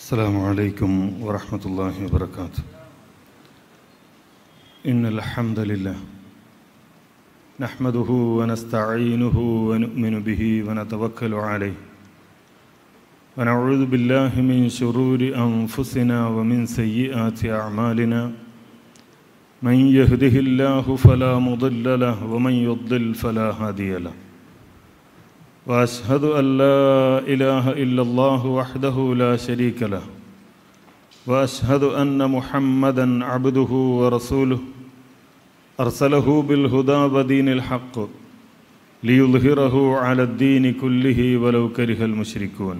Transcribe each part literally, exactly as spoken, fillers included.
السلام عليكم ورحمة الله وبركاته. إن الحمد لله نحمده ونستعينه ونؤمن به ونتوكل عليه ونعوذ بالله من شرور أنفسنا ومن سيئات أعمالنا من يهده الله فلا مضل له ومن يضلل فلا هادي له وأشهد أن لا إله إلا الله وحده لا شريك له وأشهد أن محمدًا عبده ورسوله أرسله بالهدى ودين الحق ليظهره على الدين كله ولو كره المشركون.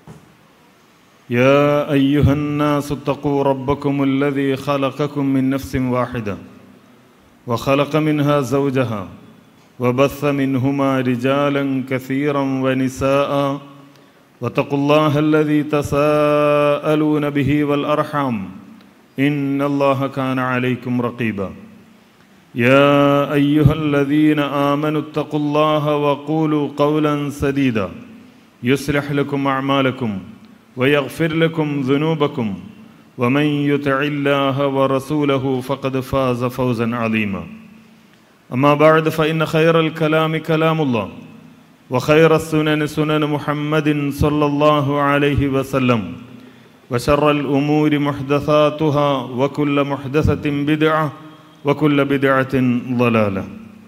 يا أيها الناس اتقوا ربكم الذي خلقكم من نفس واحدة وخلق منها زوجها وبث منهما رجالا كثيرا ونساء واتقوا الله الذي تساءلون به والأرحام إن الله كان عليكم رقيبا. يا أيها الذين آمنوا اتقوا الله وقولوا قولا سديدا يصلح لكم أعمالكم ويغفر لكم ذنوبكم ومن يطع الله ورسوله فقد فاز فوزا عظيما. أما بعد فإن خير الكلام كلام الله وخير السنن سنن محمد صلى الله عليه وسلم وشر الأمور محدثاتها وكل محدثة بدعة وكل بدعة ضلالة.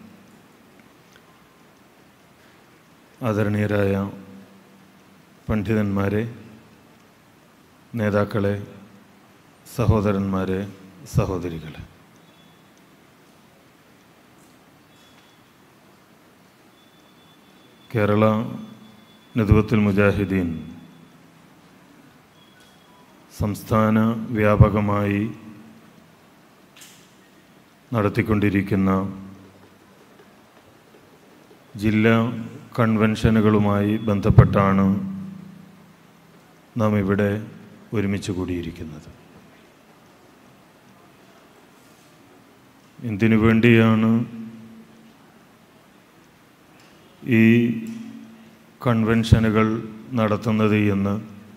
ആദരണീയരായ പണ്ഡിതന്മാരെ, നേതാക്കളെ, സഹോദരന്മാരെ, സഹോദരികളെ, കേരള നദ്വത്തുൽ മുജാഹിദീൻ സംസ്ഥാന വ്യാപകമായി നടത്തിക്കൊണ്ടിരിക്കുന്ന ജില്ലാ കൺവെൻഷനുകളുമായി ബന്ധപ്പെട്ടാണ് നാം ഇവിടെ ഒരുമിച്ച് കൂടിയിരിക്കുന്നത്. എന്തിനു വേണ്ടിയാണ് ഈ കൺവെൻഷനുകൾ നടത്തുന്നത് എന്ന്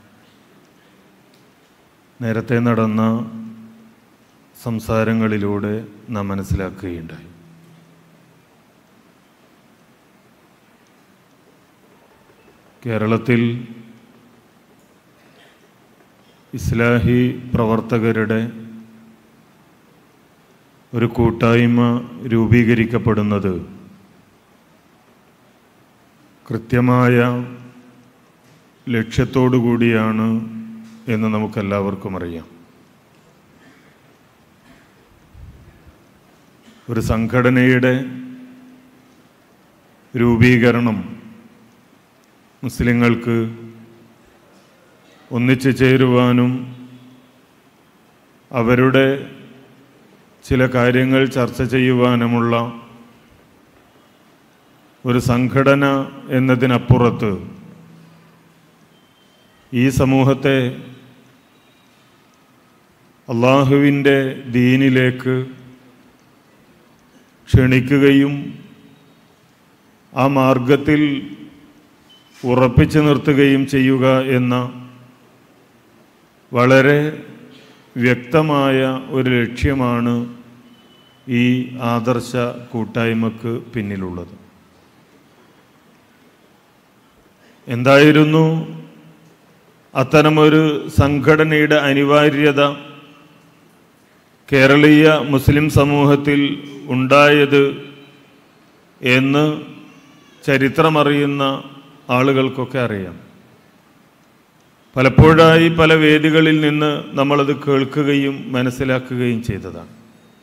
നേരത്തെ നടന്ന സംസാരങ്ങളിലൂടെ നാം മനസ്സിലാക്കുകയുണ്ടായി. കേരളത്തിൽ ഇസ്ലാഹി പ്രവർത്തകരുടെ ഒരു കൂട്ടായ്മ രൂപീകരിക്കപ്പെടുന്നത് കൃത്യമായ ലക്ഷ്യത്തോടു കൂടിയാണ് എന്ന് നമുക്കെല്ലാവർക്കും അറിയാം. ഒരു സംഘടനയുടെ രൂപീകരണം മുസ്ലിങ്ങൾക്ക് ഒന്നിച്ചു ചേരുവാനും അവരുടെ ചില കാര്യങ്ങൾ ചർച്ച ചെയ്യുവാനുമുള്ള ഒരു സംഘടന എന്നതിനപ്പുറത്ത് ഈ സമൂഹത്തെ അള്ളാഹുവിൻ്റെ ദീനിലേക്ക് ക്ഷണിക്കുകയും ആ മാർഗത്തിൽ ഉറപ്പിച്ചു നിർത്തുകയും ചെയ്യുക എന്ന വളരെ വ്യക്തമായ ഒരു ലക്ഷ്യമാണ് ഈ ആദർശ കൂട്ടായ്മക്ക് പിന്നിലുള്ളത്. എന്തായിരുന്നു അത്തരമൊരു സംഘടനയുടെ അനിവാര്യത കേരളീയ മുസ്ലിം സമൂഹത്തിൽ ഉണ്ടായത് എന്ന് ചരിത്രമറിയുന്ന ആളുകൾക്കൊക്കെ അറിയാം. പലപ്പോഴായി പല വേദികളിൽ നിന്ന് നമ്മളത് കേൾക്കുകയും മനസ്സിലാക്കുകയും ചെയ്തതാണ്.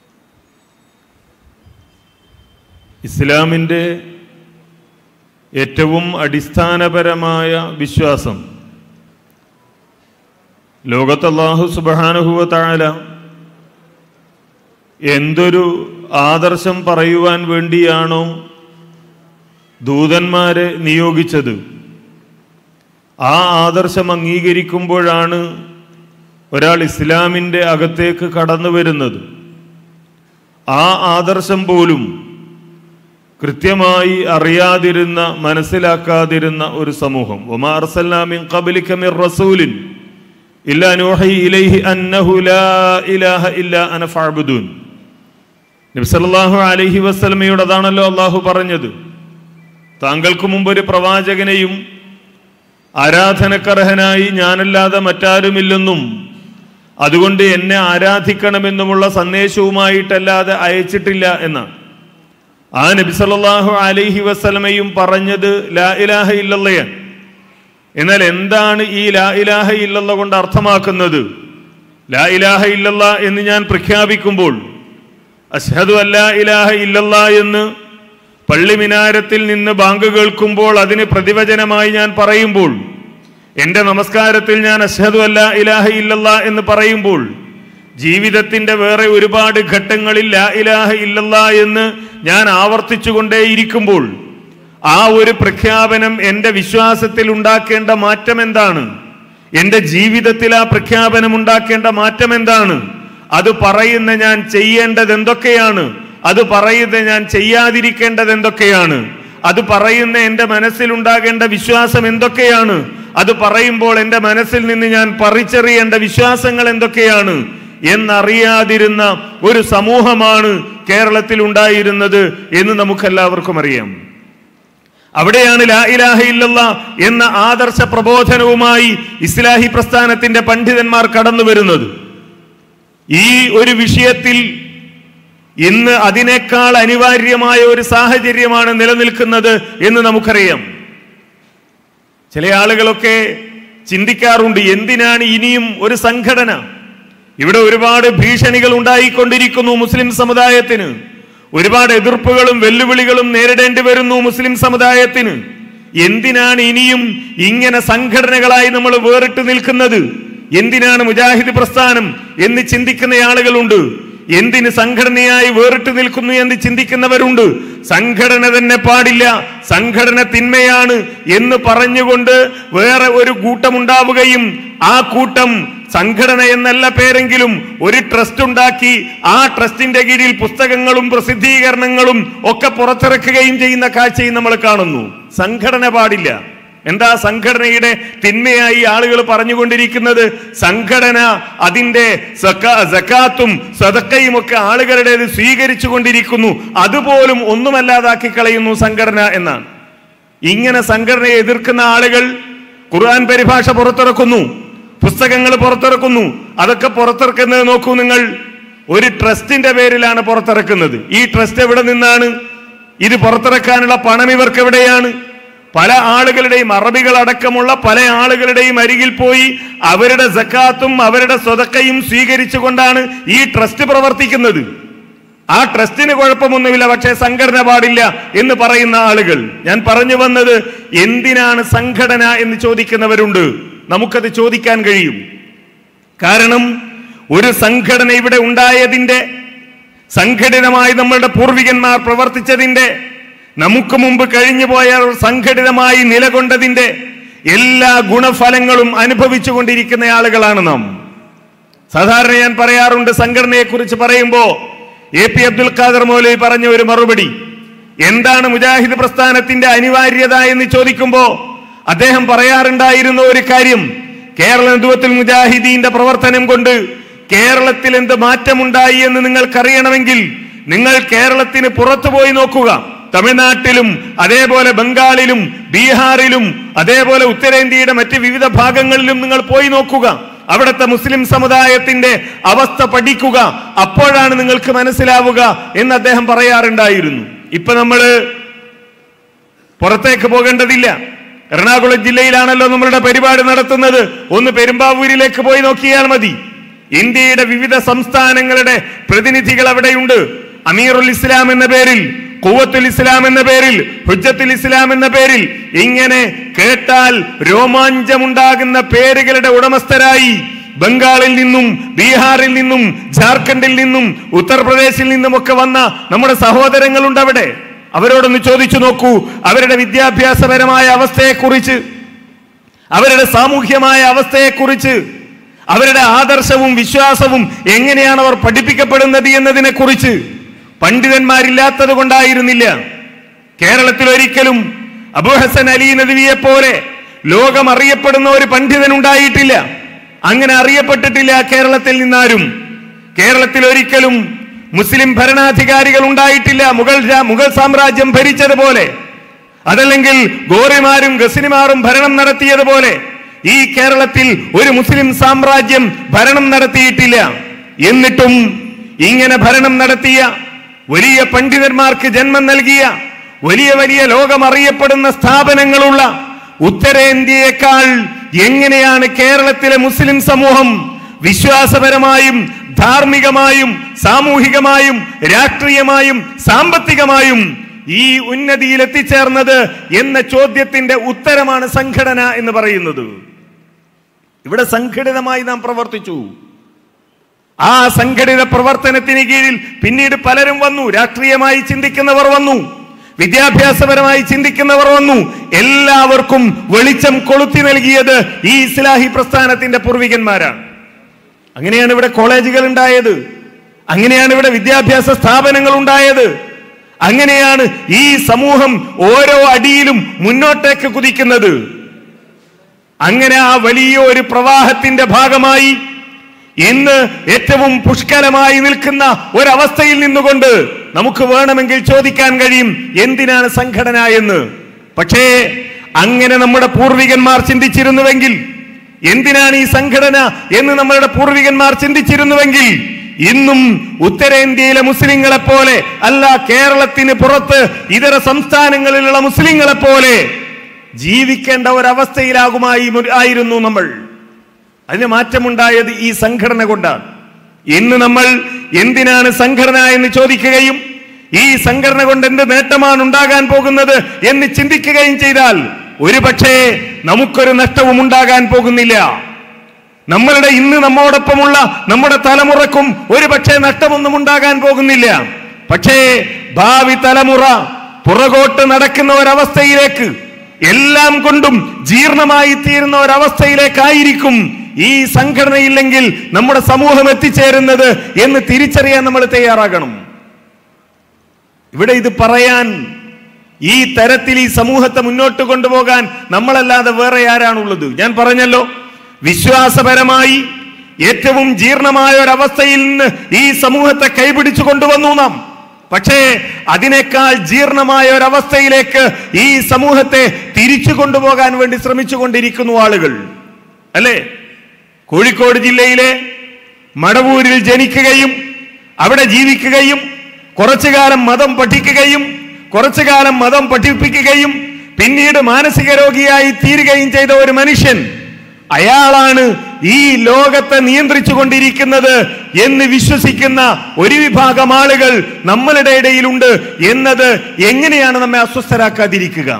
ഇസ്ലാമിൻ്റെ ഏറ്റവും അടിസ്ഥാനപരമായ വിശ്വാസം ലോകത്ത് അല്ലാഹു സുബ്ഹാനഹു വ തആല എന്തൊരു ആദർശം പറയുവാൻ വേണ്ടിയാണോ ദൂതന്മാരെ നിയോഗിച്ചത്, ആ ആദർശം അംഗീകരിക്കുമ്പോഴാണ് ഒരാൾ ഇസ്ലാമിൻ്റെ അകത്തേക്ക് കടന്നു വരുന്നത്. ആ ആദർശം പോലും കൃത്യമായി അറിയാതിരുന്ന മനസ്സിലാക്കാതിരുന്ന ഒരു സമൂഹം. വമാ അർസൽനാ മിൻ ഖബ്ലിക മിർ റസൂലിൻ ഇല്ലാ നൂഹി ഇലൈഹി അന്നഹു ലാ ഇലാഹ ഇല്ലാ അന ഫഅബ്ദൂൻ. നബി സല്ലല്ലാഹു അലൈഹി വസല്ലമയോട് അതാണല്ലോ അള്ളാഹു പറഞ്ഞത്, താങ്കൾക്ക് മുമ്പ് ഒരു പ്രവാചകനെയും ആരാധനക്കർഹനായി ഞാനല്ലാതെ മറ്റാരുമില്ലെന്നും അതുകൊണ്ട് എന്നെ ആരാധിക്കണമെന്നുമുള്ള സന്ദേശവുമായിട്ടല്ലാതെ അയച്ചിട്ടില്ല എന്നാണ്. ആ നബി സല്ലല്ലാഹു അലൈഹി വസല്ലമയും പറഞ്ഞത് ലാ ഇലാഹ ഇല്ലല്ലയാണ്. എന്നാൽ എന്താണ് ഈ ലാ ഇലാഹ ഇല്ലല്ല കൊണ്ട് അർത്ഥമാക്കുന്നത്? ലാ ഇലാഹ ഇല്ലല്ല എന്ന് ഞാൻ പ്രഖ്യാപിക്കുമ്പോൾ, അശ്ഹദു അല്ലാ ഇലാഹ ഇല്ലല്ല എന്ന് പള്ളി മിനാരത്തിൽ നിന്ന് ബാങ്ക് കേൾക്കുമ്പോൾ അതിന് പ്രതിവചനമായി ഞാൻ പറയുമ്പോൾ, എൻ്റെ നമസ്കാരത്തിൽ ഞാൻ അശ്ഹദു അല്ലാ ഇലാഹ ഇല്ലല്ല എന്ന് പറയുമ്പോൾ, ജീവിതത്തിൻ്റെ വേറെ ഒരുപാട് ഘട്ടങ്ങളിൽ ലാ ഇലാഹ ഇല്ലല്ല എന്ന് ഞാൻ ആവർത്തിച്ചു കൊണ്ടേയിരിക്കുമ്പോൾ ആ ഒരു പ്രഖ്യാപനം എൻ്റെ വിശ്വാസത്തിൽ ഉണ്ടാക്കേണ്ട മാറ്റം എന്താണ്? എൻ്റെ ജീവിതത്തിൽ ആ പ്രഖ്യാപനം ഉണ്ടാക്കേണ്ട മാറ്റം എന്താണ്? അത് പറയുന്ന ഞാൻ ചെയ്യേണ്ടത് എന്തൊക്കെയാണ്? അത് പറയുന്ന ഞാൻ ചെയ്യാതിരിക്കേണ്ടത് എന്തൊക്കെയാണ്? അത് പറയുന്ന എൻ്റെ മനസ്സിലുണ്ടാകേണ്ട വിശ്വാസം എന്തൊക്കെയാണ്? അത് പറയുമ്പോൾ എൻ്റെ മനസ്സിൽ നിന്ന് ഞാൻ പറിച്ചെറിയേണ്ട വിശ്വാസങ്ങൾ എന്തൊക്കെയാണ് എന്നറിയാതിരുന്ന ഒരു സമൂഹമാണ് കേരളത്തിൽ ഉണ്ടായിരുന്നത് എന്ന് നമുക്കെല്ലാവർക്കും അറിയാം. അവിടെയാണ് ലാ ഇലാഹ ഇല്ലല്ലാ എന്ന ആദർശ പ്രബോധനവുമായി ഇസ്ലാഹി പ്രസ്ഥാനത്തിന്റെ പണ്ഡിതന്മാർ കടന്നു വരുന്നത്. ഈ ഒരു വിഷയത്തിൽ ഇന്ന് അതിനേക്കാൾ അനിവാര്യമായ ഒരു സാഹചര്യമാണ് നിലനിൽക്കുന്നത് എന്ന് നമുക്കറിയാം. ചില ആളുകളൊക്കെ ചിന്തിക്കാറുണ്ട്, എന്തിനാണ് ഇനിയും ഒരു സംഘടന? ഇവിടെ ഒരുപാട് ഭീഷണികൾ ഉണ്ടായിക്കൊണ്ടിരിക്കുന്നു മുസ്ലിം സമുദായത്തിന്, ഒരുപാട് എതിർപ്പുകളും വെല്ലുവിളികളും നേരിടേണ്ടി വരുന്നു മുസ്ലിം സമുദായത്തിന്. എന്തിനാണ് ഇനിയും ഇങ്ങനെ സംഘടനകളായി നമ്മൾ വേറിട്ട് നിൽക്കുന്നത്? എന്തിനാണ് മുജാഹിദ് പ്രസ്ഥാനം എന്ന് ചിന്തിക്കുന്ന ആളുകളുണ്ട്. എന്തിന് സംഘടനയായി വേറിട്ട് നിൽക്കുന്നു എന്ന് ചിന്തിക്കുന്നവരുണ്ട്. സംഘടന തന്നെ പാടില്ല, സംഘടന തിന്മയാണ് എന്ന് പറഞ്ഞുകൊണ്ട് വേറെ ഒരു കൂട്ടമുണ്ടാവുകയും ആ കൂട്ടം സംഘടന എന്നല്ല പേരെങ്കിലും ഒരു ട്രസ്റ്റ് ഉണ്ടാക്കി ആ ട്രസ്റ്റിന്റെ കീഴിൽ പുസ്തകങ്ങളും പ്രസിദ്ധീകരണങ്ങളും ഒക്കെ പുറത്തിറക്കുകയും ചെയ്യുന്ന കാഴ്ചയും നമ്മൾ കാണുന്നു. സംഘടന പാടില്ല. എന്താ സംഘടനയുടെ തിന്മയായി ആളുകൾ പറഞ്ഞുകൊണ്ടിരിക്കുന്നത്? സംഘടന അതിന്റെ സക്കാത്തും സദക്കയും ഒക്കെ ആളുകളുടേത് സ്വീകരിച്ചു കൊണ്ടിരിക്കുന്നു, അതുപോലും ഒന്നുമല്ലാതാക്കി കളയുന്നു സംഘടന എന്നാണ്. ഇങ്ങനെ സംഘടനയെ എതിർക്കുന്ന ആളുകൾ ഖുർആൻ പരിഭാഷ പുറത്തിറക്കുന്നു, പുസ്തകങ്ങൾ പുറത്തിറക്കുന്നു. അതൊക്കെ പുറത്തിറക്കുന്നത് നോക്കൂ നിങ്ങൾ, ഒരു ട്രസ്റ്റിന്റെ പേരിലാണ് പുറത്തിറക്കുന്നത്. ഈ ട്രസ്റ്റ് എവിടെ നിന്നാണ്? ഇത് പുറത്തിറക്കാനുള്ള പണം ഇവർക്ക് എവിടെയാണ്? പല ആളുകളുടെയും, അറബികളടക്കമുള്ള പല ആളുകളുടെയും അരികിൽ പോയി അവരുടെ സക്കാത്തും അവരുടെ സ്വതക്കയും സ്വീകരിച്ചുകൊണ്ടാണ് ഈ ട്രസ്റ്റ് പ്രവർത്തിക്കുന്നത്. ആ ട്രസ്റ്റിന് കുഴപ്പമൊന്നുമില്ല, പക്ഷേ സംഘടന പാടില്ല എന്ന് പറയുന്ന ആളുകൾ. ഞാൻ പറഞ്ഞു വന്നത്, എന്തിനാണ് സംഘടന എന്ന് ചോദിക്കുന്നവരുണ്ട്. നമുക്കത് ചോദിക്കാൻ കഴിയും. കാരണം ഒരു സംഘടന ഇവിടെ ഉണ്ടായതിന്റെ, സംഘടിതമായി നമ്മളുടെ പൂർവികന്മാർ പ്രവർത്തിച്ചതിന്റെ, നമുക്ക് മുമ്പ് കഴിഞ്ഞുപോയ സംഘടിതമായി നിലകൊണ്ടതിന്റെ എല്ലാ ഗുണഫലങ്ങളും അനുഭവിച്ചു കൊണ്ടിരിക്കുന്ന ആളുകളാണ് നാം. സാധാരണ ഞാൻ പറയാറുണ്ട്, സംഘടനയെ കുറിച്ച് പറയുമ്പോ എ പി അബ്ദുൽ ഖാദർ മൗലവി പറഞ്ഞ ഒരു മറുപടി, എന്താണ് മുജാഹിദ് പ്രസ്ഥാനത്തിന്റെ അനിവാര്യത എന്ന് ചോദിക്കുമ്പോ അദ്ദേഹം പറയാറുണ്ടായിരുന്ന ഒരു കാര്യം, കേരള നദുവത്തുൽ മുജാഹിദീന്റെ പ്രവർത്തനം കൊണ്ട് കേരളത്തിൽ എന്ത് മാറ്റമുണ്ടായി എന്ന് നിങ്ങൾക്കറിയണമെങ്കിൽ നിങ്ങൾ കേരളത്തിന് പുറത്തുപോയി നോക്കുക. തമിഴ്നാട്ടിലും അതേപോലെ ബംഗാളിലും ബീഹാറിലും അതേപോലെ ഉത്തരേന്ത്യയുടെ മറ്റ് വിവിധ ഭാഗങ്ങളിലും നിങ്ങൾ പോയി നോക്കുക. അവിടുത്തെ മുസ്ലിം സമുദായത്തിന്റെ അവസ്ഥ പഠിക്കുക. അപ്പോഴാണ് നിങ്ങൾക്ക് മനസ്സിലാവുക എന്ന് അദ്ദേഹം പറയാറുണ്ടായിരുന്നു. ഇപ്പൊ നമ്മള് പുറത്തേക്ക് പോകേണ്ടതില്ല. എറണാകുളം ജില്ലയിലാണല്ലോ നമ്മളുടെ പരിപാടി നടത്തുന്നത്. ഒന്ന് പെരുമ്പാവൂരിലേക്ക് പോയി നോക്കിയാൽ മതി. ഇന്ത്യയുടെ വിവിധ സംസ്ഥാനങ്ങളുടെ പ്രതിനിധികൾ അവിടെയുണ്ട്. അമീറുൽ ഇസ്ലാം എന്ന പേരിൽ, ഖുവത്തുൽ ഇസ്ലാം എന്ന പേരിൽ, ഹുജ്ജത്തുൽ ഇസ്ലാം എന്ന പേരിൽ, ഇങ്ങനെ കേട്ടാൽ രോമാഞ്ചമുണ്ടാകുന്ന പേരുകളുടെ ഉടമസ്ഥരായി ബംഗാളിൽ നിന്നും ബീഹാറിൽ നിന്നും ജാർഖണ്ഡിൽ നിന്നും ഉത്തർപ്രദേശിൽ നിന്നുമൊക്കെ വന്ന നമ്മുടെ സഹോദരങ്ങളുണ്ട് അവിടെ. അവരോടൊന്ന് ചോദിച്ചു നോക്കൂ, അവരുടെ വിദ്യാഭ്യാസപരമായ അവസ്ഥയെക്കുറിച്ച്, അവരുടെ സാമൂഹ്യമായ അവസ്ഥയെക്കുറിച്ച്, അവരുടെ ആദർശവും വിശ്വാസവും എങ്ങനെയാണ് അവർ പഠിപ്പിക്കപ്പെടുന്നത് എന്നതിനെ കുറിച്ച്. പണ്ഡിതന്മാരില്ലാത്തത് കൊണ്ടായിരുന്നില്ല. കേരളത്തിൽ ഒരിക്കലും അബൂ ഹസൻ അലി നദ്വിയെ പോലെ ലോകം അറിയപ്പെടുന്ന ഒരു പണ്ഡിതൻ ഉണ്ടായിട്ടില്ല. അങ്ങനെ അറിയപ്പെട്ടിട്ടില്ല കേരളത്തിൽ നിന്നാരും. കേരളത്തിൽ ഒരിക്കലും മുസ്ലിം ഭരണാധികാരികൾ ഉണ്ടായിട്ടില്ല. മുഗൾ മുഗൾ സാമ്രാജ്യം ഭരിച്ചതുപോലെ, അതല്ലെങ്കിൽ ഗോറിമാരും ഗസിനിമാരും ഭരണം നടത്തിയതുപോലെ ഈ കേരളത്തിൽ ഒരു മുസ്ലിം സാമ്രാജ്യം ഭരണം നടത്തിയിട്ടില്ല. എന്നിട്ടും ഇങ്ങനെ ഭരണം നടത്തിയ, വലിയ പണ്ഡിതന്മാർക്ക് ജന്മം നൽകിയ, വലിയ വലിയ ലോകം അറിയപ്പെടുന്ന സ്ഥാപനങ്ങളുള്ള ഉത്തരേന്ത്യയേക്കാൾ എങ്ങനെയാണ് കേരളത്തിലെ മുസ്ലിം സമൂഹം വിശ്വാസപരമായും ധാർമ്മികമായും സാമൂഹികമായും രാഷ്ട്രീയമായും സാമ്പത്തികമായും ഈ ഉന്നതിയിൽ എത്തിച്ചേർന്നത് എന്ന ചോദ്യത്തിന്റെ ഉത്തരമാണ് സംഘടന എന്ന് പറയുന്നത്. ഇവിടെ സംഘടിതമായി നാം പ്രവർത്തിച്ചു. ആ സംഘടിത പ്രവർത്തനത്തിന് കീഴിൽ പിന്നീട് പലരും വന്നു. രാഷ്ട്രീയമായി ചിന്തിക്കുന്നവർ വന്നു, വിദ്യാഭ്യാസപരമായി ചിന്തിക്കുന്നവർ വന്നു. എല്ലാവർക്കും വെളിച്ചം കൊളുത്തി നൽകിയത് ഈ ഇസ്ലാഹി പ്രസ്ഥാനത്തിന്റെ പൂർവികന്മാരാണ്. അങ്ങനെയാണ് ഇവിടെ കോളേജുകൾ ഉണ്ടായത്, അങ്ങനെയാണ് ഇവിടെ വിദ്യാഭ്യാസ സ്ഥാപനങ്ങൾ ഉണ്ടായത്, അങ്ങനെയാണ് ഈ സമൂഹം ഓരോ അടിയിലും മുന്നോട്ടേക്ക് കുതിക്കുന്നത്. അങ്ങനെ ആ വലിയ ഒരു പ്രവാഹത്തിന്റെ ഭാഗമായി ഇന്ന് ഏറ്റവും പുഷ്കലമായി നിൽക്കുന്ന ഒരവസ്ഥയിൽ നിന്നുകൊണ്ട് നമുക്ക് വേണമെങ്കിൽ ചോദിക്കാൻ കഴിയും, എന്തിനാണ് സംഘടന എന്ന്. പക്ഷേ അങ്ങനെ നമ്മുടെ പൂർവികന്മാർ ചിന്തിച്ചിരുന്നുവെങ്കിൽ, എന്തിനാണ് ഈ സംഘടന എന്ന് നമ്മളുടെ പൂർവികന്മാർ ചിന്തിച്ചിരുന്നുവെങ്കിൽ, ഇന്നും ഉത്തരേന്ത്യയിലെ മുസ്ലിങ്ങളെ പോലെ അല്ല, കേരളത്തിന് പുറത്ത് ഇതര സംസ്ഥാനങ്ങളിലുള്ള മുസ്ലിങ്ങളെ പോലെ ജീവിക്കേണ്ട ഒരവസ്ഥയിലാകുമായി ആയിരുന്നു നമ്മൾ. അതിന് മാറ്റമുണ്ടായത് ഈ സംഘടന കൊണ്ടാണ്. ഇന്ന് നമ്മൾ എന്തിനാണ് സംഘടന എന്ന് ചോദിക്കുകയും ഈ സംഘടന കൊണ്ട് എന്ത് നേട്ടമാണ് ഉണ്ടാകാൻ പോകുന്നത് എന്ന് ചിന്തിക്കുകയും ചെയ്താൽ ഒരു പക്ഷേ നമുക്കൊരു നഷ്ടവും ഉണ്ടാകാൻ പോകുന്നില്ല. നമ്മളുടെ ഇന്ന് നമ്മോടൊപ്പമുള്ള നമ്മുടെ തലമുറക്കും ഒരു പക്ഷേ നഷ്ടമൊന്നും ഉണ്ടാകാൻ പോകുന്നില്ല. പക്ഷേ ഭാവി തലമുറ പുറകോട്ട് നടക്കുന്ന ഒരവസ്ഥയിലേക്ക്, എല്ലാം കൊണ്ടും ജീർണമായി തീരുന്ന ഒരവസ്ഥയിലേക്കായിരിക്കും ഈ സംഘടനയില്ലെങ്കിൽ നമ്മുടെ സമൂഹം എത്തിച്ചേരുന്നത് എന്ന് തിരിച്ചറിയാൻ നമ്മൾ തയ്യാറാകണം. ഇവിടെ ഇത് പറയാൻ, ഈ തരത്തിൽ ഈ സമൂഹത്തെ മുന്നോട്ട് കൊണ്ടുപോകാൻ നമ്മളല്ലാതെ വേറെ ആരാണുള്ളത്? ഞാൻ പറഞ്ഞല്ലോ, വിശ്വാസപരമായി ഏറ്റവും ജീർണമായ ഒരവസ്ഥയിൽ നിന്ന് ഈ സമൂഹത്തെ കൈപിടിച്ചു കൊണ്ടുവന്നു നാം. പക്ഷേ അതിനേക്കാൾ ജീർണമായ ഒരവസ്ഥയിലേക്ക് ഈ സമൂഹത്തെ തിരിച്ചു കൊണ്ടുപോകാൻ വേണ്ടി ശ്രമിച്ചു കൊണ്ടിരിക്കുന്നു ആളുകൾ, അല്ലേ? കോഴിക്കോട് ജില്ലയിലെ മടവൂരിൽ ജനിക്കുകയും അവിടെ ജീവിക്കുകയും കുറച്ചു കാലം മതം പഠിക്കുകയും കുറച്ചു കാലം മതം പഠിപ്പിക്കുകയും പിന്നീട് മാനസിക രോഗിയായി തീരുകയും ചെയ്ത ഒരു മനുഷ്യൻ, അയാളാണ് ഈ ലോകത്തെ നിയന്ത്രിച്ചു കൊണ്ടിരിക്കുന്നത് എന്ന് വിശ്വസിക്കുന്ന ഒരു വിഭാഗം ആളുകൾ നമ്മളുടെ ഇടയിലുണ്ട് എന്നത് എങ്ങനെയാണ് നമ്മെ അസ്വസ്ഥരാക്കാതിരിക്കുക?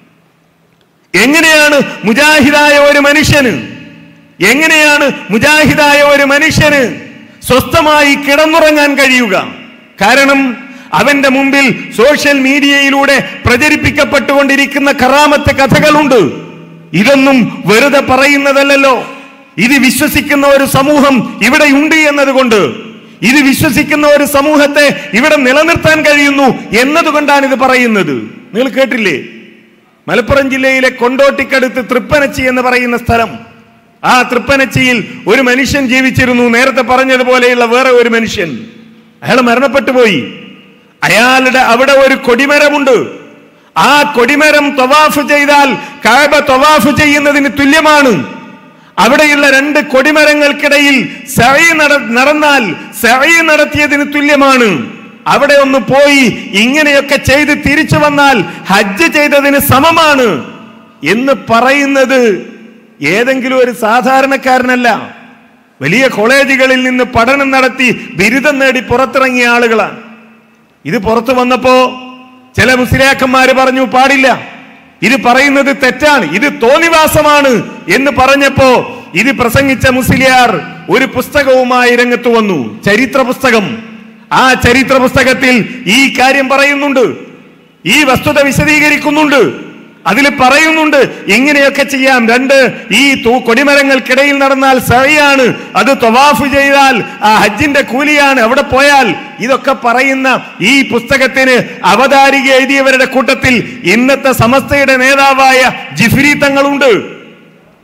എങ്ങനെയാണ് മുജാഹിദായ ഒരു മനുഷ്യന് എങ്ങനെയാണ് മുജാഹിദായ ഒരു മനുഷ്യന് സ്വസ്ഥമായി കിടന്നുറങ്ങാൻ കഴിയുക? കാരണം അവന്റെ മുമ്പിൽ സോഷ്യൽ മീഡിയയിലൂടെ പ്രചരിപ്പിക്കപ്പെട്ടുകൊണ്ടിരിക്കുന്ന കറാമത്ത് കഥകളുണ്ട്. ഇതൊന്നും വെറുതെ പറയുന്നതല്ലല്ലോ. ഇത് വിശ്വസിക്കുന്ന ഒരു സമൂഹം ഇവിടെ ഉണ്ട് എന്നതുകൊണ്ട്, ഇത് വിശ്വസിക്കുന്ന ഒരു സമൂഹത്തെ ഇവിടെ നിലനിർത്താൻ കഴിയുന്നു എന്നതുകൊണ്ടാണ് ഇത് പറയുന്നത്. നിങ്ങൾ കേട്ടില്ലേ, മലപ്പുറം ജില്ലയിലെ കൊണ്ടോട്ടിക്കടുത്ത് തൃപ്പനച്ചി എന്ന് പറയുന്ന സ്ഥലം, ആ തൃപ്പനച്ചിയിൽ ഒരു മനുഷ്യൻ ജീവിച്ചിരുന്നു. നേരത്തെ പറഞ്ഞതുപോലെയുള്ള വേറെ ഒരു മനുഷ്യൻ, അയാൾ മരണപ്പെട്ടു പോയി. അയാളുടെ അവിടെ ഒരു കൊടിമരമുണ്ട്. ആ കൊടിമരം തവാഫ് ചെയ്താൽ കഅബ തവാഫ് ചെയ്യുന്നതിന് തുല്യമാണ്. അവിടെയുള്ള രണ്ട് കൊടിമരങ്ങൾക്കിടയിൽ സഅയ് നടന്നാൽ സഅയ് നടത്തിയതിന് തുല്യമാണ്. അവിടെ ഒന്ന് പോയി ഇങ്ങനെയൊക്കെ ചെയ്ത് തിരിച്ചു വന്നാൽ ഹജ്ജ് ചെയ്തതിന് സമമാണ് എന്ന് പറയുന്നത് ഏതെങ്കിലും ഒരു സാധാരണക്കാരനല്ല. വലിയ കോളേജുകളിൽ നിന്ന് പഠനം നടത്തി ബിരുദം നേടി പുറത്തിറങ്ങിയ ആളുകളാണ്. ഇത് പുറത്തു വന്നപ്പോ ചില മുസ്ലിയാക്കന്മാര് പറഞ്ഞു പാടില്ല, ഇത് പറയുന്നത് തെറ്റാണ്, ഇത് തോന്നിവാസമാണ് എന്ന് പറഞ്ഞപ്പോ ഇത് പ്രസംഗിച്ച മുസ്ലിയാർ ഒരു പുസ്തകവുമായി രംഗത്ത് വന്നു, ചരിത്ര പുസ്തകം. ആ ചരിത്ര പുസ്തകത്തിൽ ഈ കാര്യം പറയുന്നുണ്ട്, ഈ വസ്തുത വിശദീകരിക്കുന്നുണ്ട്. അതിൽ പറയുന്നുണ്ട് ഇങ്ങനെയൊക്കെ ചെയ്യാം. രണ്ട് ഈ കൊടിമരങ്ങൾക്കിടയിൽ നടന്നാൽ സഅയാണ്, അത് തവാഫ് ചെയ്താൽ ആ ഹജ്ജിന്റെ കൂലിയാണ്, അവിടെ പോയാൽ. ഇതൊക്കെ പറയുന്ന ഈ പുസ്തകത്തിന് അവതാരിക എഴുതിയവരുടെ കൂട്ടത്തിൽ ഇന്നത്തെ സമസ്തയുടെ നേതാവായ ജിഫ്രി തങ്ങളുണ്ട്.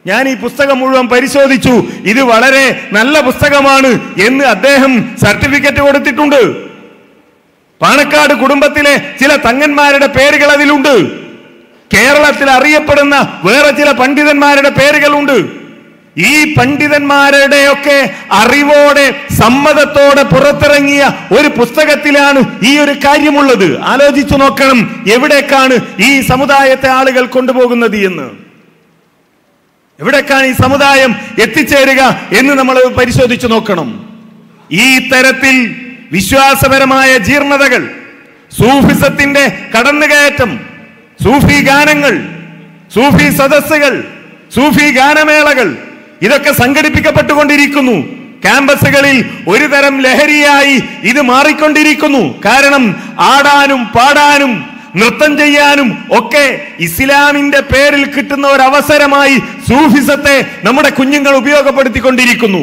ഞാൻ ഈ പുസ്തകം മുഴുവൻ പരിശോധിച്ചു, ഇത് വളരെ നല്ല പുസ്തകമാണ് എന്ന് അദ്ദേഹം സർട്ടിഫിക്കറ്റ് കൊടുത്തിട്ടുണ്ട്. പാണക്കാട് കുടുംബത്തിലെ ചില തങ്ങന്മാരുടെ പേരുകൾ അതിലുണ്ട്. കേരളത്തിൽ അറിയപ്പെടുന്ന വേറെ ചില പണ്ഡിതന്മാരുടെ പേരുകളുണ്ട്. ഈ പണ്ഡിതന്മാരുടെയൊക്കെ അറിവോടെ സമ്മതത്തോടെ പുറത്തിറങ്ങിയ ഒരു പുസ്തകത്തിലാണ് ഈ ഒരു കാര്യമുള്ളത്. ആലോചിച്ചു നോക്കണം, എവിടേക്കാണ് ഈ സമുദായത്തെ ആളുകൾ കൊണ്ടുപോകുന്നത് എന്ന്, എവിടേക്കാണ് ഈ സമുദായം എത്തിച്ചേരുക എന്ന് നമ്മൾ പരിശോധിച്ചു നോക്കണം. ഈ തരത്തിൽ വിശ്വാസപരമായ ജീർണതകൾ, സൂഫിസത്തിന്റെ കടന്നുകയറ്റം, സൂഫി ഗാനങ്ങൾ, സൂഫി സദസ്സുകൾ, സൂഫി ഗാനമേളകൾ ഇതൊക്കെ സംഘടിപ്പിക്കപ്പെട്ടുകൊണ്ടിരിക്കുന്നു. ക്യാമ്പസുകളിൽ ഒരു തരം ലഹരിയായി ഇത് മാറിക്കൊണ്ടിരിക്കുന്നു. കാരണം ആടാനും പാടാനും നൃത്തം ചെയ്യാനും ഒക്കെ ഇസ്ലാമിന്റെ പേരിൽ കിട്ടുന്ന ഒരു അവസരമായി സൂഫിസത്തെ നമ്മുടെ കുഞ്ഞുങ്ങൾ ഉപയോഗപ്പെടുത്തിക്കൊണ്ടിരിക്കുന്നു.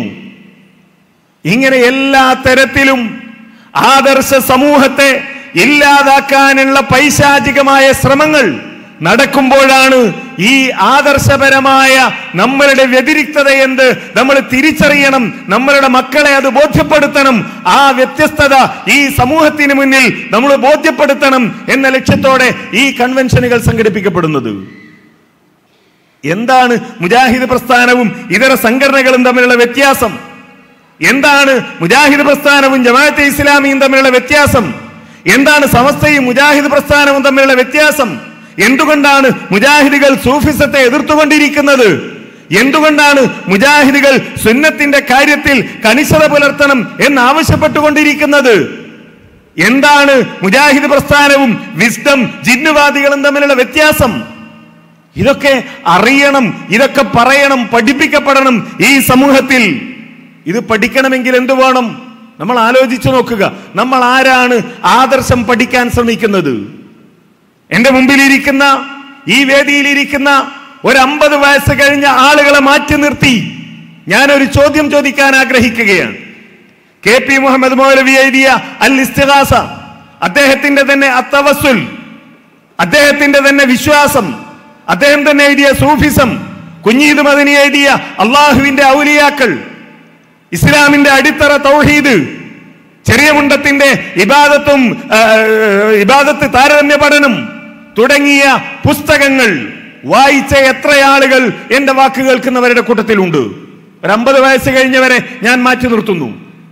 ഇങ്ങനെ എല്ലാ തരത്തിലും ആദർശ സമൂഹത്തെ ഇല്ലാതാക്കാനുള്ള പൈശാചികമായ ശ്രമങ്ങൾ നടക്കുമ്പോഴാണ് ഈ ആദർശപരമായ നമ്മളുടെ വ്യതിരിക്തത എന്ത് നമ്മൾ തിരിച്ചറിയണം, നമ്മളുടെ മക്കളെ അത് ബോധ്യപ്പെടുത്തണം. ആ വ്യത്യസ്തത ഈ സമൂഹത്തിന് മുന്നിൽ നമ്മൾ ബോധ്യപ്പെടുത്തണം എന്ന ലക്ഷ്യത്തോടെ ഈ കൺവെൻഷനുകൾ സംഘടിപ്പിക്കപ്പെടുന്നത്. എന്താണ് മുജാഹിദ് പ്രസ്ഥാനവും ഇതര സംഘടനകളും തമ്മിലുള്ള വ്യത്യാസം? എന്താണ് മുജാഹിദ് പ്രസ്ഥാനവും ജമാഅത്തെ ഇസ്ലാമിയും തമ്മിലുള്ള വ്യത്യാസം? എന്താണ് സമസ്തയും മുജാഹിദ് പ്രസ്ഥാനവും തമ്മിലുള്ള വ്യത്യാസം? എന്തുകൊണ്ടാണ് മുജാഹിദുകൾ സൂഫിസത്തെ എതിർത്തുകൊണ്ടിരിക്കുന്നത്? എന്തുകൊണ്ടാണ് മുജാഹിദുകൾ സുന്നത്തിന്റെ കാര്യത്തിൽ കണിശത പുലർത്തണം എന്നാവശ്യപ്പെട്ടുകൊണ്ടിരിക്കുന്നത്? എന്താണ് മുജാഹിദ് പ്രസ്ഥാനവും വിസ്ഡം ജിന്നുവാദികളും തമ്മിലുള്ള വ്യത്യാസം? ഇതൊക്കെ അറിയണം, ഇതൊക്കെ പറയണം, പഠിപ്പിക്കപ്പെടണം ഈ സമൂഹത്തിൽ. ഇത് പഠിക്കണമെങ്കിൽ എന്തു വേണം? നമ്മൾ ആലോചിച്ചു നോക്കുക. നമ്മൾ ആരാണ് ആദർശം പഠിക്കാൻ ശ്രമിക്കുന്നത്? എന്റെ മുമ്പിലിരിക്കുന്ന ഈ വേദിയിലിരിക്കുന്ന ഒരു അമ്പത് വയസ്സ് കഴിഞ്ഞ ആളുകളെ മാറ്റി നിർത്തി ഞാനൊരു ചോദ്യം ചോദിക്കാൻ ആഗ്രഹിക്കുകയാണ്. കെ പി മുഹമ്മദ് മൗലവി എഴുതിയ അൽ ഇസ്തിഗാസ, അദ്ദേഹത്തിന്റെ തന്നെ അത്തവസ്സുൽ, അദ്ദേഹത്തിന്റെ തന്നെ വിശ്വാസം, അദ്ദേഹം തന്നെ എഴുതിയ സൂഫിസം, കുഞ്ഞീദ് മദനി എഴുതിയ അള്ളാഹുവിന്റെ ഔലിയാക്കൾ, ഇസ്ലാമിന്റെ അടിത്തറ തൗഹീദ്, ചെറിയ മുണ്ടത്തിന്റെ ഇബാദത്തും ഇബാദത്ത് താരതമ്യ പഠനം തുടങ്ങിയ പുസ്തകങ്ങൾ വായിച്ച എത്ര ആളുകൾ എന്റെ വാക്ക് കേൾക്കുന്നവരുടെ കൂട്ടത്തിലുണ്ട്? ഒരു അമ്പത് വയസ്സ് കഴിഞ്ഞവരെ ഞാൻ മാറ്റി നിർത്തുന്നു.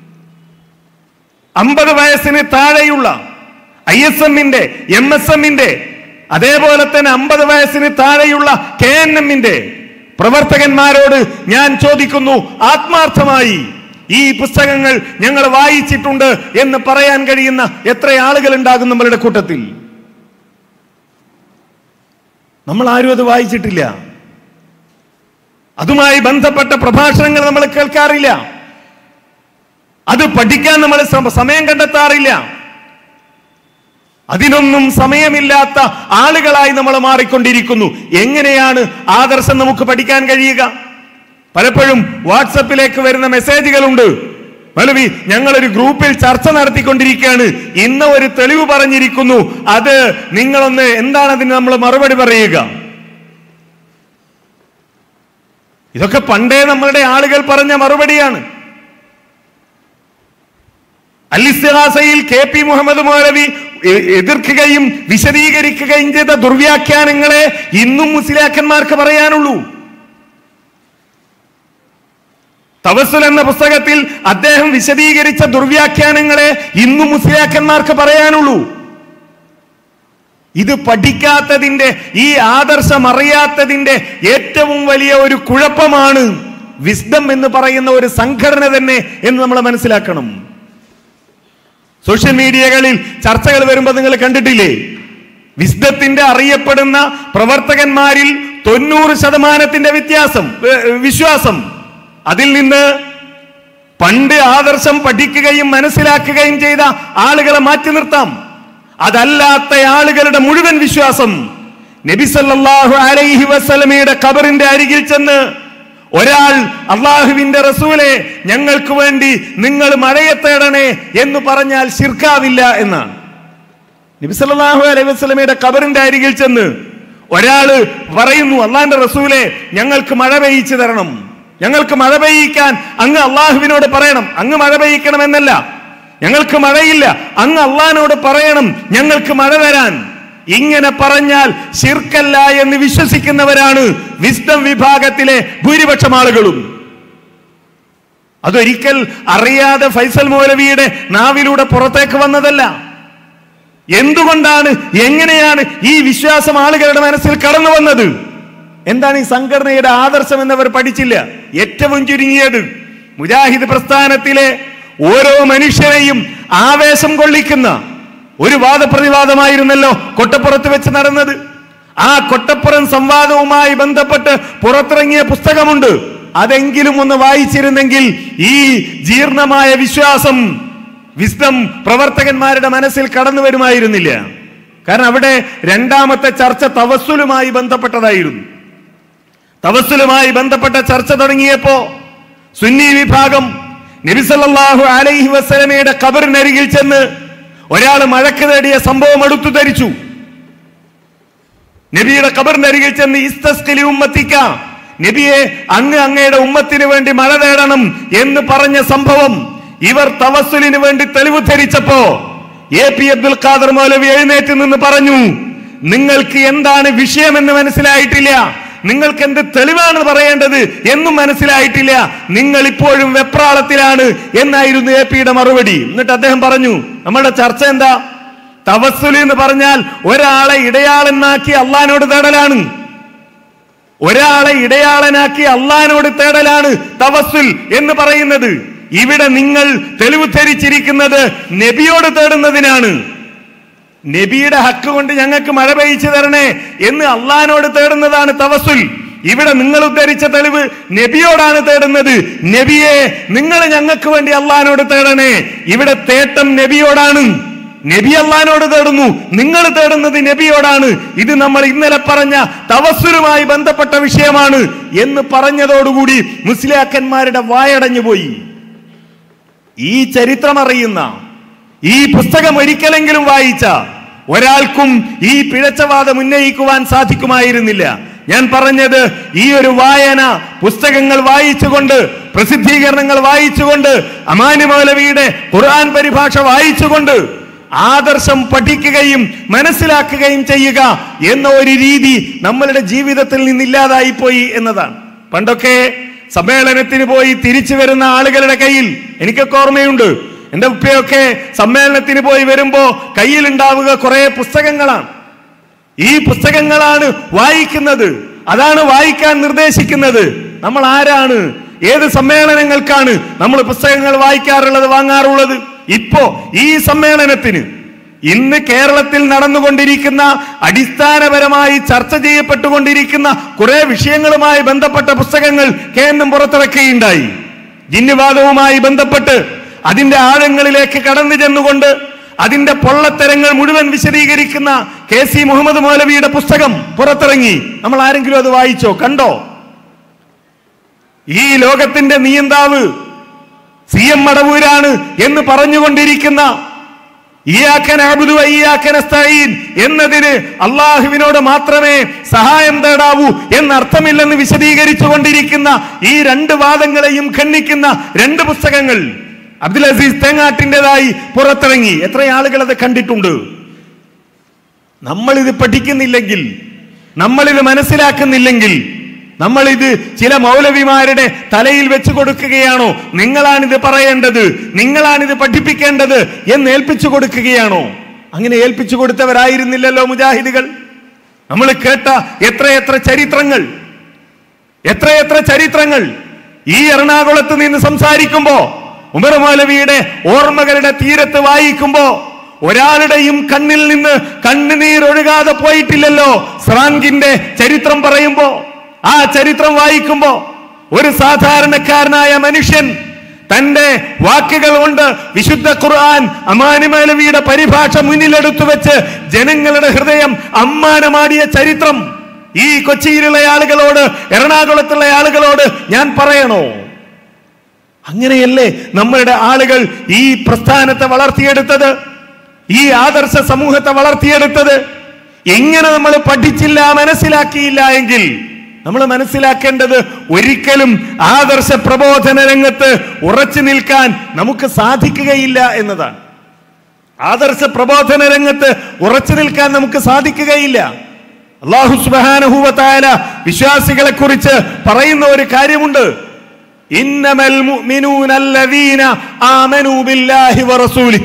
അമ്പത് വയസ്സിന് താഴെയുള്ള ഐ എസ് എമ്മിന്റെ എം എസ് എമ്മിന്റെ അതേപോലെ തന്നെ അമ്പത് വയസ്സിന് താഴെയുള്ള കെ എൻ എമ്മിന്റെ പ്രവർത്തകന്മാരോട് ഞാൻ ചോദിക്കുന്നു, ആത്മാർത്ഥമായി ഈ പുസ്തകങ്ങൾ ഞങ്ങൾ വായിച്ചിട്ടുണ്ട് എന്ന് പറയാൻ കഴിയുന്ന എത്ര ആളുകൾ ഉണ്ടാകും നമ്മളുടെ കൂട്ടത്തിൽ? നമ്മൾ ആരും അത് വായിച്ചിട്ടില്ല. അതുമായി ബന്ധപ്പെട്ട പ്രഭാഷണങ്ങൾ നമ്മൾ കേൾക്കാറില്ല. അത് പഠിക്കാൻ നമ്മൾ സമയം കണ്ടെത്താറില്ല. അതിനൊന്നും സമയമില്ലാത്ത ആളുകളായി നമ്മൾ മാറിക്കൊണ്ടിരിക്കുന്നു. എങ്ങനെയാണ് ആദർശം നമുക്ക് പഠിക്കാൻ കഴിയുക? പലപ്പോഴും വാട്സപ്പിലേക്ക് വരുന്ന മെസ്സേജുകളുണ്ട്, മൗലവി ഞങ്ങളൊരു ഗ്രൂപ്പിൽ ചർച്ച നടത്തിക്കൊണ്ടിരിക്കുകയാണ്, ഇന്ന് ഒരു തെളിവ് പറഞ്ഞിരിക്കുന്നു, അത് നിങ്ങളൊന്ന് എന്താണ് അതിന് നമ്മൾ മറുപടി പറയുക? ഇതൊക്കെ പണ്ടേ നമ്മളുടെ ആളുകൾ പറഞ്ഞ മറുപടിയാണ്. അൽ ഇസ്തിഗാസയിൽ കെ പി മുഹമ്മദ് മൗലവി എതിർക്കുകയും വിശദീകരിക്കുകയും ചെയ്ത ദുർവ്യാഖ്യാനങ്ങളെ ഇന്നും മുസ്ലിയാക്കന്മാർക്ക് പറയാനുള്ളൂ. തവസ്സുൽ എന്ന പുസ്തകത്തിൽ അദ്ദേഹം വിശദീകരിച്ച ദുർവ്യാഖ്യാനങ്ങളെ ഇന്നും മുസ്ലിയാക്കന്മാർക്ക് പറയാനുള്ളൂ. ഇത് പഠിക്കാത്തതിന്റെ, ഈ ആദർശം അറിയാത്തതിന്റെ ഏറ്റവും വലിയ ഒരു കുഴപ്പമാണ് വിസ്ഡം എന്ന് പറയുന്ന ഒരു സംഘടന തന്നെ എന്ന് നമ്മൾ മനസ്സിലാക്കണം. സോഷ്യൽ മീഡിയകളിൽ ചർച്ചകൾ വരുമ്പോൾ നിങ്ങൾ കണ്ടിട്ടില്ലേ? വിസ്ഡത്തിന്റെ അറിയപ്പെടുന്ന പ്രവർത്തകന്മാരിൽ തൊണ്ണൂറ് ശതമാനത്തിന്റെ വ്യത്യാസം വിശ്വാസം. അതിൽ നിന്ന് പണ്ട് ആദർശം പഠിക്കുകയും മനസ്സിലാക്കുകയും ചെയ്ത ആളുകളെ മാറ്റി നിർത്താം. അതല്ലാത്ത ആളുകളുടെ മുഴുവൻ വിശ്വാസം നബി സല്ലല്ലാഹു അലൈഹി വസല്ലമയുടെ ഖബറിന്റെ അരികിൽ ചെന്ന് ഒരാൾ അള്ളാഹുവിന്റെ റസൂലെ ഞങ്ങൾക്ക് വേണ്ടി നിങ്ങൾ മഴയെ തേടണേ എന്ന് പറഞ്ഞാൽ ശിർക്കാവില്ല എന്നാണ്. നബി സല്ലല്ലാഹു അലൈഹി വസല്ലമയുടെ ഖബറിന്റെ അരികിൽ ചെന്ന് ഒരാള് പറയുന്നു, അള്ളാന്റെ റസൂലെ ഞങ്ങൾക്ക് മഴ പെയ്യിച്ചു തരണം, ഞങ്ങൾക്ക് മഴ പെയ്യിക്കാൻ അങ്ങ് അള്ളാഹുവിനോട് പറയണം. അങ്ങ് മഴ പെയ്യിക്കണമെന്നല്ല, ഞങ്ങൾക്ക് മഴയില്ല, അങ്ങ് അള്ളാഹിനോട് പറയണം ഞങ്ങൾക്ക് മഴ തരാൻ. ഇങ്ങനെ പറഞ്ഞാൽ ശിർക്കല്ല എന്ന് വിശ്വസിക്കുന്നവരാണ് വിസ്ഡം വിഭാഗത്തിലെ ഭൂരിപക്ഷം ആളുകളും. അതൊരിക്കൽ അറിയാതെ ഫൈസൽ മൗലവിയുടെ നാവിലൂടെ പുറത്തേക്ക് വന്നതല്ല. എന്തുകൊണ്ടാണ്, എങ്ങനെയാണ് ഈ വിശ്വാസം ആളുകളുടെ മനസ്സിൽ കടന്നു വന്നത്? എന്താണ് ഈ സംഘടനയുടെ ആദർശം എന്നവർ പഠിച്ചില്ല. ഏറ്റവും ചുരുങ്ങിയത് മുജാഹിദ് പ്രസ്ഥാനത്തിലെ ഓരോ മനുഷ്യരെയും ആവേശം കൊള്ളിക്കുന്ന ഒരു വാദപ്രതിവാദമായിരുന്നല്ലോ കൊട്ടപ്പുറത്ത് വെച്ച് നടന്നത്. ആ കൊട്ടപ്പുറം സംവാദവുമായി ബന്ധപ്പെട്ട് പുറത്തിറങ്ങിയ പുസ്തകമുണ്ട്. അതെങ്കിലും ഒന്ന് വായിച്ചിരുന്നെങ്കിൽ ഈ ജീർണമായ വിശ്വാസം വിസ്ഡം പ്രവർത്തകന്മാരുടെ മനസ്സിൽ കടന്നു വരുമായിരുന്നില്ല. കാരണം അവിടെ രണ്ടാമത്തെ ചർച്ച തവസ്സുലുമായി ബന്ധപ്പെട്ടതായിരുന്നു. തവസ്സുലുമായി ബന്ധപ്പെട്ട ചർച്ച തുടങ്ങിയപ്പോ സുന്നി വിഭാഗം നബി സല്ലല്ലാഹു അലൈഹി വസല്ലമയുടെ ഖബറിനരികിൽ ചെന്ന് ഒരാൾ മഴക്ക് തേടിയ സംഭവം എടുത്തു ധരിച്ചു. നബിയുടെ ഖബറിനരികിൽ ചെന്ന് ഇസ്തസ്ഖിലി ഉമ്മത്തിക, നബിയെ അങ്ങ് അങ്ങയുടെ ഉമ്മത്തിന് വേണ്ടി മഴ തേടണം എന്ന് പറഞ്ഞ സംഭവം ഇവർ തവസ്സുലിന് വേണ്ടി തെളിവ് ധരിച്ചപ്പോ എ പി അബ്ദുൽ ഖാദർ മൗലവി എഴുന്നേറ്റ് നിന്ന് പറഞ്ഞു, നിങ്ങൾക്ക് എന്താണ് വിഷയമെന്ന് മനസ്സിലായിട്ടില്ല, നിങ്ങൾക്ക് എന്ത് തെളിവാണ് പറയേണ്ടത് എന്നും മനസ്സിലായിട്ടില്ല, നിങ്ങൾ ഇപ്പോഴും വെപ്രാളത്തിലാണ് എന്നായിരുന്നു എ പിയുടെ മറുപടി. എന്നിട്ട് അദ്ദേഹം പറഞ്ഞു, നമ്മുടെ ചർച്ച എന്താ? തവസ്സുൽ എന്ന് പറഞ്ഞാൽ ഒരാളെ ഇടയാളനാക്കി അള്ളാഹിനോട് തേടലാണ്. ഒരാളെ ഇടയാളനാക്കി അള്ളാഹിനോട് തേടലാണ് തവസ്സുൽ എന്ന് പറയുന്നത്. ഇവിടെ നിങ്ങൾ തെളിവ് ധരിച്ചിരിക്കുന്നത് നബിയോട് തേടുന്നതിനാണ്. നബിയുടെ ഹക്ക് കൊണ്ട് ഞങ്ങൾക്ക് മഴ പെയ്ച്ചു തരണേ എന്ന് അള്ളാഹിനോട് തേടുന്നതാണ് തവസ്സുൽ. ഇവിടെ നിങ്ങൾ ഉദ്ധരിച്ച തെളിവ് നബിയോടാണ് തേടുന്നത്. നബിയെ നിങ്ങൾ ഞങ്ങൾക്ക് വേണ്ടി അള്ളാഹിനോട് തേടണേ. ഇവിടെ തേട്ടം നബിയോടാണ്. നബി അള്ളാഹിനോട് തേടുന്നു, നിങ്ങൾ തേടുന്നത് നബിയോടാണ്. ഇത് നമ്മൾ ഇന്നലെ പറഞ്ഞ തവസ്സുലുമായി ബന്ധപ്പെട്ട വിഷയമാണ് എന്ന് പറഞ്ഞതോടുകൂടി മുസ്ലിയാക്കന്മാരുടെ വായടഞ്ഞു പോയി. ഈ ചരിത്രം അറിയുന്ന, ഈ പുസ്തകം ഒരിക്കലെങ്കിലും വായിച്ച ഒരാൾക്കും ഈ പിഴച്ചവാദം ഉന്നയിക്കുവാൻ സാധിക്കുമായിരുന്നില്ല. ഞാൻ പറഞ്ഞത് ഈ ഒരു വായന, പുസ്തകങ്ങൾ വായിച്ചുകൊണ്ട്, പ്രസിദ്ധീകരണങ്ങൾ വായിച്ചുകൊണ്ട്, അമാനി മൗലവിയുടെ ഖുർആൻ പരിഭാഷ വായിച്ചുകൊണ്ട് ആദർശം പഠിക്കുകയും മനസ്സിലാക്കുകയും ചെയ്യുക എന്ന ഒരു രീതി നമ്മളുടെ ജീവിതത്തിൽ നിന്നില്ലാതായി പോയി എന്നതാണ്. പണ്ടൊക്കെ സമ്മേളനത്തിന് പോയി തിരിച്ചു വരുന്ന ആളുകളുടെ കയ്യിൽ, എനിക്കൊക്കെ ഓർമ്മയുണ്ട്, എന്റെ ഉപ്പയൊക്കെ സമ്മേളനത്തിന് പോയി വരുമ്പോ കയ്യിലുണ്ടാവുക കുറെ പുസ്തകങ്ങളാണ്. ഈ പുസ്തകങ്ങളാണ് വായിക്കുന്നത്, അതാണ് വായിക്കാൻ നിർദ്ദേശിക്കുന്നത്. നമ്മൾ ആരാണ്, ഏത് സമ്മേളനങ്ങൾക്കാണ് നമ്മൾ പുസ്തകങ്ങൾ വായിക്കാറുള്ളത്, വാങ്ങാറുള്ളത്? ഇപ്പോ ഈ സമ്മേളനത്തിന് ഇന്ന് കേരളത്തിൽ നടന്നുകൊണ്ടിരിക്കുന്ന, അടിസ്ഥാനപരമായി ചർച്ച ചെയ്യപ്പെട്ടുകൊണ്ടിരിക്കുന്ന കുറെ വിഷയങ്ങളുമായി ബന്ധപ്പെട്ട പുസ്തകങ്ങൾ കേന്ദ്രം പുറത്തിറക്കുകയുണ്ടായി. ജിന്നുവാദവുമായി ബന്ധപ്പെട്ട് അതിന്റെ ആഴങ്ങളിലേക്ക് കടന്നു ചെന്നുകൊണ്ട് അതിന്റെ പൊള്ളത്തരങ്ങൾ മുഴുവൻ വിശദീകരിക്കുന്ന കെ സി മുഹമ്മദ് മൗലവിയുടെ പുസ്തകം പുറത്തിറങ്ങി. നമ്മൾ ആരെങ്കിലും അത് വായിച്ചോ, കണ്ടോ? ഈ ലോകത്തിന്റെ നിയന്താവ് സി എം മടവൂരാണ് എന്ന് പറഞ്ഞുകൊണ്ടിരിക്കുന്ന ഇയ്യാക നഅ്ബുദു വ ഇയ്യാക നസ്തഈൻ എന്നതിന് അള്ളാഹുവിനോട് മാത്രമേ സഹായം തേടാവൂ എന്നർത്ഥമില്ലെന്ന് വിശദീകരിച്ചു കൊണ്ടിരിക്കുന്ന ഈ രണ്ട് വാദങ്ങളെയും ഖണ്ഡിക്കുന്ന രണ്ട് പുസ്തകങ്ങൾ അബ്ദുൽ അസീസ് തേങ്ങാട്ടിൻ്റെതായി പുറത്തിറങ്ങി. എത്ര ആളുകൾ അത് കണ്ടിട്ടുണ്ട്? നമ്മളിത് പഠിക്കുന്നില്ലെങ്കിൽ, നമ്മളിത് മനസ്സിലാക്കുന്നില്ലെങ്കിൽ, നമ്മളിത് ചില മൗലവിമാരുടെ തലയിൽ വെച്ചു കൊടുക്കുകയാണോ? നിങ്ങളാണിത് പറയേണ്ടത്, നിങ്ങളാണിത് പഠിപ്പിക്കേണ്ടത് എന്ന് ഏൽപ്പിച്ചു കൊടുക്കുകയാണോ? അങ്ങനെ ഏൽപ്പിച്ചു കൊടുത്തവരായിരുന്നില്ലല്ലോ മുജാഹിദുകൾ. നമ്മൾ കേട്ട എത്രയെത്ര ചരിത്രങ്ങൾ, എത്രയെത്ര ചരിത്രങ്ങൾ. ഈ എറണാകുളത്ത് നിന്ന് സംസാരിക്കുമ്പോ, ഉമർ മൗലവിയുടെ ഓർമ്മകളുടെ തീരത്ത് വായിക്കുമ്പോ ഒരാളുടെയും കണ്ണിൽ നിന്ന് കണ്ണുനീരൊഴുകാതെ പോയിട്ടില്ലല്ലോ. സ്രാങ്കിന്റെ ചരിത്രം പറയുമ്പോ, ആ ചരിത്രം വായിക്കുമ്പോ ഒരു സാധാരണക്കാരനായ മനുഷ്യൻ തന്റെ വാക്കുകൾ കൊണ്ട് വിശുദ്ധ ഖുർആൻ, അമാനി മൗലവിയുടെ പരിഭാഷ മുന്നിലെടുത്തു വെച്ച് ജനങ്ങളുടെ ഹൃദയം അമ്മാനമാടിയ ചരിത്രം ഈ കൊച്ചിയിലുള്ള ആളുകളോട്, എറണാകുളത്തുള്ള ആളുകളോട് ഞാൻ പറയണോ? അങ്ങനെയല്ലേ നമ്മളുടെ ആളുകൾ ഈ പ്രസ്ഥാനത്തെ വളർത്തിയെടുത്തത്, ഈ ആദർശ സമൂഹത്തെ വളർത്തിയെടുത്തത്? ഇങ്ങനെ നമ്മൾ പഠിച്ചില്ല, മനസ്സിലാക്കിയില്ല എങ്കിൽ നമ്മൾ മനസ്സിലാക്കേണ്ടത് ഒരിക്കലും ആദർശ പ്രബോധന രംഗത്ത് ഉറച്ചു നിൽക്കാൻ നമുക്ക് സാധിക്കുകയില്ല എന്നതാണ്. ആദർശ പ്രബോധന രംഗത്ത് ഉറച്ചു നിൽക്കാൻ നമുക്ക് സാധിക്കുകയില്ല. അല്ലാഹു സുബ്ഹാനഹു വ തആല വിശ്വാസികളെ കുറിച്ച് പറയുന്ന ഒരു കാര്യമുണ്ട്. ഇന്നമൽ മുഅ്മിനൂന അല്ലദീന ആമനൂ ബില്ലാഹി വ റസൂലിഹി.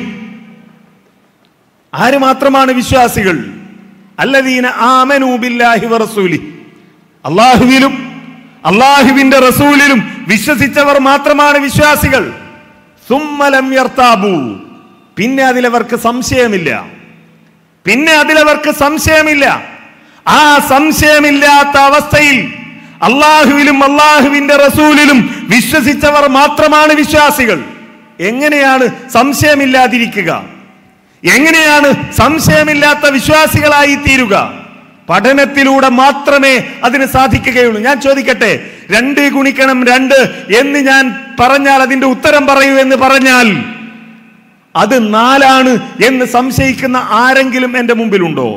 ആര് മാത്രമാണ് വിശ്വാസികൾ? അല്ലദീന ആമനൂ ബില്ലാഹി വ റസൂലിഹി. അല്ലാഹുവിലും അല്ലാഹുവിന്റെ റസൂലിലും വിശ്വസിച്ചവർ മാത്രമാണ് വിശ്വാസികൾ. സുമ്മ ലം യർതാബു. പിന്നെ അതിലവർക്ക് സംശയമില്ല. പിന്നെ അതിലവർക്ക് സംശയമില്ല. ആ സംശയമില്ലാത്ത അവസ്ഥയിൽ അല്ലാഹുവിലും അല്ലാഹുവിന്റെ റസൂലിലും വിശ്വസിച്ചവർ മാത്രമാണ് വിശ്വാസികൾ. എങ്ങനെയാണ് സംശയമില്ലാതിരിക്കുക? എങ്ങനെയാണ് സംശയമില്ലാത്ത വിശ്വാസികളായി തീരുക? പഠനത്തിലൂടെ മാത്രമേ അതിന് സാധിക്കുകയുള്ളൂ. ഞാൻ ചോദിക്കട്ടെ, രണ്ട് ഗുണിക്കണം രണ്ട് എന്ന് ഞാൻ പറഞ്ഞാൽ അതിന്റെ ഉത്തരം പറയൂ എന്ന് പറഞ്ഞാൽ അത് നാലാണ് എന്ന് സംശയിക്കുന്ന ആരെങ്കിലും എന്റെ മുമ്പിലുണ്ടോ?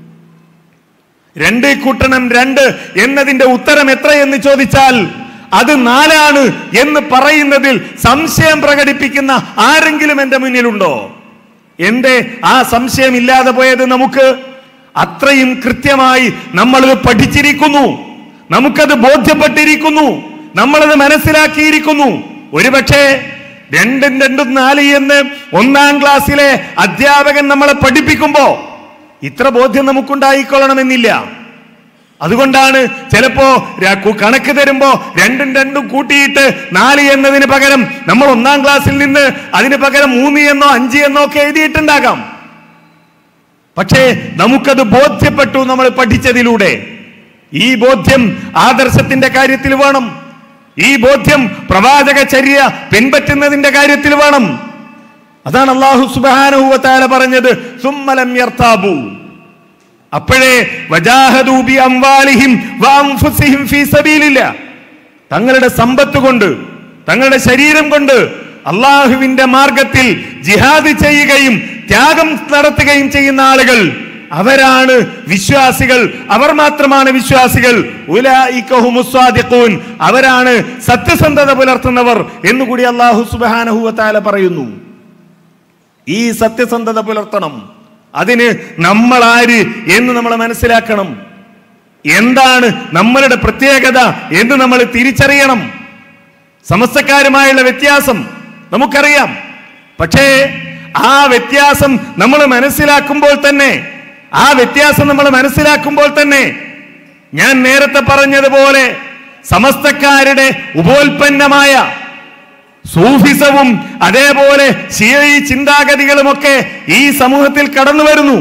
രണ്ട് കൂട്ടണം രണ്ട് എന്നതിന്റെ ഉത്തരം എത്രയെന്ന് ചോദിച്ചാൽ അത് നാലാണ് എന്ന് പറയുന്നതിൽ സംശയം പ്രകടിപ്പിക്കുന്ന ആരെങ്കിലും എന്റെ മുന്നിലുണ്ടോ? എന്റെ ആ സംശയം ഇല്ലാതെ പോയത് നമുക്ക് അത്രയും കൃത്യമായി നമ്മളത് പഠിച്ചിരിക്കുന്നു, നമുക്കത് ബോധ്യപ്പെട്ടിരിക്കുന്നു, നമ്മളത് മനസ്സിലാക്കിയിരിക്കുന്നു. ഒരുപക്ഷെ രണ്ടും രണ്ടും നാല് എന്ന് ഒന്നാം ക്ലാസ്സിലെ അധ്യാപകൻ നമ്മളെ പഠിപ്പിക്കുമ്പോ ഇത്ര ബോധ്യം നമുക്കുണ്ടായിക്കൊള്ളണമെന്നില്ല. അതുകൊണ്ടാണ് ചിലപ്പോ കണക്ക് തരുമ്പോ രണ്ടും രണ്ടും കൂട്ടിയിട്ട് നാല് എന്നതിന് പകരം നമ്മൾ ഒന്നാം ക്ലാസ്സിൽ നിന്ന് അതിന് പകരം മൂന്ന് എന്നോ അഞ്ച് എന്നോ ഒക്കെ എഴുതിയിട്ടുണ്ടാകാം. പക്ഷേ നമുക്കത് ബോധ്യപ്പെട്ടു നമ്മൾ പഠിച്ചതിലൂടെ. ഈ ബോധ്യം ആദർശത്തിന്റെ കാര്യത്തിൽ വേണം. ഈ ബോധ്യം പ്രവാചക ചര്യ പിൻപറ്റുന്നതിന്റെ കാര്യത്തിൽ വേണം. അതാണ് അല്ലാഹു സുബ്ഹാനഹു വ തആല പറഞ്ഞത്, സുമ്മ ലം യർതാബു. അപ്പോഴേ വജാഹദൂ ബി അംവാലിഹിം വ അൻഫുസിഹിം ഫീ സബീലില്ലാഹ്. തങ്ങളുടെ സമ്പത്ത് കൊണ്ട്, തങ്ങളുടെ ശരീരം കൊണ്ട് അല്ലാഹുവിന്റെ മാർഗത്തിൽ ജിഹാദ് ചെയ്യുകയും ത്യാഗം നടത്തുകയും ചെയ്യുന്ന ആളുകൾ അവരാണ് വിശ്വാസികൾ. അവർ മാത്രമാണ് വിശ്വാസികൾ. ഉലൈക ഹുമുസ് സ്വാദിഖൂൻ. അവരാണ് സത്യസന്ധത പുലർത്തുന്നവർ എന്നുകൂടി അല്ലാഹു സുബ്ഹാനഹു വ തആല പറയുന്നു. ഈ സത്യസന്ധത പുലർത്തണം. അതിന് നമ്മൾ ആര് എന്ന് നമ്മൾ മനസ്സിലാക്കണം. എന്താണ് നമ്മളുടെ പ്രത്യേകത എന്ന് നമ്മൾ തിരിച്ചറിയണം. സമസ്തക്കാരുമായുള്ള വ്യത്യാസം നമുക്കറിയാം. പക്ഷേ ആ വ്യത്യാസം നമ്മൾ മനസ്സിലാക്കുമ്പോൾ തന്നെ ആ വ്യത്യാസം നമ്മൾ മനസ്സിലാക്കുമ്പോൾ തന്നെ ഞാൻ നേരത്തെ പറഞ്ഞതുപോലെ സമസ്തക്കാരുടെ ഉപോൽപ്പന്നമായ സൂഫിസവും അതേപോലെ ശിയഈ ചിന്താഗതികളുമൊക്കെ ഈ സമൂഹത്തിൽ കടന്നു വരുന്നു.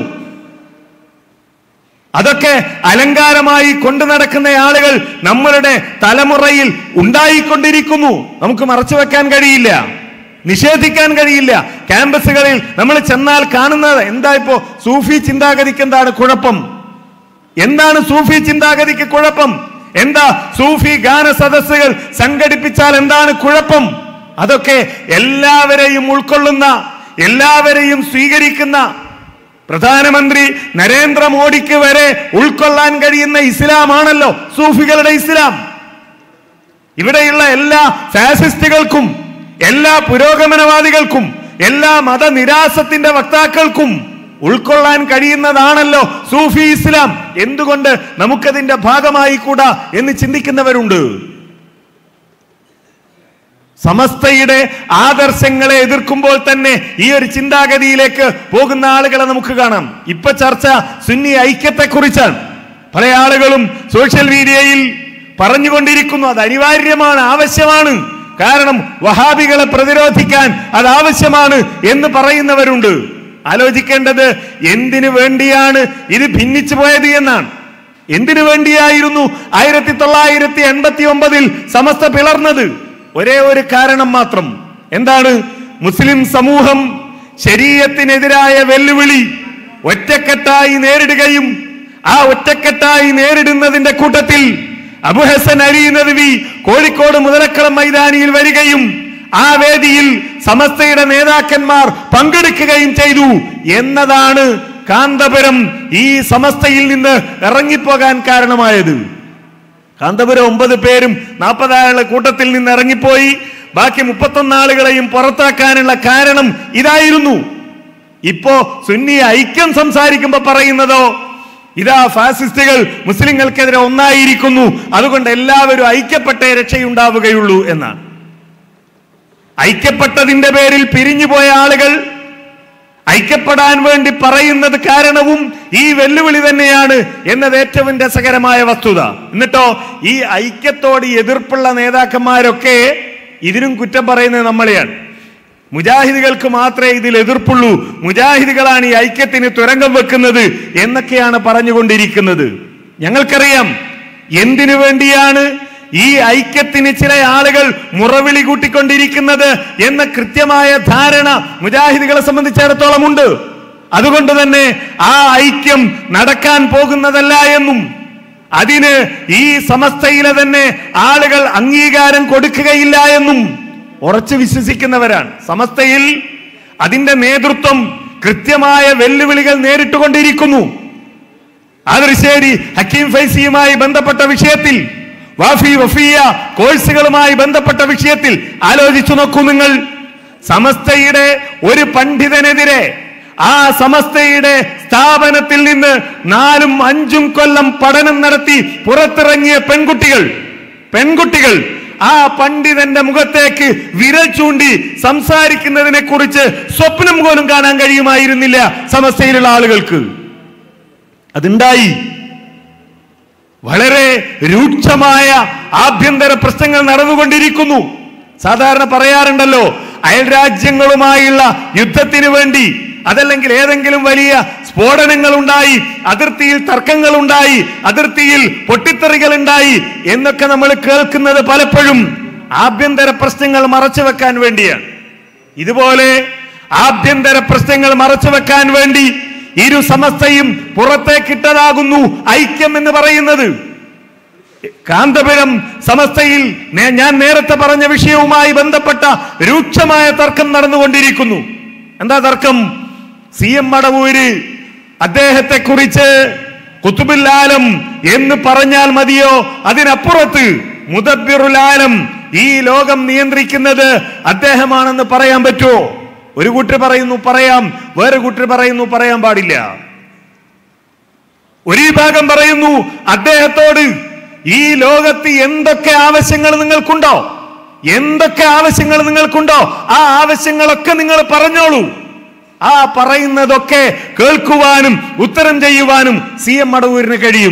അതൊക്കെ അലങ്കാരമായി കൊണ്ടു നടക്കുന്ന ആളുകൾ നമ്മളുടെ തലമുറയിൽ ഉണ്ടായിക്കൊണ്ടിരിക്കുന്നു. നമുക്ക് മറച്ചു വെക്കാൻ കഴിയില്ല, നിഷേധിക്കാൻ കഴിയില്ല. ക്യാമ്പസുകളിൽ നമ്മൾ ചെന്നാൽ കാണുന്നത് എന്താ? ഇപ്പോ സൂഫി ചിന്താഗതിക്ക് എന്താണ് കുഴപ്പം? എന്താണ് സൂഫി ചിന്താഗതിക്ക് കുഴപ്പം? എന്താ സൂഫി ഗാന സദസ്സുകൾ സംഘടിപ്പിച്ചാൽ എന്താണ് കുഴപ്പം? അതൊക്കെ എല്ലാവരെയും ഉൾക്കൊള്ളുന്ന, എല്ലാവരെയും സ്വീകരിക്കുന്ന, പ്രധാനമന്ത്രി നരേന്ദ്രമോദിക്ക് വരെ ഉൾക്കൊള്ളാൻ കഴിയുന്ന ഇസ്ലാമാണല്ലോ സൂഫികളുടെ ഇസ്ലാം. ഇവിടെയുള്ള എല്ലാ ഫാസിസ്റ്റുകൾക്കും, എല്ലാ പുരോഗമനവാദികൾക്കും, എല്ലാ മതനിരാസത്തിന്റെ വക്താക്കൾക്കും ഉൾക്കൊള്ളാൻ കഴിയുന്നതാണല്ലോ സൂഫി ഇസ്ലാം. എന്തുകൊണ്ട് നമുക്കതിന്റെ ഭാഗമായി കൂടാ എന്ന് ചിന്തിക്കുന്നവരുണ്ട്. സമസ്തയുടെ ആദർശങ്ങളെ എതിർക്കുമ്പോൾ തന്നെ ഈ ഒരു ചിന്താഗതിയിലേക്ക് പോകുന്ന ആളുകളെ നമുക്ക് കാണാം. ഇപ്പൊ ചർച്ച സുന്നി ഐക്യത്തെ കുറിച്ചാണ്. പല ആളുകളും സോഷ്യൽ മീഡിയയിൽ പറഞ്ഞുകൊണ്ടിരിക്കുന്നു അത് അനിവാര്യമാണ്, ആവശ്യമാണ്, കാരണം വഹാബികളെ പ്രതിരോധിക്കാൻ അത് ആവശ്യമാണ് എന്ന് പറയുന്നവരുണ്ട്. ആലോചിക്കേണ്ടത് എന്തിനു വേണ്ടിയാണ് ഇത് ഭിന്നിച്ചു പോയത് എന്നാണ്. എന്തിനു വേണ്ടിയായിരുന്നു ആയിരത്തി തൊള്ളായിരത്തി എൺപത്തി ഒമ്പതിൽ സമസ്ത പിളർന്നത്? ഒരേ ഒരു കാരണം മാത്രം. എന്താണ്? മുസ്ലിം സമൂഹം ശരീഅത്തിനെതിരായ വെല്ലുവിളി ഒറ്റക്കെട്ടായി നേരിടുകയും ആ ഒറ്റക്കെട്ടായി നേരിടുന്നതിന്റെ കൂട്ടത്തിൽ അബു ഹസൻ അലി നദ്വി കോഴിക്കോട് മുതലക്കളം മൈതാനിയിൽ വരികയും ആ വേദിയിൽ സമസ്തയുടെ നേതാക്കന്മാർ പങ്കെടുക്കുകയും ചെയ്തു എന്നതാണ് കാന്തപുരം ഈ സമസ്തയിൽ നിന്ന് ഇറങ്ങിപ്പോകാൻ കാരണമായത്. കാന്തപുരം ഒമ്പത് പേരും നാൽപ്പതാളുടെ കൂട്ടത്തിൽ നിന്ന് ഇറങ്ങിപ്പോയി ബാക്കി മുപ്പത്തൊന്ന് ആളുകളെയും പുറത്താക്കാനുള്ള കാരണം ഇതായിരുന്നു. ഇപ്പോ സുന്നി ഐക്യം സംസാരിക്കുമ്പോ പറയുന്നതോ ഇതാ ഫാസിസ്റ്റുകൾ മുസ്ലിങ്ങൾക്കെതിരെ ഒന്നായിരിക്കുന്നു, അതുകൊണ്ട് എല്ലാവരും ഐക്യപ്പെട്ടേ രക്ഷയുണ്ടാവുകയുള്ളൂ എന്നാണ്. ഐക്യപ്പെട്ടതിന്റെ പേരിൽ പിരിഞ്ഞുപോയ ആളുകൾ ഐക്യപ്പെടാൻ വേണ്ടി പറയുന്നത് കാരണവും ഈ വെല്ലുവിളി തന്നെയാണ് എന്നത് ഏറ്റവും രസകരമായ വസ്തുത. എന്നിട്ടോ ഈ ഐക്യത്തോട് എതിർപ്പുള്ള നേതാക്കന്മാരൊക്കെ ഇതിനും കുറ്റം പറയുന്നത് നമ്മളെയാണ്. മുജാഹിദുകൾക്ക് മാത്രമേ ഇതിൽ എതിർപ്പുള്ളൂ, മുജാഹിദുകളാണ് ഈ ഐക്യത്തിന് തുരങ്കം വെക്കുന്നത് എന്നൊക്കെയാണ് പറഞ്ഞുകൊണ്ടിരിക്കുന്നത്. ഞങ്ങൾക്കറിയാം എന്തിനു വേണ്ടിയാണ് ഈ ഐക്യത്തിന് ചില ആളുകൾ മുറവിളി കൂട്ടിക്കൊണ്ടിരിക്കുന്നത് എന്ന കൃത്യമായ ധാരണ മുജാഹിദുകളെ സംബന്ധിച്ചിടത്തോളം ഉണ്ട്. അതുകൊണ്ട് തന്നെ ആ ഐക്യം നടക്കാൻ പോകുന്നതല്ല എന്നും അതിന് ഈ സമസ്തയിലെ തന്നെ ആളുകൾ അംഗീകാരം കൊടുക്കുകയില്ല എന്നും ഉറച്ചു വിശ്വസിക്കുന്നവരാണ്. സമസ്തയിൽ അതിന്റെ നേതൃത്വം കൃത്യമായ വെല്ലുവിളികൾ നേരിട്ടുകൊണ്ടിരിക്കുന്നു. ആദർശേരി ഹക്കീം ഫൈസിയുമായി ബന്ധപ്പെട്ട വിഷയത്തിൽ, വാഫി വഫിയ കോഴ്സുകളുമായി ബന്ധപ്പെട്ട വിഷയത്തിൽ ആലോചിച്ചു നോക്കൂ നിങ്ങൾ. സമസ്തയുടെ ഒരു പണ്ഡിതനെതിരെ ആ സമസ്തയുടെ സ്ഥാപനത്തിൽ നിന്ന് നാലും അഞ്ചും കൊല്ലം പഠനം നടത്തി പുറത്തിറങ്ങിയ പെൺകുട്ടികൾ പെൺകുട്ടികൾ ആ പണ്ഡിതന്റെ മുഖത്തേക്ക് വിരൽ ചൂണ്ടി സംസാരിക്കുന്നതിനെ കുറിച്ച് സ്വപ്നം പോലും കാണാൻ കഴിയുമായിരുന്നില്ല സമസ്തയിലുള്ള ആളുകൾക്ക്. അതുണ്ടായി. വളരെ രൂക്ഷമായ ആഭ്യന്തര പ്രശ്നങ്ങൾ നടന്നുകൊണ്ടിരിക്കുന്നു. സാധാരണ പറയാറുണ്ടല്ലോ, അയൽരാജ്യങ്ങളുമായുള്ള യുദ്ധത്തിന് വേണ്ടി അതല്ലെങ്കിൽ ഏതെങ്കിലും വലിയ സ്ഫോടനങ്ങൾ ഉണ്ടായി, അതിർത്തിയിൽ തർക്കങ്ങൾ ഉണ്ടായി, അതിർത്തിയിൽ പൊട്ടിത്തെറികൾ ഉണ്ടായി എന്നൊക്കെ നമ്മൾ കേൾക്കുന്നത് പലപ്പോഴും ആഭ്യന്തര പ്രശ്നങ്ങൾ മറച്ചു വെക്കാൻ വേണ്ടിയാണ്. ഇതുപോലെ ആഭ്യന്തര പ്രശ്നങ്ങൾ മറച്ചു വെക്കാൻ വേണ്ടി ഇരു സമസ്തയും പുറത്തേക്കിട്ടതാകുന്നു ഐക്യം എന്ന് പറയുന്നത്. കാന്തപുരം സമസ്തയിൽ ഞാൻ നേരത്തെ പറഞ്ഞ വിഷയവുമായി ബന്ധപ്പെട്ട രൂക്ഷമായ തർക്കം നടന്നുകൊണ്ടിരിക്കുന്നു. എന്താ തർക്കം? സി എം മടവൂര് അദ്ദേഹത്തെ കുറിച്ച് ഖുതുബുൽ ആലം എന്ന് പറഞ്ഞാൽ മതിയോ, അതിനപ്പുറത്ത് മുദബ്ബിറുൽ ആലം, ഈ ലോകം നിയന്ത്രിക്കുന്നത് അദ്ദേഹമാണെന്ന് പറയാൻ പറ്റുമോ? ഒരു കൂട്ടർ പറയുന്നു പറയാം, വേറെ കൂട്ടർ പറയുന്നു പറയാൻ പാടില്ല. ഒരു വിഭാഗം പറയുന്നു അദ്ദേഹത്തോട് ഈ ലോകത്ത് എന്തൊക്കെ ആവശ്യങ്ങൾ നിങ്ങൾക്കുണ്ടോ, എന്തൊക്കെ ആവശ്യങ്ങൾ നിങ്ങൾക്കുണ്ടോ ആ ആവശ്യങ്ങളൊക്കെ നിങ്ങൾ പറഞ്ഞോളൂ. ആ പറയുന്നതൊക്കെ കേൾക്കുവാനും ഉത്തരം ചെയ്യുവാനും സി എം മടവൂരിന് കഴിയും.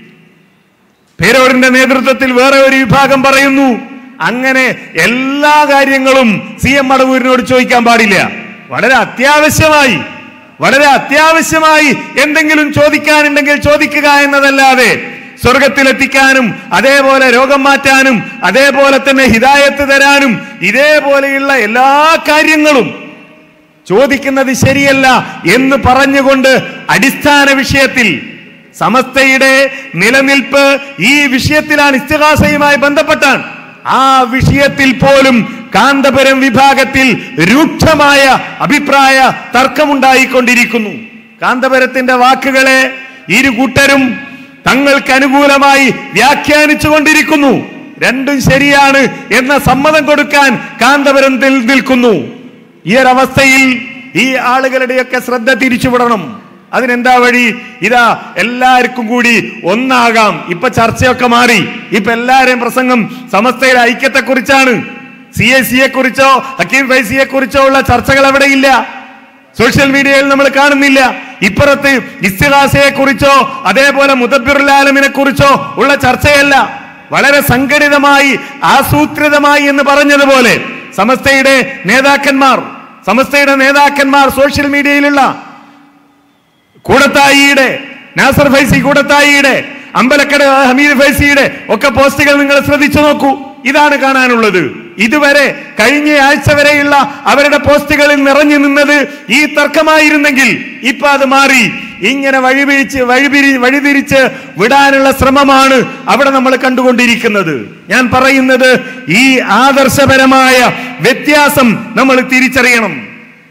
പേരോടിന്റെ നേതൃത്വത്തിൽ വേറെ ഒരു വിഭാഗം പറയുന്നു അങ്ങനെ എല്ലാ കാര്യങ്ങളും സി എം മടവൂരിനോട് ചോദിക്കാൻ പാടില്ല. വളരെ അത്യാവശ്യമായി വളരെ അത്യാവശ്യമായി എന്തെങ്കിലും ചോദിക്കാനുണ്ടെങ്കിൽ ചോദിക്കുക എന്നതല്ലാതെ സ്വർഗത്തിലെത്തിക്കാനും അതേപോലെ രോഗം മാറ്റാനും അതേപോലെ തന്നെ ഹിദായത്ത് തരാനും ഇതേപോലെയുള്ള എല്ലാ കാര്യങ്ങളും ചോദിക്കുന്നത് ശരിയല്ല എന്ന് പറഞ്ഞുകൊണ്ട് അടിസ്ഥാന വിഷയത്തിൽ സമസ്തയുടെ നിലനിൽപ്പ് ഈ വിഷയത്തിലാണ്, ഇസ്തിഗാസയുമായി ബന്ധപ്പെട്ടാണ്. ആ വിഷയത്തിൽ പോലും കാന്തപുരം വിഭാഗത്തിൽ രൂക്ഷമായ അഭിപ്രായ തർക്കമുണ്ടായിക്കൊണ്ടിരിക്കുന്നു. കാന്തപുരത്തിന്റെ വാക്കുകളെ ഇരു കൂട്ടരും തങ്ങൾക്ക് അനുകൂലമായി വ്യാഖ്യാനിച്ചു കൊണ്ടിരിക്കുന്നു. രണ്ടും ശരിയാണ് എന്ന സമ്മതം കൊടുക്കാൻ കാന്തപുരം നിൽക്കുന്നു. ഈ ഒരവസ്ഥയിൽ ഈ ആളുകളുടെയൊക്കെ ശ്രദ്ധ തിരിച്ചുവിടണം. അതിനെന്താ വഴി? ഇതാ എല്ലാവർക്കും കൂടി ഒന്നാകാം. ഇപ്പൊ ചർച്ചയൊക്കെ മാറി. ഇപ്പൊ എല്ലാവരെയും പ്രസംഗം സമസ്തയിലെ ഐക്യത്തെ കുറിച്ചാണ്. സി എ സിയെ കുറിച്ചോ ഹക്കീം ഫൈസിയെ കുറിച്ചോ ഉള്ള ചർച്ചകൾ എവിടെയില്ല, സോഷ്യൽ മീഡിയയിൽ നമ്മൾ കാണുന്നില്ല. ഇപ്പുറത്ത് ഇസ്തിഗാസയെ കുറിച്ചോ അതേപോലെ മുദബ്ബിറുൽ ആലമിനെ കുറിച്ചോ ഉള്ള ചർച്ചയല്ല. വളരെ സംഘടിതമായി ആസൂത്രിതമായി എന്ന് പറഞ്ഞതുപോലെ സമസ്തയുടെ നേതാക്കന്മാർ സമസ്തയുടെ നേതാക്കന്മാർ സോഷ്യൽ മീഡിയയിലുള്ള കൂടത്തായിയുടെ, നാസർ ഫൈസി കൂടത്തായിയുടെ, അമ്പലക്കട ഹമീദ് ഫൈസിയുടെ ഒക്കെ പോസ്റ്റുകൾ നിങ്ങൾ ശ്രദ്ധിച്ചു നോക്കൂ. ഇതാണ് കാണാനുള്ളത്. ഇതുവരെ കഴിഞ്ഞ ആഴ്ച വരെയുള്ള അവരുടെ പോസ്റ്റുകളിൽ നിറഞ്ഞു നിന്നത് ഈ തർക്കമായിരുന്നെങ്കിൽ ഇപ്പൊ അത് മാറി. ഇങ്ങനെ വഴിപിരിച്ച് വഴിപിരി വഴിതിരിച്ച് വിടാനുള്ള ശ്രമമാണ് അവിടെ നമ്മൾ കണ്ടുകൊണ്ടിരിക്കുന്നത്. ഞാൻ പറയുന്നത് ഈ ആദർശപരമായ വ്യത്യാസം നമ്മൾ തിരിച്ചറിയണം.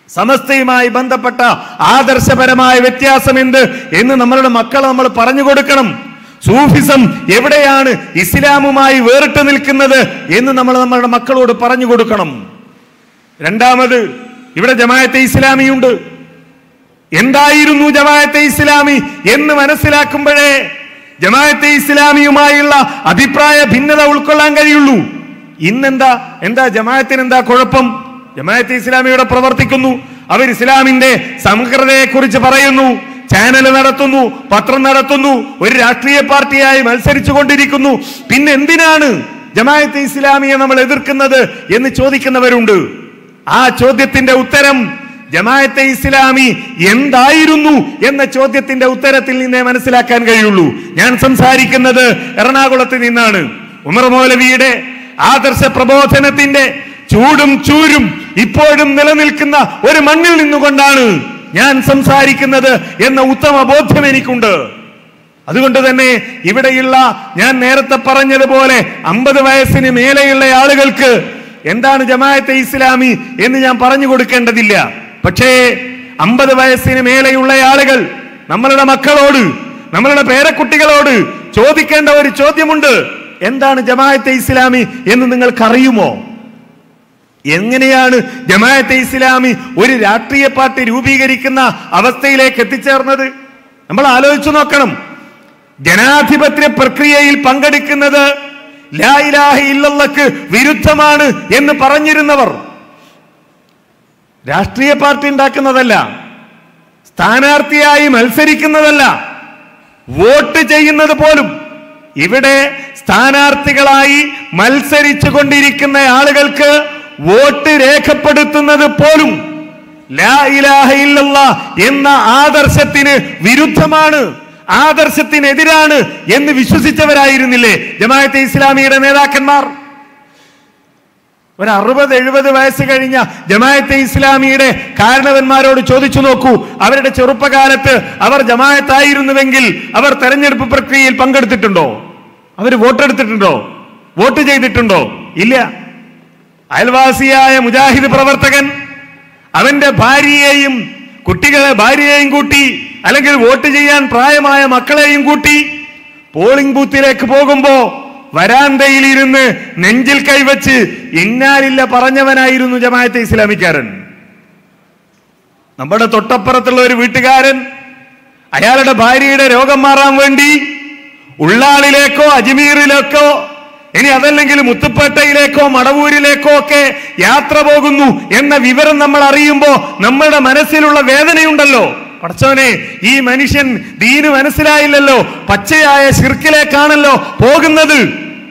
സമസ്തയുമായി ബന്ധപ്പെട്ട ആദർശപരമായ വ്യത്യാസം എന്ത് എന്ന് നമ്മളുടെ മക്കളെ നമ്മൾ പറഞ്ഞു കൊടുക്കണം. സൂഫിസം എവിടെയാണ് ഇസ്ലാമുമായി വേറിട്ട് നിൽക്കുന്നത് എന്ന് നമ്മൾ നമ്മളുടെ മക്കളോട് പറഞ്ഞു കൊടുക്കണം. രണ്ടാമത്, ഇവിടെ ജമാഅത്തെ ഇസ്ലാമിയുണ്ട്. എന്തായിരുന്നു ജമാഅത്തെ ഇസ്ലാമി എന്ന് മനസ്സിലാക്കുമ്പോഴേ ജമാഅത്തെ ഇസ്ലാമിയുമായുള്ള അഭിപ്രായ ഭിന്നത ഉൾക്കൊള്ളാൻ കഴിയുള്ളൂ. ഇന്നെന്താ എന്താ ജമാഅത്തിന് എന്താ കുഴപ്പം? ജമാഅത്തെ ഇസ്ലാമിയുടെ പ്രവർത്തിക്കുന്നു, അവർ ഇസ്ലാമിന്റെ സമഗ്രതയെ കുറിച്ച് പറയുന്നു, ചാനൽ നടത്തുന്നു, പത്രം നടത്തുന്നു, ഒരു രാഷ്ട്രീയ പാർട്ടിയായി മത്സരിച്ചു കൊണ്ടിരിക്കുന്നു. പിന്നെ എന്തിനാണ് ജമാഅത്തെ ഇസ്ലാമിയെ നമ്മൾ എതിർക്കുന്നത് എന്ന് ചോദിക്കുന്നവരുണ്ട്. ആ ചോദ്യത്തിന്റെ ഉത്തരം ജമാഅത്തെ ഇസ്ലാമി എന്തായിരുന്നു എന്ന ചോദ്യത്തിന്റെ ഉത്തരത്തിൽ നിന്നേ മനസ്സിലാക്കാൻ കഴിയുള്ളൂ. ഞാൻ സംസാരിക്കുന്നത് എറണാകുളത്ത് നിന്നാണ്. ഉമർ മൗലവിയുടെ ആദർശ പ്രബോധനത്തിന്റെ ചൂടും ചൂരും ഇപ്പോഴും നിലനിൽക്കുന്ന ഒരു മണ്ണിൽ നിന്നുകൊണ്ടാണ് ഞാൻ സംസാരിക്കുന്നത് എന്ന ഉത്തമ ബോധ്യം എനിക്കുണ്ട്. അതുകൊണ്ട് തന്നെ ഇവിടെയുള്ള ഞാൻ നേരത്തെ പറഞ്ഞതുപോലെ അമ്പത് വയസ്സിന് മേലെയുള്ള ആളുകൾക്ക് എന്താണ് ജമാഅത്തെ ഇസ്ലാമി എന്ന് ഞാൻ പറഞ്ഞു കൊടുക്കേണ്ടതില്ല. പക്ഷേ അമ്പത് വയസ്സിന് മേലെയുള്ള ആളുകൾ നമ്മളുടെ മക്കളോട്, നമ്മളുടെ പേരക്കുട്ടികളോട് ചോദിക്കേണ്ട ഒരു ചോദ്യമുണ്ട്. എന്താണ് ജമാഅത്തെ ഇസ്ലാമി എന്ന് നിങ്ങൾക്കറിയുമോ? എങ്ങനെയാണ് ജമാഅത്തെ ഇസ്ലാമി ഒരു രാഷ്ട്രീയ പാർട്ടി രൂപീകരിക്കുന്ന അവസ്ഥയിലേക്ക് എത്തിച്ചേർന്നത്? നമ്മൾ ആലോചിച്ചു നോക്കണം. ജനാധിപത്യ പ്രക്രിയയിൽ പങ്കെടുക്കുന്നത് ലാ ഇലാഹ ഇല്ലല്ലാഹ്ക്ക് വിരുദ്ധമാണ് എന്ന് പറഞ്ഞിരുന്നവർ രാഷ്ട്രീയ പാർട്ടി ഉണ്ടാക്കുന്നതല്ല, സ്ഥാനാർത്ഥിയായി മത്സരിക്കുന്നതല്ല, വോട്ട് ചെയ്യുന്നത് പോലും. ഇവിടെ സ്ഥാനാർത്ഥികളായി മത്സരിച്ചു കൊണ്ടിരിക്കുന്ന ആളുകൾക്ക് വോട്ട് രേഖപ്പെടുത്തുന്നത് പോലും ലാ ഇലാഹ ഇല്ലല്ലാഹ് എന്ന ആദർശത്തിന് വിരുദ്ധമാണ്, ആദർശത്തിനെതിരാണ് എന്ന് വിശ്വസിച്ചവരായിരുന്നില്ലേ ജമാഅത്തെ ഇസ്ലാമിയുടെ നേതാക്കന്മാർ? ഒരു അറുപത് എഴുപത് വയസ്സ് കഴിഞ്ഞ ജമാഅത്തെ ഇസ്ലാമിയുടെ കാരണവന്മാരോട് ചോദിച്ചു നോക്കൂ, അവരുടെ ചെറുപ്പകാലത്ത് അവർ ജമാഅത്തായിരുന്നുവെങ്കിൽ അവർ തെരഞ്ഞെടുപ്പ് പ്രക്രിയയിൽ പങ്കെടുത്തിട്ടുണ്ടോ? അവർ വോട്ടെടുത്തിട്ടുണ്ടോ? വോട്ട് ചെയ്തിട്ടുണ്ടോ? ഇല്ല. അയൽവാസിയായ മുജാഹിദ് പ്രവർത്തകൻ അവന്റെ ഭാര്യയെയും കുട്ടികളെ ഭാര്യയെയും കൂട്ടി, അല്ലെങ്കിൽ വോട്ട് ചെയ്യാൻ പ്രായമായ മക്കളെയും കൂട്ടി പോളിംഗ് ബൂത്തിലേക്ക് പോകുമ്പോ വരാന്തയിൽ ഇരുന്ന് നെഞ്ചിൽ കൈവച്ച് ഇന്നാലില്ല പറഞ്ഞവനായിരുന്നു ജമാഅത്തെ ഇസ്ലാമിക്കാരൻ. നമ്മുടെ തൊട്ടപ്പുറത്തുള്ള ഒരു വീട്ടുകാരൻ അയാളുടെ ഭാര്യയുടെ രോഗം മാറാൻ വേണ്ടി ഉള്ളാളിലേക്കോ അജ്മീറിലേക്കോ ഇനി അതല്ലെങ്കിൽ മുത്തുപ്പേട്ടയിലേക്കോ മടവൂരിലേക്കോ ഒക്കെ യാത്ര പോകുന്നു എന്ന വിവരം നമ്മൾ അറിയുമ്പോ നമ്മളുടെ മനസ്സിലുള്ള വേദനയുണ്ടല്ലോ. പടച്ചോനെ, ഈ മനുഷ്യൻ ദീന് മനസ്സിലായില്ലല്ലോ, പച്ചയായ ശിർക്കിലേക്കാണല്ലോ പോകുന്നത്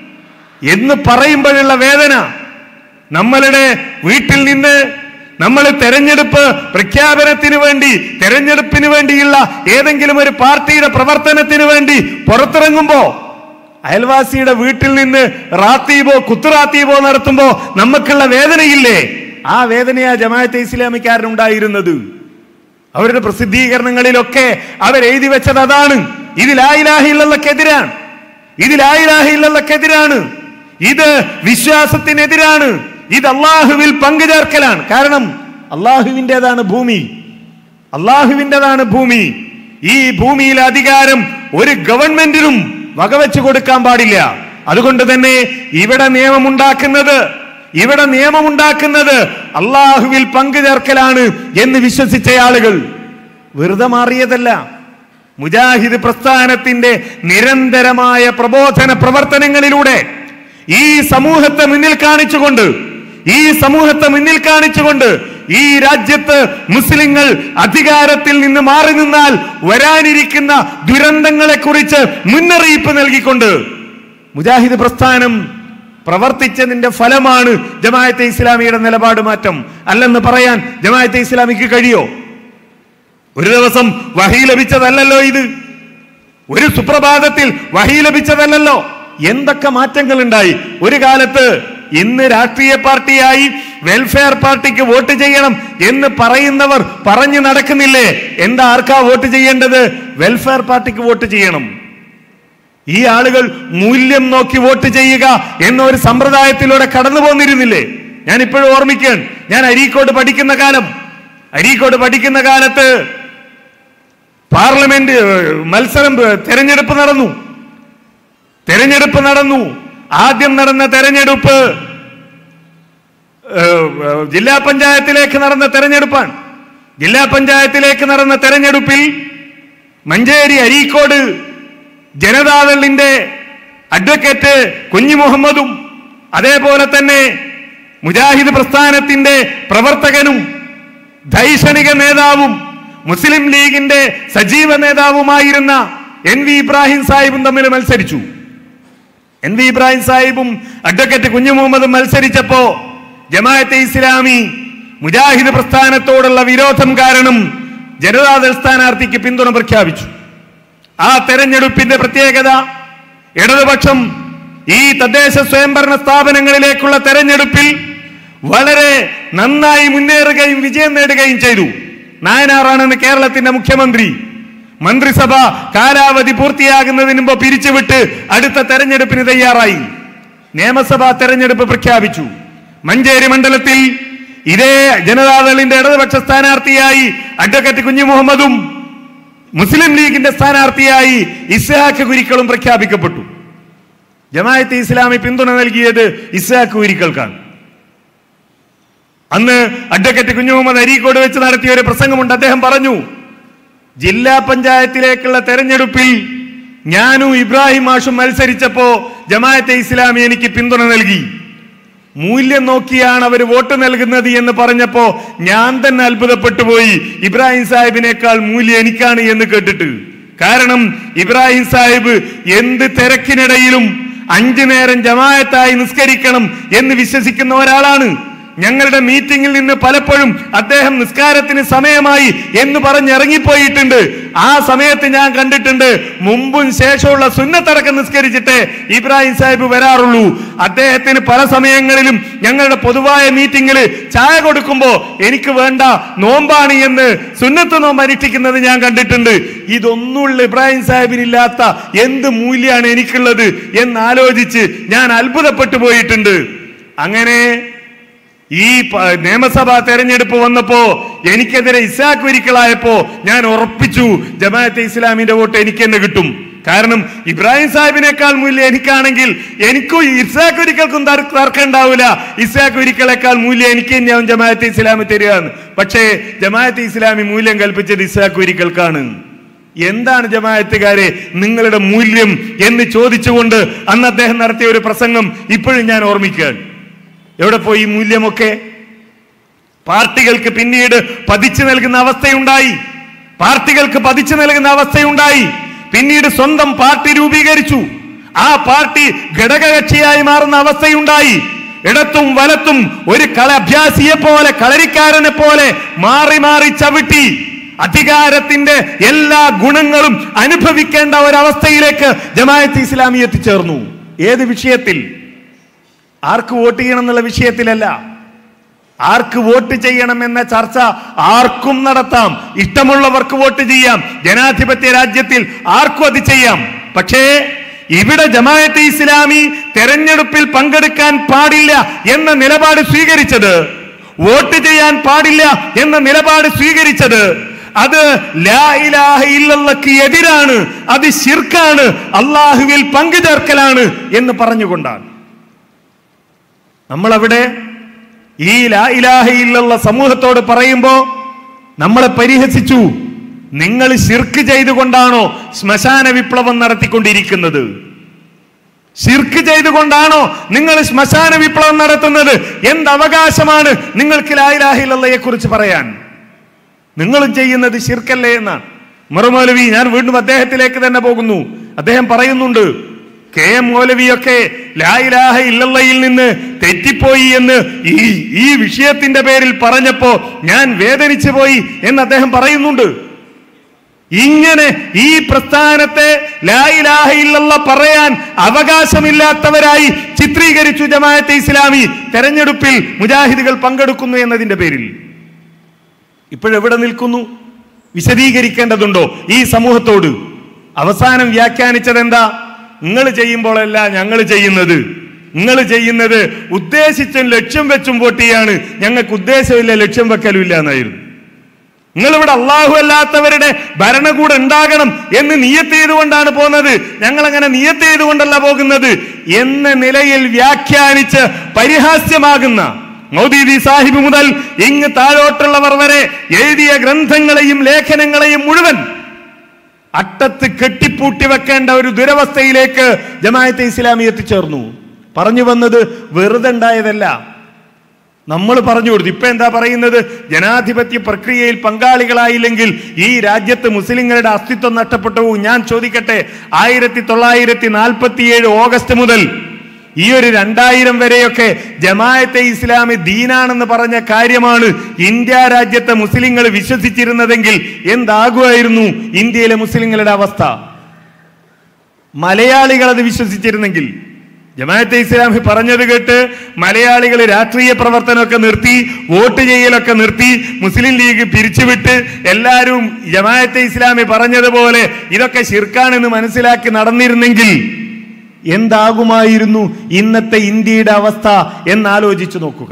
എന്ന് പറയുമ്പോഴുള്ള വേദന. നമ്മളുടെ വീട്ടിൽ നിന്ന് നമ്മൾ തെരഞ്ഞെടുപ്പ് പ്രഖ്യാപനത്തിന് വേണ്ടി, തെരഞ്ഞെടുപ്പിന് വേണ്ടിയുള്ള ഏതെങ്കിലും ഒരു പാർട്ടിയുടെ പ്രവർത്തനത്തിന് വേണ്ടി പുറത്തിറങ്ങുമ്പോ അയൽവാസിയുടെ വീട്ടിൽ നിന്ന് റാത്തീബോ കുത്തുറാത്തീബോ നടത്തുമ്പോ നമുക്കുള്ള വേദനയില്ലേ? ആ വേദനയാ ജമാഅത്തെ ഇസ്ലാമിക്കാരനുണ്ടായിരുന്നത്. അവരുടെ പ്രസിദ്ധീകരണങ്ങളിലൊക്കെ അവർ എഴുതി വെച്ചത് അതാണ്. ഇത് ലാ ഇലാഹ ഇല്ലല്ലാഹ്ക്കെതിരാണ്, ഇത് ലാ ഇലാഹ ഇല്ലല്ലാഹ്ക്കെതിരാണ്, ഇത് വിശ്വാസത്തിനെതിരാണ്, ഇത് അള്ളാഹുവിൽ പങ്കുചേർക്കലാണ്. കാരണം അള്ളാഹുവിൻ്റെതാണ് ഭൂമി, അള്ളാഹുവിൻ്റെതാണ് ഭൂമി. ഈ ഭൂമിയിലെ അധികാരം ഒരു ഗവൺമെന്റിനും വകവെച്ചു കൊടുക്കാൻ പാടില്ല. അതുകൊണ്ട് തന്നെ ഇവിടെ നിയമമുണ്ടാക്കുന്നത് ഇവിടെ നിയമമുണ്ടാക്കുന്നത് അള്ളാഹുവിൽ പങ്കുചേർക്കലാണ് എന്ന് വിശ്വസിച്ച ആളുകൾ വെറുതെ മാറിയതല്ല. മുജാഹിദ് പ്രസ്ഥാനത്തിന്റെ നിരന്തരമായ പ്രബോധന പ്രവർത്തനങ്ങളിലൂടെ ഈ സമൂഹത്തെ മുന്നിൽ കാണിച്ചുകൊണ്ട് ഈ സമൂഹത്തെ മുന്നിൽ കാണിച്ചുകൊണ്ട് ഈ രാജ്യത്ത് മുസ്ലിങ്ങൾ അധികാരത്തിൽ നിന്ന് മാറി നിന്നാൽ വരാനിരിക്കുന്ന ദുരന്തങ്ങളെ കുറിച്ച് മുന്നറിയിപ്പ് നൽകിക്കൊണ്ട് മുജാഹിദ് പ്രസ്ഥാനം പ്രവർത്തിച്ചതിന്റെ ഫലമാണ് ജമാഅത്തെ ഇസ്ലാമിയുടെ നിലപാട് മാറ്റം. അല്ലെന്ന് പറയാൻ ജമാഅത്തെ ഇസ്ലാമിക്ക് കഴിയോ? ഒരു ദിവസം വഹി ലഭിച്ചതല്ലല്ലോ ഇത്, ഒരു സുപ്രഭാതത്തിൽ വഹി ലഭിച്ചതല്ലല്ലോ. എന്തൊക്കെ മാറ്റങ്ങൾ ഉണ്ടായി. ഒരു കാലത്ത് ഇന്ന് രാഷ്ട്രീയ പാർട്ടിയായി വെൽഫെയർ പാർട്ടിക്ക് വോട്ട് ചെയ്യണം എന്ന് പറയുന്നവർ പറഞ്ഞു നടക്കുന്നില്ലേ? എന്താ, ആർക്കാ വോട്ട് ചെയ്യേണ്ടത്? വെൽഫെയർ പാർട്ടിക്ക് വോട്ട് ചെയ്യണം. ഈ ആളുകൾ മൂല്യം നോക്കി വോട്ട് ചെയ്യുക എന്ന ഒരു സമ്പ്രദായത്തിലൂടെ കടന്നു പോന്നിരുന്നില്ലേ? ഞാൻ ഇപ്പോഴും ഓർമ്മിക്കാൻ, ഞാൻ അരീക്കോട് പഠിക്കുന്ന കാലം, അരീക്കോട് പഠിക്കുന്ന കാലത്ത് പാർലമെന്റ് മത്സരം, തെരഞ്ഞെടുപ്പ് നടന്നു തെരഞ്ഞെടുപ്പ് നടന്നു ആദ്യം നടന്ന തെരഞ്ഞെടുപ്പ് ജില്ലാ പഞ്ചായത്തിലേക്ക് നടന്ന തെരഞ്ഞെടുപ്പാണ്. ജില്ലാ പഞ്ചായത്തിലേക്ക് നടന്ന തെരഞ്ഞെടുപ്പിൽ മഞ്ചേരി അരീക്കോട് ജനതാദളിന്റെ അഡ്വക്കേറ്റ് കുഞ്ഞി മുഹമ്മദും അതേപോലെ തന്നെ മുജാഹിദ് പ്രസ്ഥാനത്തിന്റെ പ്രവർത്തകനും ദൈക്ഷണിക നേതാവും മുസ്ലിം ലീഗിന്റെ സജീവ നേതാവുമായിരുന്ന എൻ വി ഇബ്രാഹിം സാഹിബും തമ്മിൽ മത്സരിച്ചു. എൻ വി ഇബ്രാഹിം സാഹിബും അഡ്വക്കേറ്റ് കുഞ്ഞു മുഹമ്മദും മത്സരിച്ചപ്പോ ജമാഅത്തെ ഇസ്ലാമി മുജാഹിദ് പ്രസ്ഥാനത്തോടുള്ള വിരോധം കാരണം ജനതാദൾ സ്ഥാനാർത്ഥിക്ക് പിന്തുണ പ്രഖ്യാപിച്ചു. ആ തെരഞ്ഞെടുപ്പിന്റെ പ്രത്യേകത, ഇടതുപക്ഷം ഈ തദ്ദേശ സ്വയംഭരണ സ്ഥാപനങ്ങളിലേക്കുള്ള തെരഞ്ഞെടുപ്പിൽ വളരെ നന്നായി മുന്നേറുകയും വിജയം നേടുകയും ചെയ്തു. നായനാറാണെന്ന് കേരളത്തിന്റെ മുഖ്യമന്ത്രി. മന്ത്രിസഭ കാലാവധി പൂർത്തിയാകുന്നതിന് മുമ്പ് പിരിച്ചുവിട്ട് അടുത്ത തെരഞ്ഞെടുപ്പിന് തയ്യാറായി. നിയമസഭാ തെരഞ്ഞെടുപ്പ് പ്രഖ്യാപിച്ചു. മഞ്ചേരി മണ്ഡലത്തിൽ ഇതേ ജനതാദളിന്റെ ഇടതുപക്ഷ സ്ഥാനാർത്ഥിയായി അഡ്വക്കേറ്റ് കുഞ്ഞു മുഹമ്മദും മുസ്ലിം ലീഗിന്റെ സ്ഥാനാർത്ഥിയായി ഇസ്ഹാഖ് കുരിക്കളും പ്രഖ്യാപിക്കപ്പെട്ടു. ജമാഅത്തെ ഇസ്ലാമി പിന്തുണ നൽകിയത് ഇസ്ഹാഖ് കുരിക്കൾക്കാണ്. അന്ന് അഡ്വക്കേറ്റ് കുഞ്ഞു മുഹമ്മദ് അരീക്കോട് വെച്ച് നടത്തിയ ഒരു പ്രസംഗമുണ്ട്. അദ്ദേഹം പറഞ്ഞു, ജില്ലാ പഞ്ചായത്തിലേക്കുള്ള തെരഞ്ഞെടുപ്പിൽ ഞാനും ഇബ്രാഹിം മാഷും മത്സരിച്ചപ്പോ ജമാഅത്തെ ഇസ്ലാമി എനിക്ക് പിന്തുണ നൽകി. മൂല്യം നോക്കിയാണ് അവർ വോട്ട് നൽകുന്നത് എന്ന് പറഞ്ഞപ്പോ ഞാൻ തന്നെ അത്ഭുതപ്പെട്ടു പോയി. ഇബ്രാഹിം സാഹിബിനേക്കാൾ മൂല്യം എനിക്കാണ് എന്ന് കേട്ടിട്ട്. കാരണം ഇബ്രാഹിം സാഹിബ് എന്ത് തിരക്കിനിടയിലും അഞ്ചു നേരം ജമാഅത്തായി നിസ്കരിക്കണം എന്ന് വിശ്വസിക്കുന്ന ഒരാളാണ്. ഞങ്ങളുടെ മീറ്റിംഗിൽ നിന്ന് പലപ്പോഴും അദ്ദേഹം നിസ്കാരത്തിന് സമയമായി എന്ന് പറഞ്ഞ് ഇറങ്ങിപ്പോയിട്ടുണ്ട്. ആ സമയത്ത് ഞാൻ കണ്ടിട്ടുണ്ട് മുമ്പും ശേഷമുള്ള സുന്നത്തടക്കം നിസ്കരിച്ചിട്ട് ഇബ്രാഹിം സാഹിബ് വരാറുള്ളൂ. അദ്ദേഹത്തിന് പല സമയങ്ങളിലും ഞങ്ങളുടെ പൊതുവായ മീറ്റിംഗിൽ ചായ കൊടുക്കുമ്പോ എനിക്ക് വേണ്ട നോമ്പാണ് എന്ന് സുന്നത്ത് നോമ്പ് അനുഷ്ഠിക്കുന്നത് ഞാൻ കണ്ടിട്ടുണ്ട്. ഇതൊന്നുള്ള ഇബ്രാഹിം സാഹിബിനില്ലാത്ത എന്ത് മൂല്യമാണ് എനിക്കുള്ളത് എന്നാലോചിച്ച് ഞാൻ അത്ഭുതപ്പെട്ടു പോയിട്ടുണ്ട്. അങ്ങനെ ഈ നിയമസഭാ തെരഞ്ഞെടുപ്പ് വന്നപ്പോ എനിക്കെതിരെ ഇസ്ഹാഖ് കുരിക്കളായപ്പോ ഞാൻ ഉറപ്പിച്ചു ജമാഅത്തെ ഇസ്ലാമിന്റെ വോട്ട് എനിക്ക് തന്നെ കിട്ടും. കാരണം ഇബ്രാഹിം സാഹിബിനേക്കാൾ മൂല്യം എനിക്കാണെങ്കിൽ എനിക്കും ഇസ്ഹാഖ് കുരിക്കൾക്കും തർക്കം ഉണ്ടാവില്ല. ഇസ്ഹാഖ് കുരിക്കളെക്കാൾ മൂല്യം എനിക്ക് തന്നെയാവും ജമാഅത്തെ ഇസ്ലാമി തരികയെന്ന്. പക്ഷേ ജമാഅത്തെ ഇസ്ലാമി മൂല്യം കൽപ്പിച്ചത് ഇസ്ഹാഖ് കുരിക്കൾക്കാണ്. എന്താണ് ജമാഅത്തുകാരെ നിങ്ങളുടെ മൂല്യം എന്ന് ചോദിച്ചുകൊണ്ട് അന്ന് അദ്ദേഹം നടത്തിയ ഒരു പ്രസംഗം ഇപ്പോഴും ഞാൻ ഓർമ്മിക്കുകയാണ്. എവിടെ പോയി ഈ മൂല്യമൊക്കെ? പാർട്ടികൾക്ക് പിന്നീട് പതിച്ചു നൽകുന്ന അവസ്ഥയുണ്ടായി. പാർട്ടികൾക്ക് പതിച്ചു നൽകുന്ന അവസ്ഥയുണ്ടായി. പിന്നീട് സ്വന്തം പാർട്ടി രൂപീകരിച്ചു. ആ പാർട്ടി ഘടകകക്ഷിയായി മാറുന്ന അവസ്ഥയുണ്ടായി. ഇടത്തും വലത്തും ഒരു കള അഭ്യാസിയെ പോലെ, കളരിക്കാരനെ പോലെ മാറി മാറി ചവിട്ടി അധികാരത്തിന്റെ എല്ലാ ഗുണങ്ങളും അനുഭവിക്കേണ്ട ഒരവസ്ഥയിലേക്ക് ജമാഅത്തെ ഇസ്ലാമി എത്തിച്ചേർന്നു. ഏത് വിഷയത്തിൽ? ആർക്ക് വോട്ട് ചെയ്യണം എന്നുള്ള വിഷയത്തിലല്ല. ആർക്ക് വോട്ട് ചെയ്യണം എന്ന ചർച്ച ആർക്കും നടത്താം. ഇഷ്ടമുള്ളവർക്ക് വോട്ട് ചെയ്യാം. ജനാധിപത്യ രാജ്യത്തിൽ ആർക്കും അത് ചെയ്യാം. പക്ഷേ ഇവിടെ ജമാഅത്തെ ഇസ്ലാമി തെരഞ്ഞെടുപ്പിൽ പങ്കെടുക്കാൻ പാടില്ല എന്ന നിലപാട് സ്വീകരിച്ചത്, വോട്ട് ചെയ്യാൻ പാടില്ല എന്ന നിലപാട് സ്വീകരിച്ചത് അത് ലാ ഇലാഹ ഇല്ലല്ലാഹ്ക്ക് എതിരാണ്, അത് ശിർക്കാണ്, അള്ളാഹുവിൽ പങ്കുചേർക്കലാണ് എന്ന് പറഞ്ഞുകൊണ്ടാണ്. നമ്മളവിടെ ഈ ലാ ഇലാഹ ഇല്ലല്ലാഹ് സമൂഹത്തോട് പറയുമ്പോ നമ്മളെ പരിഹസിച്ചു. നിങ്ങൾ ശിർക്ക് ചെയ്തുകൊണ്ടാണോ ശ്മശാന വിപ്ലവം നടത്തിക്കൊണ്ടിരിക്കുന്നത്? ശിർക്ക് ചെയ്തുകൊണ്ടാണോ നിങ്ങൾ ശ്മശാന വിപ്ലവം നടത്തുന്നത്? എന്ത് അവകാശമാണ് നിങ്ങൾക്ക് ലാ ഇലാഹ ഇല്ലല്ലാഹയെ കുറിച്ച് പറയാൻ? നിങ്ങളും ചെയ്യുന്നത് ശിർക്കല്ലേ എന്നാണ്. മറുമൗലവി, ഞാൻ വീണ്ടും അദ്ദേഹത്തിലേക്ക് തന്നെ പോകുന്നു. അദ്ദേഹം പറയുന്നുണ്ട്, കെ എം മൗലവിയൊക്കെ ലാ ഇലാഹ ഇല്ലല്ലാഹയിൽ നിന്ന് തെറ്റിപ്പോയി എന്ന് ഈ ഈ വിഷയത്തിന്റെ പേരിൽ പറഞ്ഞപ്പോ ഞാൻ വേദനിച്ചു പോയി എന്ന് അദ്ദേഹം പറയുന്നുണ്ട്. ഇങ്ങനെ ഈ പ്രസ്ഥാനത്തെ ലാ ഇലാഹ ഇല്ലല്ലാഹ് പറയാൻ അവകാശമില്ലാത്തവരായി ചിത്രീകരിച്ചു ജമാഅത്തെ ഇസ്ലാമി തെരഞ്ഞെടുപ്പിൽ മുജാഹിദുകൾ പങ്കെടുക്കുന്നു എന്നതിന്റെ പേരിൽ. ഇപ്പോഴെവിടെ നിൽക്കുന്നു? വിശദീകരിക്കേണ്ടതുണ്ടോ ഈ സമൂഹത്തോട്? അവസാനം വ്യാഖ്യാനിച്ചത് എന്താ? നിങ്ങൾ ചെയ്യുമ്പോഴല്ല ഞങ്ങൾ ചെയ്യുന്നത്, നിങ്ങൾ ചെയ്യുന്നത് ഉദ്ദേശിച്ചും ലക്ഷ്യം വെച്ചും വോട്ട് ചെയ്യാണ്, ഞങ്ങൾക്ക് ഉദ്ദേശമില്ല ലക്ഷ്യം വെക്കലും ഇല്ല എന്നായിരുന്നു. നിങ്ങളിവിടെ അള്ളാഹു അല്ലാത്തവരുടെ ഭരണകൂടം ഉണ്ടാകണം എന്ന് നിയത്ത് ചെയ്തുകൊണ്ടാണ് പോകുന്നത്, ഞങ്ങൾ അങ്ങനെ നിയത്ത് ചെയ്തുകൊണ്ടല്ല പോകുന്നത് എന്ന നിലയിൽ വ്യാഖ്യാനിച്ച് പരിഹാസ്യമാകുന്ന മൗദൂദി സാഹിബ് മുതൽ ഇങ്ങ് താഴോട്ടുള്ളവർ വരെ എഴുതിയ ഗ്രന്ഥങ്ങളെയും ലേഖനങ്ങളെയും മുഴുവൻ അട്ടത്ത് കെട്ടിപ്പൂട്ടി വെക്കേണ്ട ഒരു ദുരവസ്ഥയിലേക്ക് ജമാഅത്തെ ഇസ്ലാമി എത്തിച്ചേർന്നു. പറഞ്ഞു വന്നത് വെറുതെ ഉണ്ടായതല്ല, നമ്മൾ പറഞ്ഞു കൊടുത്തു. ഇപ്പൊ എന്താ പറയുന്നത്? ജനാധിപത്യ പ്രക്രിയയിൽ പങ്കാളികളായില്ലെങ്കിൽ ഈ രാജ്യത്ത് മുസ്ലിങ്ങളുടെ അസ്തിത്വം നഷ്ടപ്പെട്ടു. ഞാൻ ചോദിക്കട്ടെ, ആയിരത്തി തൊള്ളായിരത്തി നാൽപ്പത്തി ഏഴ് ഓഗസ്റ്റ് മുതൽ ഈ ഒരു രണ്ടായിരം വരെയൊക്കെ ജമാഅത്തെ ഇസ്ലാമി ദീനാണെന്ന് പറഞ്ഞ കാര്യമാണ് ഇന്ത്യ രാജ്യത്തെ മുസ്ലിങ്ങൾ വിശ്വസിച്ചിരുന്നതെങ്കിൽ എന്താകുമായിരുന്നു ഇന്ത്യയിലെ മുസ്ലിങ്ങളുടെ അവസ്ഥ? മലയാളികൾ അത് വിശ്വസിച്ചിരുന്നെങ്കിൽ, ജമാഅത്തെ ഇസ്ലാമി പറഞ്ഞത് കേട്ട് മലയാളികൾ രാഷ്ട്രീയ പ്രവർത്തനമൊക്കെ നിർത്തി, വോട്ട് ചെയ്യലൊക്കെ നിർത്തി, മുസ്ലിം ലീഗ് പിരിച്ചുവിട്ട് എല്ലാവരും ജമാഅത്തെ ഇസ്ലാമി പറഞ്ഞതുപോലെ ഇതൊക്കെ ശിർക്കാണെന്ന് മനസ്സിലാക്കി നടന്നിരുന്നെങ്കിൽ എന്താകുമായിരുന്നു ഇന്നത്തെ ഇന്ത്യയുടെ അവസ്ഥ എന്നാലോചിച്ചു നോക്കുക.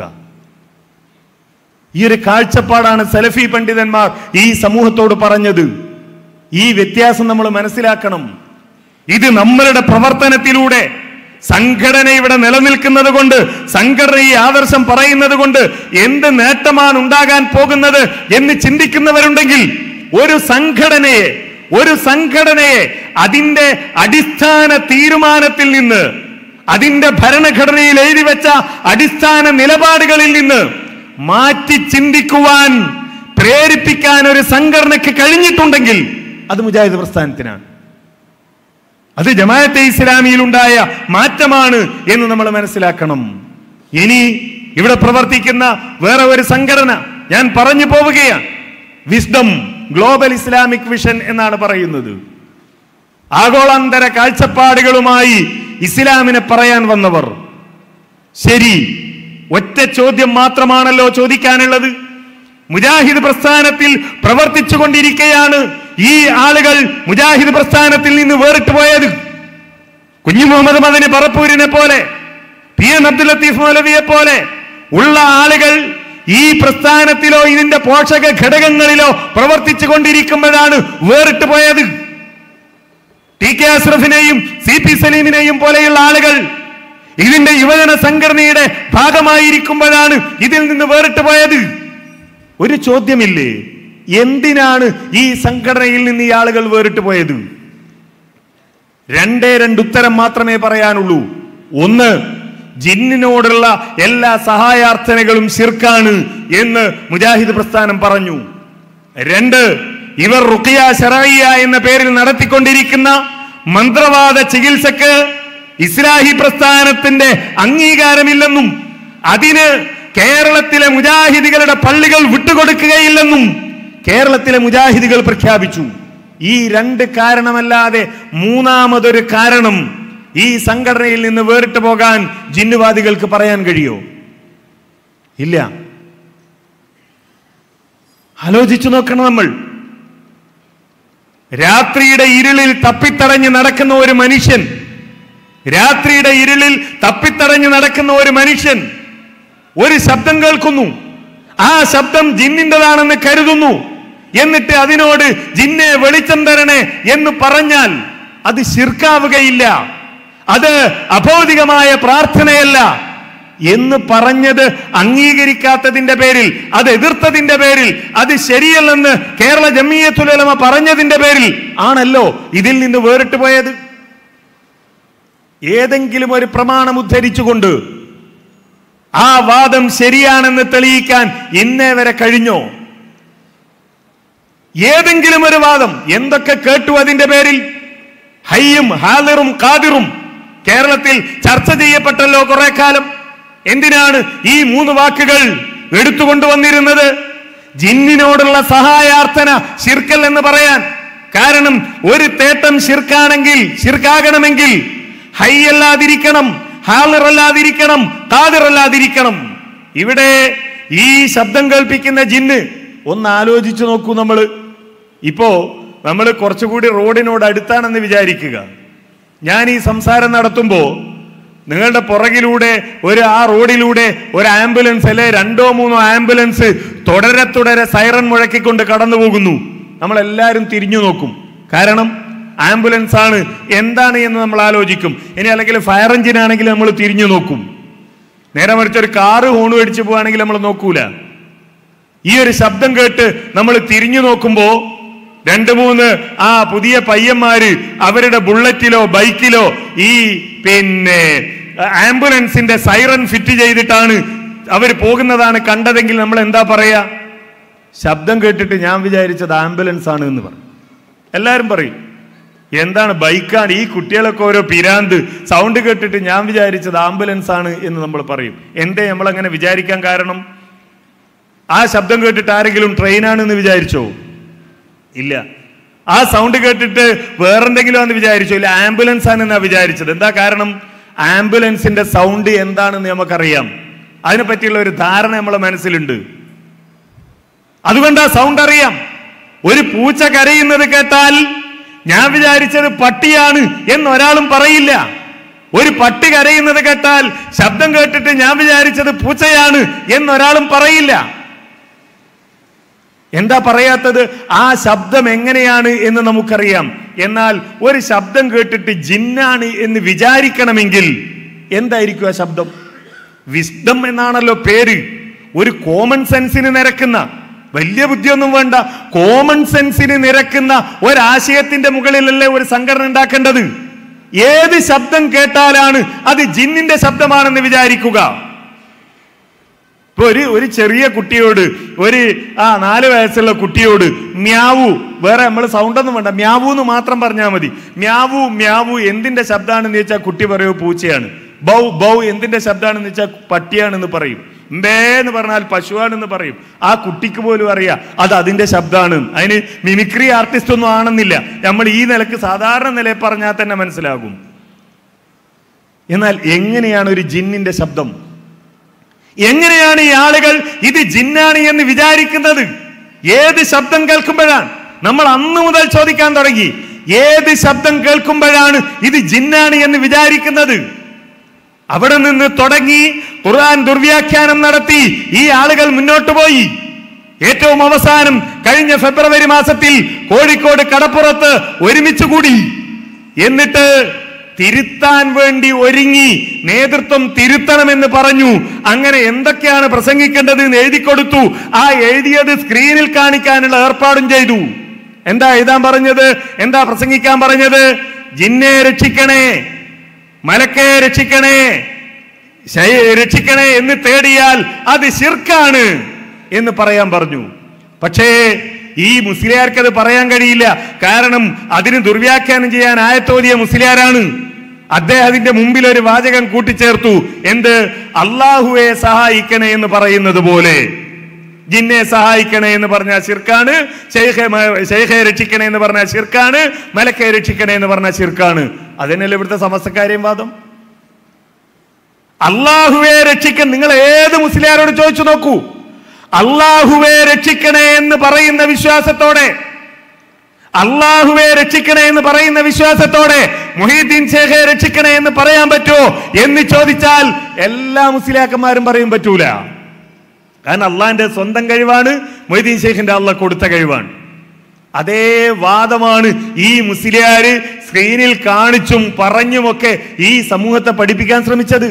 ഈ ഒരു കാഴ്ചപ്പാടാണ് സലഫി പണ്ഡിതന്മാർ ഈ സമൂഹത്തോട് പറഞ്ഞത്. ഈ വ്യത്യാസം നമ്മൾ മനസ്സിലാക്കണം. ഇത് നമ്മളുടെ പ്രവർത്തനത്തിലൂടെ, സംഘടന ഇവിടെ നിലനിൽക്കുന്നത് കൊണ്ട്, സംഘടന ഈ ആദർശം പറയുന്നത് കൊണ്ട് എന്ത് നേട്ടമാണ് ഉണ്ടാകാൻ പോകുന്നത് എന്ന് ചിന്തിക്കുന്നവരുണ്ടെങ്കിൽ ഒരു സംഘടനയെ ഒരു സംഘടനയെ അതിന്റെ അടിസ്ഥാന തീരുമാനത്തിൽ നിന്ന്, അതിന്റെ ഭരണഘടനയിൽ എഴുതി വെച്ച അടിസ്ഥാന നിലപാടുകളിൽ നിന്ന് മാറ്റി ചിന്തിക്കുവാൻ പ്രേരിപ്പിക്കാൻ ഒരു സംഘടനയ്ക്ക് കഴിഞ്ഞിട്ടുണ്ടെങ്കിൽ അത് മുജാഹിദ് പ്രസ്ഥാനത്തിനാണ്. അത് ജമാഅത്തെ ഇസ്ലാമിയിൽ ഉണ്ടായ മാറ്റമാണ് എന്ന് നമ്മൾ മനസ്സിലാക്കണം. ഇനി ഇവിടെ പ്രവർത്തിക്കുന്ന വേറെ ഒരു സംഘടന ഞാൻ പറഞ്ഞു പോവുകയാണ്. വിസ്ഡം ഗ്ലോബൽ ഇസ്ലാമിക് വിഷൻ എന്നാണ് പറയുന്നത്. ആഗോളാന്തര കാഴ്ചപ്പാടുകളുമായി ഇസ്ലാമിനെ പറയാൻ വന്നവർ. ശരി, ഒറ്റ ചോദ്യം മാത്രമാണല്ലോ ചോദിക്കാനുള്ളത്. മുജാഹിദ് പ്രസ്ഥാനത്തിൽ പ്രവർത്തിച്ചു കൊണ്ടിരിക്കെയാണ് ഈ ആളുകൾ മുജാഹിദ് പ്രസ്ഥാനത്തിൽ നിന്ന് വേറിട്ട് പോയത്. കുഞ്ഞു മുഹമ്മദ് മദനി പറപ്പൂരിനെ പോലെ, പി എം അബ്ദുൽ ലത്തീഫ് മൗലവിയെ പോലെ ഉള്ള ആളുകൾ ഈ പ്രസ്ഥാനത്തിലോ ഇതിന്റെ പോഷക ഘടകങ്ങളിലോ പ്രവർത്തിച്ചു കൊണ്ടിരിക്കുമ്പോഴാണ് വേറിട്ട് പോയത്. ടി കെ അഷ്റഫിനെയും സി പി സലീമിനെയും പോലെയുള്ള ആളുകൾ ഇതിന്റെ യുവജന സംഘടനയുടെ ഭാഗമായിരിക്കുമ്പോഴാണ് ഇതിൽ നിന്ന് വേറിട്ട് പോയത്. ഒരു ചോദ്യമില്ലേ, എന്തിനാണ് ഈ സംഘടനയിൽ നിന്ന് ഈ ആളുകൾ വേറിട്ട് പോയത്? രണ്ടേ രണ്ട് ഉത്തരം മാത്രമേ പറയാനുള്ളൂ. ഒന്ന്, ജിന്നിനോടുള്ള എല്ലാ സഹായാർത്ഥനകളും ശിർക്കാണ് എന്ന് മുജാഹിദ് പ്രസ്ഥാനം പറഞ്ഞു. രണ്ട്, ഇവർ റുഖിയ ശറഇയ്യ എന്ന പേരിൽ നടത്തിക്കൊണ്ടിരിക്കുന്ന മന്ത്രവാദ ചികിത്സക്ക് ഇസ്ലാഹി പ്രസ്ഥാനത്തിന്റെ അംഗീകാരമില്ലെന്നും അതിന് കേരളത്തിലെ മുജാഹിദികളുടെ പള്ളികൾ വിട്ടുകൊടുക്കുകയില്ലെന്നും കേരളത്തിലെ മുജാഹിദികൾ പ്രഖ്യാപിച്ചു. ഈ രണ്ട് കാരണമല്ലാതെ മൂന്നാമതൊരു കാരണം ഈ സംഘടനയിൽ നിന്ന് വേറിട്ട് പോകാൻ ജിന്നുവാദികൾക്ക് പറയാൻ കഴിയോ? ഇല്ല. ആലോചിച്ചു നോക്കണം. നമ്മൾ രാത്രിയുടെ ഇരുളിൽ തപ്പിത്തടഞ്ഞ് നടക്കുന്ന ഒരു മനുഷ്യൻ രാത്രിയുടെ ഇരുളിൽ തപ്പിത്തടഞ്ഞ് നടക്കുന്ന ഒരു മനുഷ്യൻ ഒരു ശബ്ദം കേൾക്കുന്നു. ആ ശബ്ദം ജിന്നിൻ്റെതാണെന്ന് കരുതുന്നു. എന്നിട്ട് അതിനോട് ജിന്നെ വെളിച്ചം തരണേ എന്ന് പറഞ്ഞാൽ അത് ശിർക്കാവുകയില്ല, അത് അഭൗതികമായ പ്രാർത്ഥനയല്ല എന്ന് പറഞ്ഞത് അംഗീകരിക്കാത്തതിന്റെ പേരിൽ, അത് എതിർത്തതിന്റെ പേരിൽ, അത് ശരിയല്ലെന്ന് കേരള ജംഇയ്യത്തുൽ ഉലമ പറഞ്ഞതിന്റെ പേരിൽ ആണല്ലോ ഇതിൽ നിന്ന് വേറിട്ട് പോയത്. ഏതെങ്കിലും ഒരു പ്രമാണം ഉദ്ധരിച്ചുകൊണ്ട് ആ വാദം ശരിയാണെന്ന് തെളിയിക്കാൻ ഇന്നേ വരെ കഴിഞ്ഞോ? ഏതെങ്കിലും ഒരു വാദം എന്തൊക്കെ കേട്ടു അതിന്റെ പേരിൽ? ഹയ്യും ഹാദിറും ഖാദിറും കേരളത്തിൽ ചർച്ച ചെയ്യപ്പെട്ടല്ലോ കുറെ കാലം. എന്തിനാണ് ഈ മൂന്ന് വാക്കുകൾ എടുത്തുകൊണ്ടുവന്നിരുന്നത്? ജിന്നിനോടുള്ള സഹായാർത്ഥന ശിർക്കൽ എന്ന് പറയാൻ. കാരണം ഒരു തേട്ടം ശിർക്കാണെങ്കിൽ, ശിർക്കാകണമെങ്കിൽ ഹയ്യല്ലാതിരിക്കണം, ഹാളിറല്ലാതിരിക്കണം, ഖാദിറല്ലാതിരിക്കണം. ഇവിടെ ഈ ശബ്ദം കേൾപ്പിക്കുന്ന ജിന്ന് ഒന്ന് ആലോചിച്ചു നോക്കൂ. നമ്മൾ ഇപ്പോ നമ്മൾ കുറച്ചുകൂടി റോഡിനോട് അടുത്താണെന്ന് വിചാരിക്കുക. ഞാൻ ഈ സംസാരം നടത്തുമ്പോൾ നിങ്ങളുടെ പുറകിലൂടെ ഒരു ആ റോഡിലൂടെ ഒരു ആംബുലൻസ് അല്ലെ രണ്ടോ മൂന്നോ ആംബുലൻസ് തുടരെ തുടരെ സൈറൺ മുഴക്കിക്കൊണ്ട് കടന്നു പോകുന്നു. നമ്മളെല്ലാവരും തിരിഞ്ഞു നോക്കും. കാരണം ആംബുലൻസ് ആണ്, എന്താണ് എന്ന് നമ്മൾ ആലോചിക്കും. ഇനി അല്ലെങ്കിൽ ഫയർ എഞ്ചിൻ ആണെങ്കിൽ നമ്മൾ തിരിഞ്ഞു നോക്കും. നേരെ മറിച്ച് ഒരു കാറ് ഹോൺ അടിച്ചു പോവാണെങ്കിൽ നമ്മൾ നോക്കൂല. ഈ ഒരു ശബ്ദം കേട്ട് നമ്മൾ തിരിഞ്ഞു നോക്കുമ്പോ രണ്ട് മൂന്ന് ആ പുതിയ പയ്യന്മാര് അവരുടെ ബുള്ളറ്റിലോ ബൈക്കിലോ ഈ പിന്നെ ആംബുലൻസിന്റെ സൈറൺ ഫിറ്റ് ചെയ്തിട്ടാണ് അവർ പോകുന്നതാണ് കണ്ടതെങ്കിൽ നമ്മൾ എന്താ പറയാ? ശബ്ദം കേട്ടിട്ട് ഞാൻ വിചാരിച്ചത് ആംബുലൻസ് ആണ് എന്ന് പറയും. എല്ലാവരും പറയും എന്താണ് ബൈക്കാണ്, ഈ കുട്ടികളൊക്കെ ഓരോ പിരാന്ത്, സൗണ്ട് കേട്ടിട്ട് ഞാൻ വിചാരിച്ചത് ആംബുലൻസ് ആണ് എന്ന് നമ്മൾ പറയും. എന്തേ നമ്മൾ അങ്ങനെ വിചാരിക്കാൻ കാരണം? ആ ശബ്ദം കേട്ടിട്ട് ആരെങ്കിലും ട്രെയിനാണെന്ന് വിചാരിച്ചോ? ഇല്ല. ആ സൗണ്ട് കേട്ടിട്ട് വേറെന്തെങ്കിലും ആണെന്ന് വിചാരിച്ചോ? ഇല്ല, ആംബുലൻസ് ആണെന്നാ വിചാരിച്ചത്. എന്താ കാരണം? ആംബുലൻസിന്റെ സൗണ്ട് എന്താണെന്ന് നമുക്കറിയാം. അതിനെ പറ്റിയുള്ള ഒരു ധാരണ നമ്മളെ മനസ്സിലുണ്ട്. അതുകൊണ്ട് ആ സൗണ്ട് അറിയാം. ഒരു പൂച്ച കരയുന്നത് കേട്ടാൽ ഞാൻ വിചാരിച്ചത് പട്ടിയാണ് എന്ന് ഒരാളും പറയില്ല. ഒരു പട്ടി കരയുന്നത് കേട്ടാൽ ശബ്ദം കേട്ടിട്ട് ഞാൻ വിചാരിച്ചത് പൂച്ചയാണ് എന്നൊരാളും പറയില്ല. എന്താ പറയാത്തത്? ആ ശബ്ദം എങ്ങനെയാണ് എന്ന് നമുക്കറിയാം. എന്നാൽ ഒരു ശബ്ദം കേട്ടിട്ട് ജിന്നാണ് എന്ന് വിചാരിക്കണമെങ്കിൽ എന്തായിരിക്കും ആ ശബ്ദം? വിസ്ഡം എന്നാണല്ലോ പേര്. ഒരു കോമൺ സെൻസിന് നിരക്കുന്ന, വലിയ ബുദ്ധിയൊന്നും വേണ്ട, കോമൺ സെൻസിന് നിരക്കുന്ന ഒരാശയത്തിന്റെ മുകളിലല്ലേ ഒരു സംഘടന ഉണ്ടാക്കേണ്ടത്. ഏത് ശബ്ദം കേട്ടാലാണ് അത് ജിന്നിന്റെ ശബ്ദമാണെന്ന് വിചാരിക്കുക? ഇപ്പൊ ഒരു ഒരു ചെറിയ കുട്ടിയോട്, ഒരു ആ നാല് വയസ്സുള്ള കുട്ടിയോട് മ്യാവു, വേറെ നമ്മൾ സൗണ്ടൊന്നും വേണ്ട, മ്യാവു എന്ന് മാത്രം പറഞ്ഞാൽ മതി. മ്യാവു മ്യാവു എന്തിന്റെ ശബ്ദമാണെന്ന് ചോദിച്ചാൽ കുട്ടി പറയൂ പൂച്ചയാണ്. ബൗ ബൗ എന്തിന്റെ ശബ്ദമാണെന്ന് വെച്ചാൽ പട്ടിയാണെന്ന് പറയും. mbé എന്ന് പറഞ്ഞാൽ പശുവാണെന്ന് പറയും. ആ കുട്ടിക്ക് പോലും അറിയാം അത് അതിന്റെ ശബ്ദമാണ്. അതിന് മിമിക്രി ആർട്ടിസ്റ്റ് ഒന്നും ആണെന്നില്ല. നമ്മൾ ഈ നിലക്ക് സാധാരണ നിലയിൽ പറഞ്ഞാൽ തന്നെ മനസ്സിലാകും. എന്നാൽ എങ്ങനെയാണ് ഒരു ജിന്നിന്റെ ശബ്ദം? എങ്ങനെയാണ് ഈ ആളുകൾ ഇത് ജിന്നാണ് എന്ന് വിചാരിക്കുന്നത്? ഏത് ശബ്ദം കേൾക്കുമ്പോഴാണ്? നമ്മൾ അന്ന് മുതൽ ചോദിക്കാൻ തുടങ്ങി, ഏത് ശബ്ദം കേൾക്കുമ്പോഴാണ് ഇത് ജിന്നാണ് എന്ന് വിചാരിക്കുന്നത്? അവിടെ നിന്ന് തുടങ്ങി ഖുർആൻ ദുർവ്യാഖ്യാനം നടത്തി ഈ ആളുകൾ മുന്നോട്ട് പോയി. ഏറ്റവും അവസാനം കഴിഞ്ഞ ഫെബ്രുവരി മാസത്തിൽ കോഴിക്കോട് കടപ്പുറത്ത് ഒരുമിച്ച് കൂടി. എന്നിട്ട് തിരുത്താൻ വേണ്ടി ഒരുങ്ങി, നേതൃത്വം തിരുത്തണമെന്ന് പറഞ്ഞു. അങ്ങനെ എന്തൊക്കെയാണ് പ്രസംഗിക്കേണ്ടത് എന്ന് എഴുതി കൊടുത്തു. ആ എഴുതിയത് സ്ക്രീനിൽ കാണിക്കാനുള്ള ഏർപ്പാടും ചെയ്തു. എന്താ എഴുതാൻ പറഞ്ഞത്? എന്താ പ്രസംഗിക്കാൻ പറഞ്ഞത്? ജിന്നെ രക്ഷിക്കണേ, മലക്കെ രക്ഷിക്കണേ, രക്ഷിക്കണേ എന്ന് തേടിയാൽ അത് ശിർക്കാണ് എന്ന് പറയാൻ പറഞ്ഞു. പക്ഷേ ഈ മുസ്ലിയാർക്ക് അത് പറയാൻ കഴിയില്ല. കാരണം അതിന് ദുർവ്യാഖ്യാനം ചെയ്യാൻ ആയത്തോതിയ മുസ്ലിയാരാണ്. അദ്ദേഹത്തിന്റെ മുമ്പിൽ ഒരു വാചകം കൂട്ടിച്ചേർത്തു. എന്ത്? അള്ളാഹുവെ സഹായിക്കണേ എന്ന് പറയുന്നത് പോലെ. ജിന്നെ സഹായിക്കണേ എന്ന് പറഞ്ഞാൽ ശിർക്കാണ്, ശൈഖെ രക്ഷിക്കണേ എന്ന് പറഞ്ഞാൽ ശിർക്കാണ്, മലക്കെ രക്ഷിക്കണേ എന്ന് പറഞ്ഞാൽ ശിർക്കാണ്. അതിനല്ലേ ഇവിടുത്തെ സമസ്തക്കാരെയും വാദം. അള്ളാഹുവെ രക്ഷിക്കാൻ നിങ്ങൾ ഏത് മുസ്ലിയാരോട് ചോദിച്ചു നോക്കൂ. അള്ളാഹുവെ രക്ഷിക്കണേ എന്ന് പറയുന്ന വിശ്വാസത്തോടെ, അള്ളാഹുവെ രക്ഷിക്കണേ എന്ന് പറയുന്ന വിശ്വാസത്തോടെ മുഹീദ്ദീൻ ശൈഖെ രക്ഷിക്കണേ എന്ന് പറയാൻ പറ്റുമോ എന്ന് ചോദിച്ചാൽ എല്ലാ മുസ്ലിയാക്കന്മാരും പറയും പറ്റൂല. കാരണം അള്ളാഹിന്റെ സ്വന്തം കഴിവാണ്, മുഹീദ്ദീൻ ശൈഖിന്റെ അള്ളാഹ് കൊടുത്ത കഴിവാണ്. അതേ വാദമാണ് ഈ മുസ്ലിയാര് സ്ക്രീനിൽ കാണിച്ചും പറഞ്ഞുമൊക്കെ ഈ സമൂഹത്തെ പഠിപ്പിക്കാൻ ശ്രമിച്ചത്.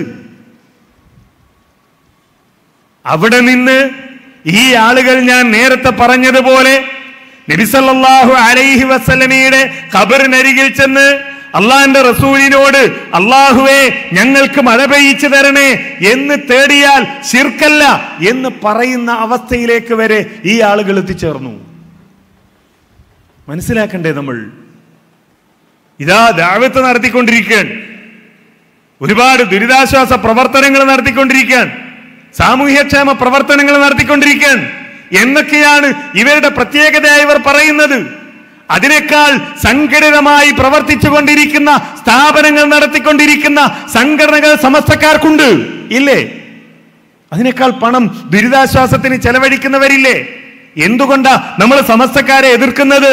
അവിടെ നിന്ന് ഈ ആളുകൾ ഞാൻ നേരത്തെ പറഞ്ഞതുപോലെ നബി സല്ലല്ലാഹു അലൈഹി വസല്ലമയുടെ ഖബറിനരികിൽ ചെന്ന് അള്ളാഹിന്റെ റസൂലിനോട് അള്ളാഹുവേ ഞങ്ങൾക്ക് മഴ പെയ്യിച്ചു തരണേ എന്ന് തേടിയാൽ ശിർക്കല്ല എന്ന് പറയുന്ന അവസ്ഥയിലേക്ക് വരെ ഈ ആളുകൾ എത്തിച്ചേർന്നു. മനസ്സിലാക്കണ്ടേ നമ്മൾ? ഇതാ ദഅവത്ത് നടത്തിക്കൊണ്ടിരിക്കുകയാണ്, ഒരുപാട് ദുരിതാശ്വാസ പ്രവർത്തനങ്ങൾ നടത്തിക്കൊണ്ടിരിക്കുകയാണ്, സാമൂഹ്യക്ഷേമ പ്രവർത്തനങ്ങൾ നടത്തിക്കൊണ്ടിരിക്കുകയാണ് എന്നൊക്കെയാണ് ഇവരുടെ പ്രത്യേകതയായി ഇവർ പറയുന്നത്. അതിനേക്കാൾ സംഘടിതമായി പ്രവർത്തിച്ചു കൊണ്ടിരിക്കുന്ന സ്ഥാപനങ്ങൾ നടത്തിക്കൊണ്ടിരിക്കുന്ന സംഘടനകൾ സമസ്തക്കാർക്കുണ്ട്, ഇല്ലേ? അതിനേക്കാൾ പണം ദുരിതാശ്വാസത്തിന് ചെലവഴിക്കുന്നവരില്ലേ? എന്തുകൊണ്ടാ നമ്മൾ സമസ്തക്കാരെ എതിർക്കുന്നത്?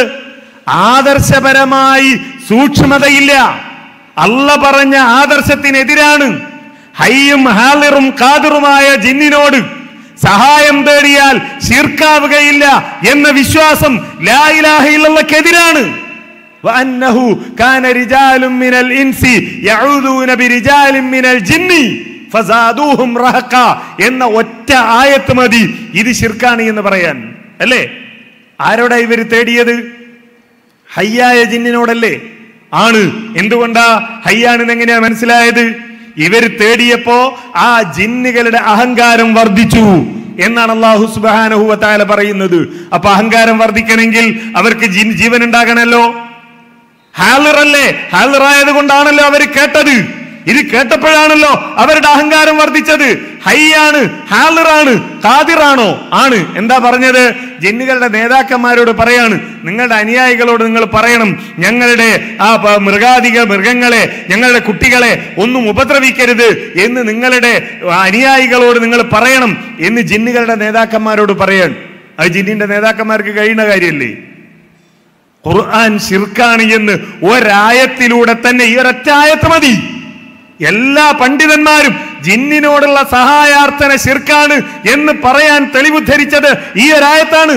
ആദർശപരമായി സൂക്ഷ്മതയില്ല. അള്ള പറഞ്ഞ ആദർശത്തിനെതിരാണ്. ഹയ്യും ഹാലിറും ഖാദിറുമായ ജിന്നിനോട് സഹായം തേടിയാൽ ശിർക്കാവുകയില്ല എന്ന വിശ്വാസം ലാ ഇലാഹ ഇല്ലല്ലാഹ്ക്കെതിരാണ്. വഅന്നഹു കാന റിജാലുൻ മിനൽ ഇൻസി യഊദൂന ബിരിജാലിൻ മിനൽ ജിന്നി ഫസാദൂഹും റഹഖ എന്ന ഒറ്റ ആയത്ത് മതി ഇത് ശിർക്കാണ് എന്ന് പറയാൻ. അല്ലേ? ആരോടാ ഇവർ തേടിയത്? ഹയ്യായ ജിന്നിനോടല്ലേ? ആണ്. എന്തുകൊണ്ടാ ഹയ്യാണെന്ന് എങ്ങനെയാ മനസ്സിലായത്? ഇവർ തേടിയപ്പോ ആ ജിന്നുകളുടെ അഹങ്കാരം വർദ്ധിച്ചു എന്നാണ് അല്ലാഹു സുബ്ഹാനഹു വ തആല പറയുന്നത്. അപ്പൊ അഹങ്കാരം വർദ്ധിക്കണമെങ്കിൽ അവർക്ക് ജീവൻ ഉണ്ടാകണമല്ലോ. ഹാലിറല്ലേ? ഹാലിറായത് കൊണ്ടാണല്ലോ അവർ കേട്ടത്. ഇത് കേട്ടപ്പോഴാണല്ലോ അവരുടെ അഹങ്കാരം വർദ്ധിച്ചത്. ഹയ്യാണ്, ഹാലിറാണ്, ഖാദിറാണോ? ആണ്. എന്താ പറഞ്ഞത്? ജിന്നുകളുടെ നേതാക്കന്മാരോട് പറയാണ്, നിങ്ങളുടെ അനുയായികളോട് നിങ്ങൾ പറയണം, ഞങ്ങളുടെ ആ മൃഗാദിക മൃഗങ്ങളെ, ഞങ്ങളുടെ കുട്ടികളെ ഒന്നും ഉപദ്രവിക്കരുത് എന്ന് നിങ്ങളുടെ അനുയായികളോട് നിങ്ങൾ പറയണം എന്ന് ജിന്നുകളുടെ നേതാക്കന്മാരോട് പറയാൻ. അത് ജിന്നിന്റെ നേതാക്കന്മാർക്ക് കഴിയുന്ന കാര്യമല്ലേ? ഖുർആൻ ശിർക്കാണ് എന്ന് ഒരായത്തിലൂടെ തന്നെ, ഈ ഒരൊറ്റ ആയത്ത് മതി, എല്ലാ പണ്ഡിതന്മാരും ജിന്നിനോടുള്ള സഹായാർത്ഥന ശിർക്കാണ് എന്ന് പറയാൻ തെളിവുദ്ധരിച്ചത് ഈ ഒരായത്താണ്.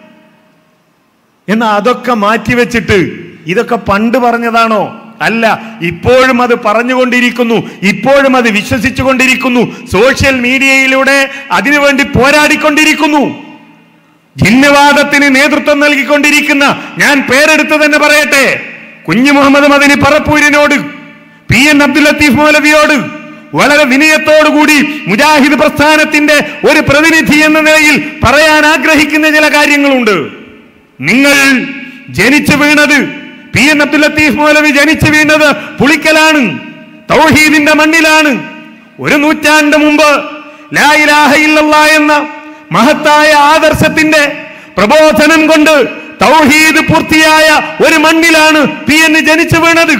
എന്നാ അതൊക്കെ മാറ്റിവെച്ചിട്ട് ഇതൊക്കെ പണ്ട് പറഞ്ഞതാണോ? അല്ല, ഇപ്പോഴും അത് പറഞ്ഞുകൊണ്ടിരിക്കുന്നു, ഇപ്പോഴും അത് വിശ്വസിച്ചു കൊണ്ടിരിക്കുന്നു, സോഷ്യൽ മീഡിയയിലൂടെ അതിനുവേണ്ടി പോരാടിക്കൊണ്ടിരിക്കുന്നു. ജിന്നവാദത്തിന് നേതൃത്വം നൽകിക്കൊണ്ടിരിക്കുന്ന, ഞാൻ പേരെടുത്ത് തന്നെ പറയട്ടെ, കുഞ്ഞു മുഹമ്മദ് മദനി പറപ്പൂരിനോട്, പി എൻ അബ്ദുൽ ലത്തീഫ് മൗലവിയോട് വളരെ വിനയത്തോടുകൂടി മുജാഹിദ് പ്രസ്ഥാനത്തിന്റെ ഒരു പ്രതിനിധി എന്ന നിലയിൽ പറയാൻ ആഗ്രഹിക്കുന്ന ചില കാര്യങ്ങളുണ്ട്. നിങ്ങൾ ജനിച്ചു വീണത്, പി എൻ അബ്ദുൽ ലത്തീഫ് മൗലവി ജനിച്ചു വീണത് പുളിക്കലാണ്, തൗഹീദിന്റെ മണ്ണിലാണ്. ഒരു നൂറ്റാണ്ട് മുമ്പ് ലാ ഇലാഹ ഇല്ലല്ലാഹ് എന്ന മഹത്തായ ആദർശത്തിന്റെ പ്രബോധനം കൊണ്ട് തൗഹീദ് പൂർത്തിയായ ഒരു മണ്ണിലാണ് പി എൻ ജനിച്ചു വീണത്.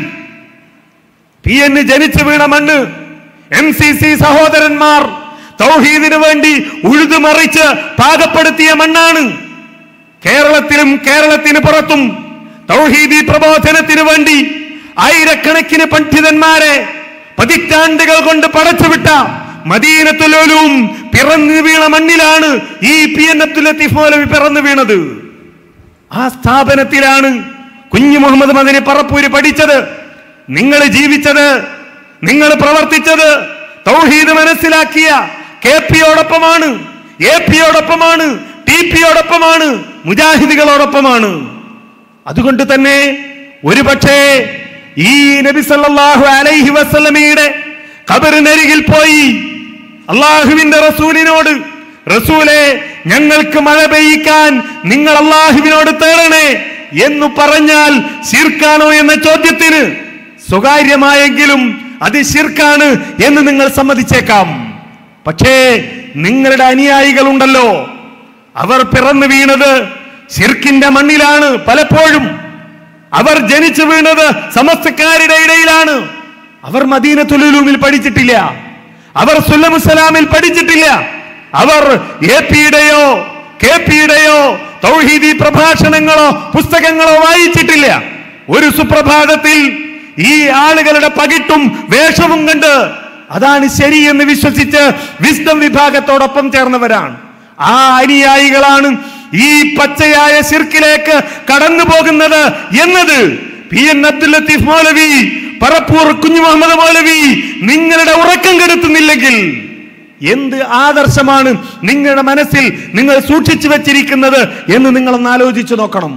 പി എൻ ജനിച്ചു വീണ മണ്ണ്, എം സി സി സഹോദരന്മാർ തൗഹീദിന് വേണ്ടി ഉഴുതുമറിച്ച് പാകപ്പെടുത്തിയ മണ്ണാണ്. കേരളത്തിലും കേരളത്തിന് പുറത്തും തൗഹീദി പ്രബോധനത്തിന് വേണ്ടി ആയിരക്കണക്കിന് പണ്ഡിതന്മാരെ പതിറ്റാണ്ടുകൾ കൊണ്ട് പടച്ചുവിട്ട മദീനത്തുൽ ഉലൂം പിറന്നു വീണ മണ്ണിലാണ് ഈ പി എൻ അബ്ദുൽ ലത്തീഫ് മൗലവി പിറന്നു വീണത്. ആ സ്ഥാപനത്തിലാണ് കുഞ്ഞു മുഹമ്മദ് മദനി പറപ്പൂര് പഠിച്ചത്. നിങ്ങൾ ജീവിച്ചത്, നിങ്ങൾ പ്രവർത്തിച്ചത് തൗഹീദ് മനസ്സിലാക്കിയ കെ പിയോടൊപ്പമാണ്, എ പിയോടൊപ്പമാണ്, ടി പിയോടൊപ്പമാണ്, മുജാഹിദുകളോടൊപ്പമാണ്. അതുകൊണ്ട് തന്നെ ഒരുപക്ഷേ ഈ നബി സല്ലല്ലാഹു അലൈഹി വസല്ലമയുടെ ഖബറിനരികിൽ പോയി അള്ളാഹുവിന്റെ റസൂലിനോട്, റസൂലേ ഞങ്ങൾക്ക് മഴ പെയ്യിക്കാൻ നിങ്ങൾ അള്ളാഹുവിനോട് തേടണേ എന്ന് പറഞ്ഞാൽ ശിർക്കാണോ എന്ന ചോദ്യത്തിന് സ്വകാര്യമായെങ്കിലും അത് ശിർക്കാണ് എന്ന് നിങ്ങൾ സമ്മതിച്ചേക്കാം. പക്ഷേ നിങ്ങളുടെ അനുയായികളുണ്ടല്ലോ, അവർ പിറന്നു വീണത് ശിർക്കിന്റെ മണ്ണിലാണ്. പലപ്പോഴും അവർ ജനിച്ചു വീണത് സമസ്തക്കാരുടെ ഇടയിലാണ്. അവർ മദീനത്തുൽ ഉലൂമിൽ പഠിച്ചിട്ടില്ല, അവർ സുല്ലമുസ്സലാമിൽ പഠിച്ചിട്ടില്ല, അവർ എ പിയുടെയോ കെ പിയുടെയോ തൗഹീദി പ്രഭാഷണങ്ങളോ പുസ്തകങ്ങളോ വായിച്ചിട്ടില്ല. ഒരു സുപ്രഭാതത്തിൽ ഈ ആളുകളുടെ പകിട്ടും വേഷവും കണ്ട് അതാണ് ശരി എന്ന് വിശ്വസിച്ച് വിസ്ഡം വിഭാഗത്തോടൊപ്പം ചേർന്നവരാണ്. ആ അനുയായികളാണ് ഈ പച്ചയായ ശിർക്കിലേക്ക് കടന്നു പോകുന്നത് എന്നത് പി എൻ അബ്ദുൽ ലത്തീഫ് മൗലവി, പറപ്പൂർ കുഞ്ഞു മുഹമ്മദ് മൗലവി നിങ്ങളുടെ ഉറക്കം കെടുത്തുന്നില്ലെങ്കിൽ എന്ത് ആദർശമാണ് നിങ്ങളുടെ മനസ്സിൽ നിങ്ങൾ സൂക്ഷിച്ചു വെച്ചിരിക്കുന്നത് എന്ന് നിങ്ങളൊന്ന് ആലോചിച്ചു നോക്കണം.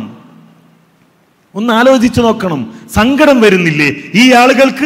ഒന്ന് ആലോചിച്ചു നോക്കണം. സങ്കടം വരുന്നില്ലേ ഈ ആളുകൾക്ക്?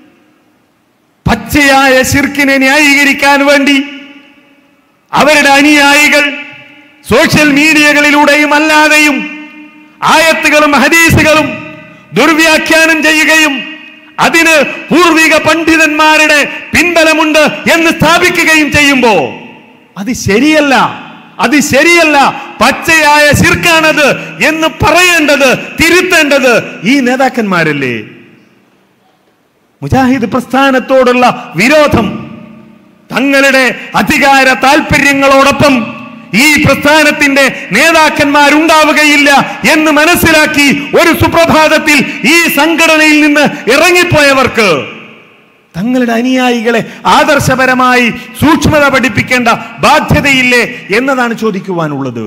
പച്ചയായ ശിർക്കിനെ ന്യായീകരിക്കാൻ വേണ്ടി അവരുടെ അനുയായികൾ സോഷ്യൽ മീഡിയകളിലൂടെയും അല്ലാതെയും ആയത്തുകളും ഹദീസുകളും ദുർവ്യാഖ്യാനം ചെയ്യുകയും അതിന് പൂർവിക പണ്ഡിതന്മാരുടെ പിൻബലമുണ്ട് എന്ന് സ്ഥാപിക്കുകയും ചെയ്യുമ്പോ അത് ശരിയല്ല, അത് ശരിയല്ല, പച്ചയായ ശിർക്കാണത് എന്ന് പറയേണ്ടത്, തിരുത്തേണ്ടത് ഈ നേതാക്കന്മാരല്ലേ? മുജാഹിദ് പ്രസ്ഥാനത്തോടുള്ള വിരോധം തങ്ങളുടെ അധികാര താല്പര്യങ്ങളോടൊപ്പം ഈ പ്രസ്ഥാനത്തിന്റെ നേതാക്കന്മാരുണ്ടാവുകയില്ല എന്ന് മനസ്സിലാക്കി ഒരു സുപ്രഭാതത്തിൽ ഈ സംഘടനയിൽ നിന്ന് ഇറങ്ങിപ്പോയവർക്ക് തങ്ങളുടെ അനുയായികളെ ആദർശപരമായി സൂക്ഷ്മത പഠിപ്പിക്കേണ്ട ബാധ്യതയില്ലേ എന്നതാണ് ചോദിക്കുവാനുള്ളത്.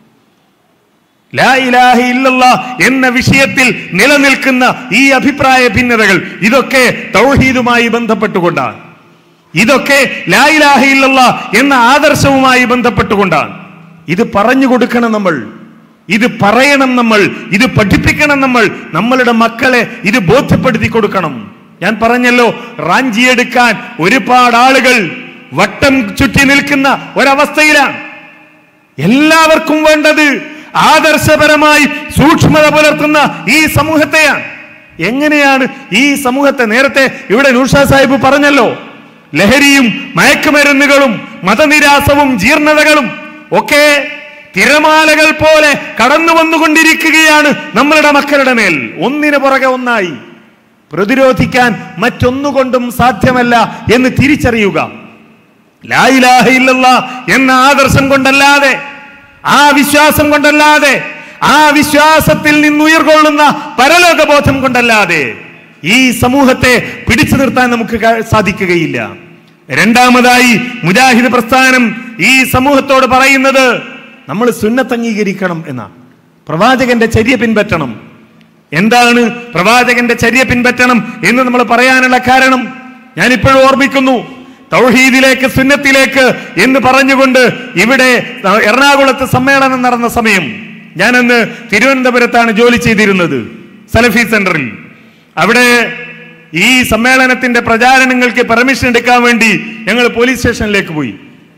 ലാ ഇലാഹ ഇല്ലല്ലാഹ് എന്ന വിഷയത്തിൽ നിലനിൽക്കുന്ന ഈ അഭിപ്രായ ഭിന്നതകൾ ഇതൊക്കെ തൗഹീദുമായി ബന്ധപ്പെട്ടുകൊണ്ടാണ്. ഇതൊക്കെ ലാ ഇലാഹ ഇല്ലല്ലാഹ് എന്ന ആദർശവുമായി ബന്ധപ്പെട്ടുകൊണ്ടാണ്. ഇത് പറഞ്ഞു കൊടുക്കണം നമ്മൾ, ഇത് പറയണം നമ്മൾ, ഇത് പഠിപ്പിക്കണം നമ്മൾ. നമ്മളുടെ മക്കളെ ഇത് ബോധ്യപ്പെടുത്തി കൊടുക്കണം. ഞാൻ പറഞ്ഞല്ലോ, റാഞ്ചിയെടുക്കാൻ ഒരുപാട് ആളുകൾ വട്ടം ചുറ്റി നിൽക്കുന്ന ഒരവസ്ഥയിലാണ്. എല്ലാവർക്കും വേണ്ടത് ആദർശപരമായി സൂക്ഷ്മത പുലർത്തുന്ന ഈ സമൂഹത്തെയാണ്. എങ്ങനെയാണ് ഈ സമൂഹത്തെ? നേരത്തെ ഇവിടെ നൂർഷാ സാഹിബ് പറഞ്ഞല്ലോ, ലഹരിയും മയക്കുമരുന്നുകളും മതനിരാസവും ജീർണതകളും ഒക്കെ തിരമാലകൾ പോലെ കടന്നു വന്നുകൊണ്ടിരിക്കുകയാണ് നമ്മളുടെ മക്കളുടെ മേൽ, ഒന്നിനു പുറകെ ഒന്നായി. പ്രതിരോധിക്കാൻ മറ്റൊന്നുകൊണ്ടും സാധ്യമല്ല എന്ന് തിരിച്ചറിയുക. ലാ ഇലാഹ ഇല്ലല്ലാഹ് എന്ന ആദർശം കൊണ്ടല്ലാതെ, ആ വിശ്വാസം കൊണ്ടല്ലാതെ, ആ വിശ്വാസത്തിൽ നിന്നുയർകൊള്ളുന്ന പരലോകബോധം കൊണ്ടല്ലാതെ ഈ സമൂഹത്തെ പിടിച്ചു നിർത്താൻ നമുക്ക് സാധിക്കുകയില്ല. രണ്ടാമതായി മുജാഹിദ് പ്രസ്ഥാനം ഈ സമൂഹത്തോട് പറയുന്നത് നമ്മൾ സുന്നത്ത് അംഗീകരിക്കണം എന്ന, പ്രവാചകന്റെ ചര്യ പിൻപറ്റണം. എന്താണ് പ്രവാചകന്റെ ചര്യ പിൻപറ്റണം എന്ന് നമ്മൾ പറയാനുള്ള കാരണം ഞാൻ ഇപ്പോഴും ഓർമ്മിക്കുന്നു. തൗഹീദിലേക്ക് സുന്നത്തിലേക്ക് എന്ന് പറഞ്ഞുകൊണ്ട് ഇവിടെ എറണാകുളത്ത് സമ്മേളനം നടന്ന സമയം, ഞാനന്ന് തിരുവനന്തപുരത്താണ് ജോലി ചെയ്തിരുന്നത്, സലഫി സെന്ററിൽ. അവിടെ ഈ സമ്മേളനത്തിന്റെ പ്രചാരണങ്ങൾക്ക് പെർമിഷൻ എടുക്കാൻ വേണ്ടി ഞങ്ങൾ പോലീസ് സ്റ്റേഷനിലേക്ക് പോയി.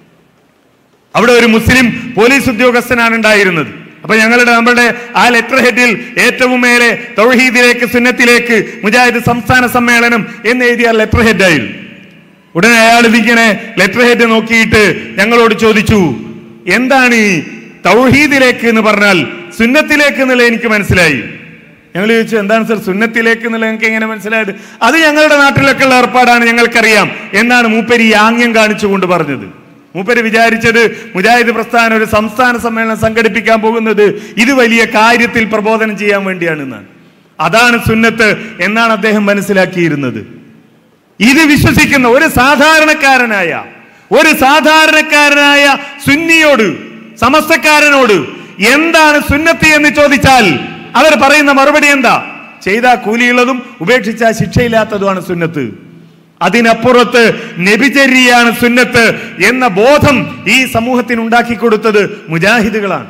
അവിടെ ഒരു മുസ്ലിം പോലീസ് ഉദ്യോഗസ്ഥനാണ് ഉണ്ടായിരുന്നത്. അപ്പൊ ഞങ്ങളുടെ നമ്മുടെ ആ ലെറ്റർ ഹെഡിൽ ഏറ്റവും മേലെ തൗഹീദിലേക്ക് സുന്നത്തിലേക്ക് മുജാഹിദ് സംസ്ഥാന സമ്മേളനം എന്ന് എഴുതിയ ലെറ്റർ ഹെഡായിരുന്നു. ഉടനെ അയാൾ ഇതിങ്ങനെ ലെറ്റർ ഹെഡ് നോക്കിയിട്ട് ഞങ്ങളോട് ചോദിച്ചു, എന്താണ് ഈ തൗഹീദിലേക്ക് എന്ന് പറഞ്ഞാൽ സുന്നത്തിലേക്ക് എന്നുള്ളത് എനിക്ക് മനസ്സിലായി. ഞങ്ങൾ ചോദിച്ചു, എന്താണ് സർ സുന്നത്തിലേക്ക് എന്നുള്ളത് ഞങ്ങൾക്ക് എങ്ങനെ മനസ്സിലായത്? അത് ഞങ്ങളുടെ നാട്ടിലൊക്കെ ഉള്ള ഏർപ്പാടാണ്, ഞങ്ങൾക്കറിയാം എന്നാണ് മൂപ്പര് ഈ ആംഗ്യം കാണിച്ചുകൊണ്ട് പറഞ്ഞത്. മൂപ്പര് വിചാരിച്ചത് മുജാഹിദ് പ്രസ്ഥാനം ഒരു സംസ്ഥാന സമ്മേളനം സംഘടിപ്പിക്കാൻ പോകുന്നത് ഇത് വലിയ കാര്യത്തിൽ പ്രബോധനം ചെയ്യാൻ വേണ്ടിയാണെന്നാണ്. അതാണ് സുന്നത്ത് എന്നാണ് അദ്ദേഹം മനസ്സിലാക്കിയിരുന്നത്. ഇത് വിശ്വസിക്കുന്ന ഒരു സാധാരണക്കാരനായ ഒരു സാധാരണക്കാരനായ സുന്നിയോട്, സമസ്തക്കാരനോട് എന്താണ് സുന്നത്ത് എന്ന് ചോദിച്ചാൽ അവർ പറയുന്ന മറുപടി എന്താ? ചെയ്താൽ കൂലിയുള്ളതും ഉപേക്ഷിച്ചാൽ ശിക്ഷയില്ലാത്തതുമാണ് സുന്നത്ത്. അതിനപ്പുറത്ത് നബിചര്യയാണ് സുന്നത്ത് എന്ന ബോധം ഈ സമൂഹത്തിന് ഉണ്ടാക്കി കൊടുത്തത് മുജാഹിദുകളാണ്.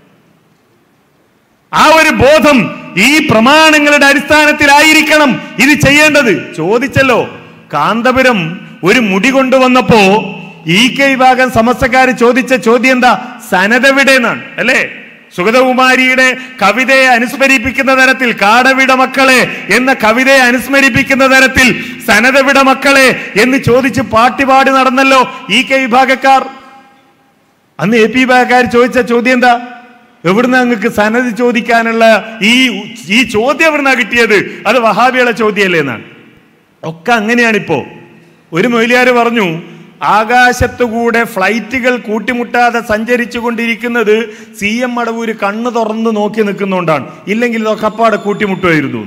ആ ഒരു ബോധം ഈ പ്രമാണങ്ങളുടെ അടിസ്ഥാനത്തിലായിരിക്കണം ഇത് ചെയ്യേണ്ടത്. ചോദിച്ചല്ലോ, കാന്തപുരം ഒരു മുടി കൊണ്ടുവന്നപ്പോ ഈ കെ വിഭാഗം സമസ്തക്കാര് ചോദിച്ച ചോദ്യം എന്താ? സനതെവിടെ എന്നാണ് അല്ലേ? സുഗതകുമാരിയുടെ കവിതയെ അനുസ്മരിപ്പിക്കുന്ന തരത്തിൽ, കാടവിട മക്കളെ എന്ന കവിതയെ അനുസ്മരിപ്പിക്കുന്ന തരത്തിൽ സനതവിട മക്കളെ എന്ന് ചോദിച്ച് പാട്ടിപാടി നടന്നല്ലോ ഈ കെ വിഭാഗക്കാർ. അന്ന് എ പി വിഭാഗക്കാർ ചോദിച്ച ചോദ്യം എന്താ? എവിടുന്ന നിങ്ങൾക്ക് സനത് ചോദിക്കാനുള്ള ഈ ഈ ചോദ്യം എവിടുന്നാ കിട്ടിയത്? അത് വഹാബികളെ ചോദ്യമല്ലേ എന്നാണ്. ഒക്കെ അങ്ങനെയാണിപ്പോ. ഒരു മൊയ്ലിയാര് പറഞ്ഞു, ആകാശത്തുകൂടെ ഫ്ലൈറ്റുകൾ കൂട്ടിമുട്ടാതെ സഞ്ചരിച്ചു കൊണ്ടിരിക്കുന്നത് സി എം മടവൂര് കണ്ണ് തുറന്ന് നോക്കി നിൽക്കുന്നതുകൊണ്ടാണ്, ഇല്ലെങ്കിൽ ഇതൊക്കെ അപ്പാടെ കൂട്ടിമുട്ടുമായിരുന്നു.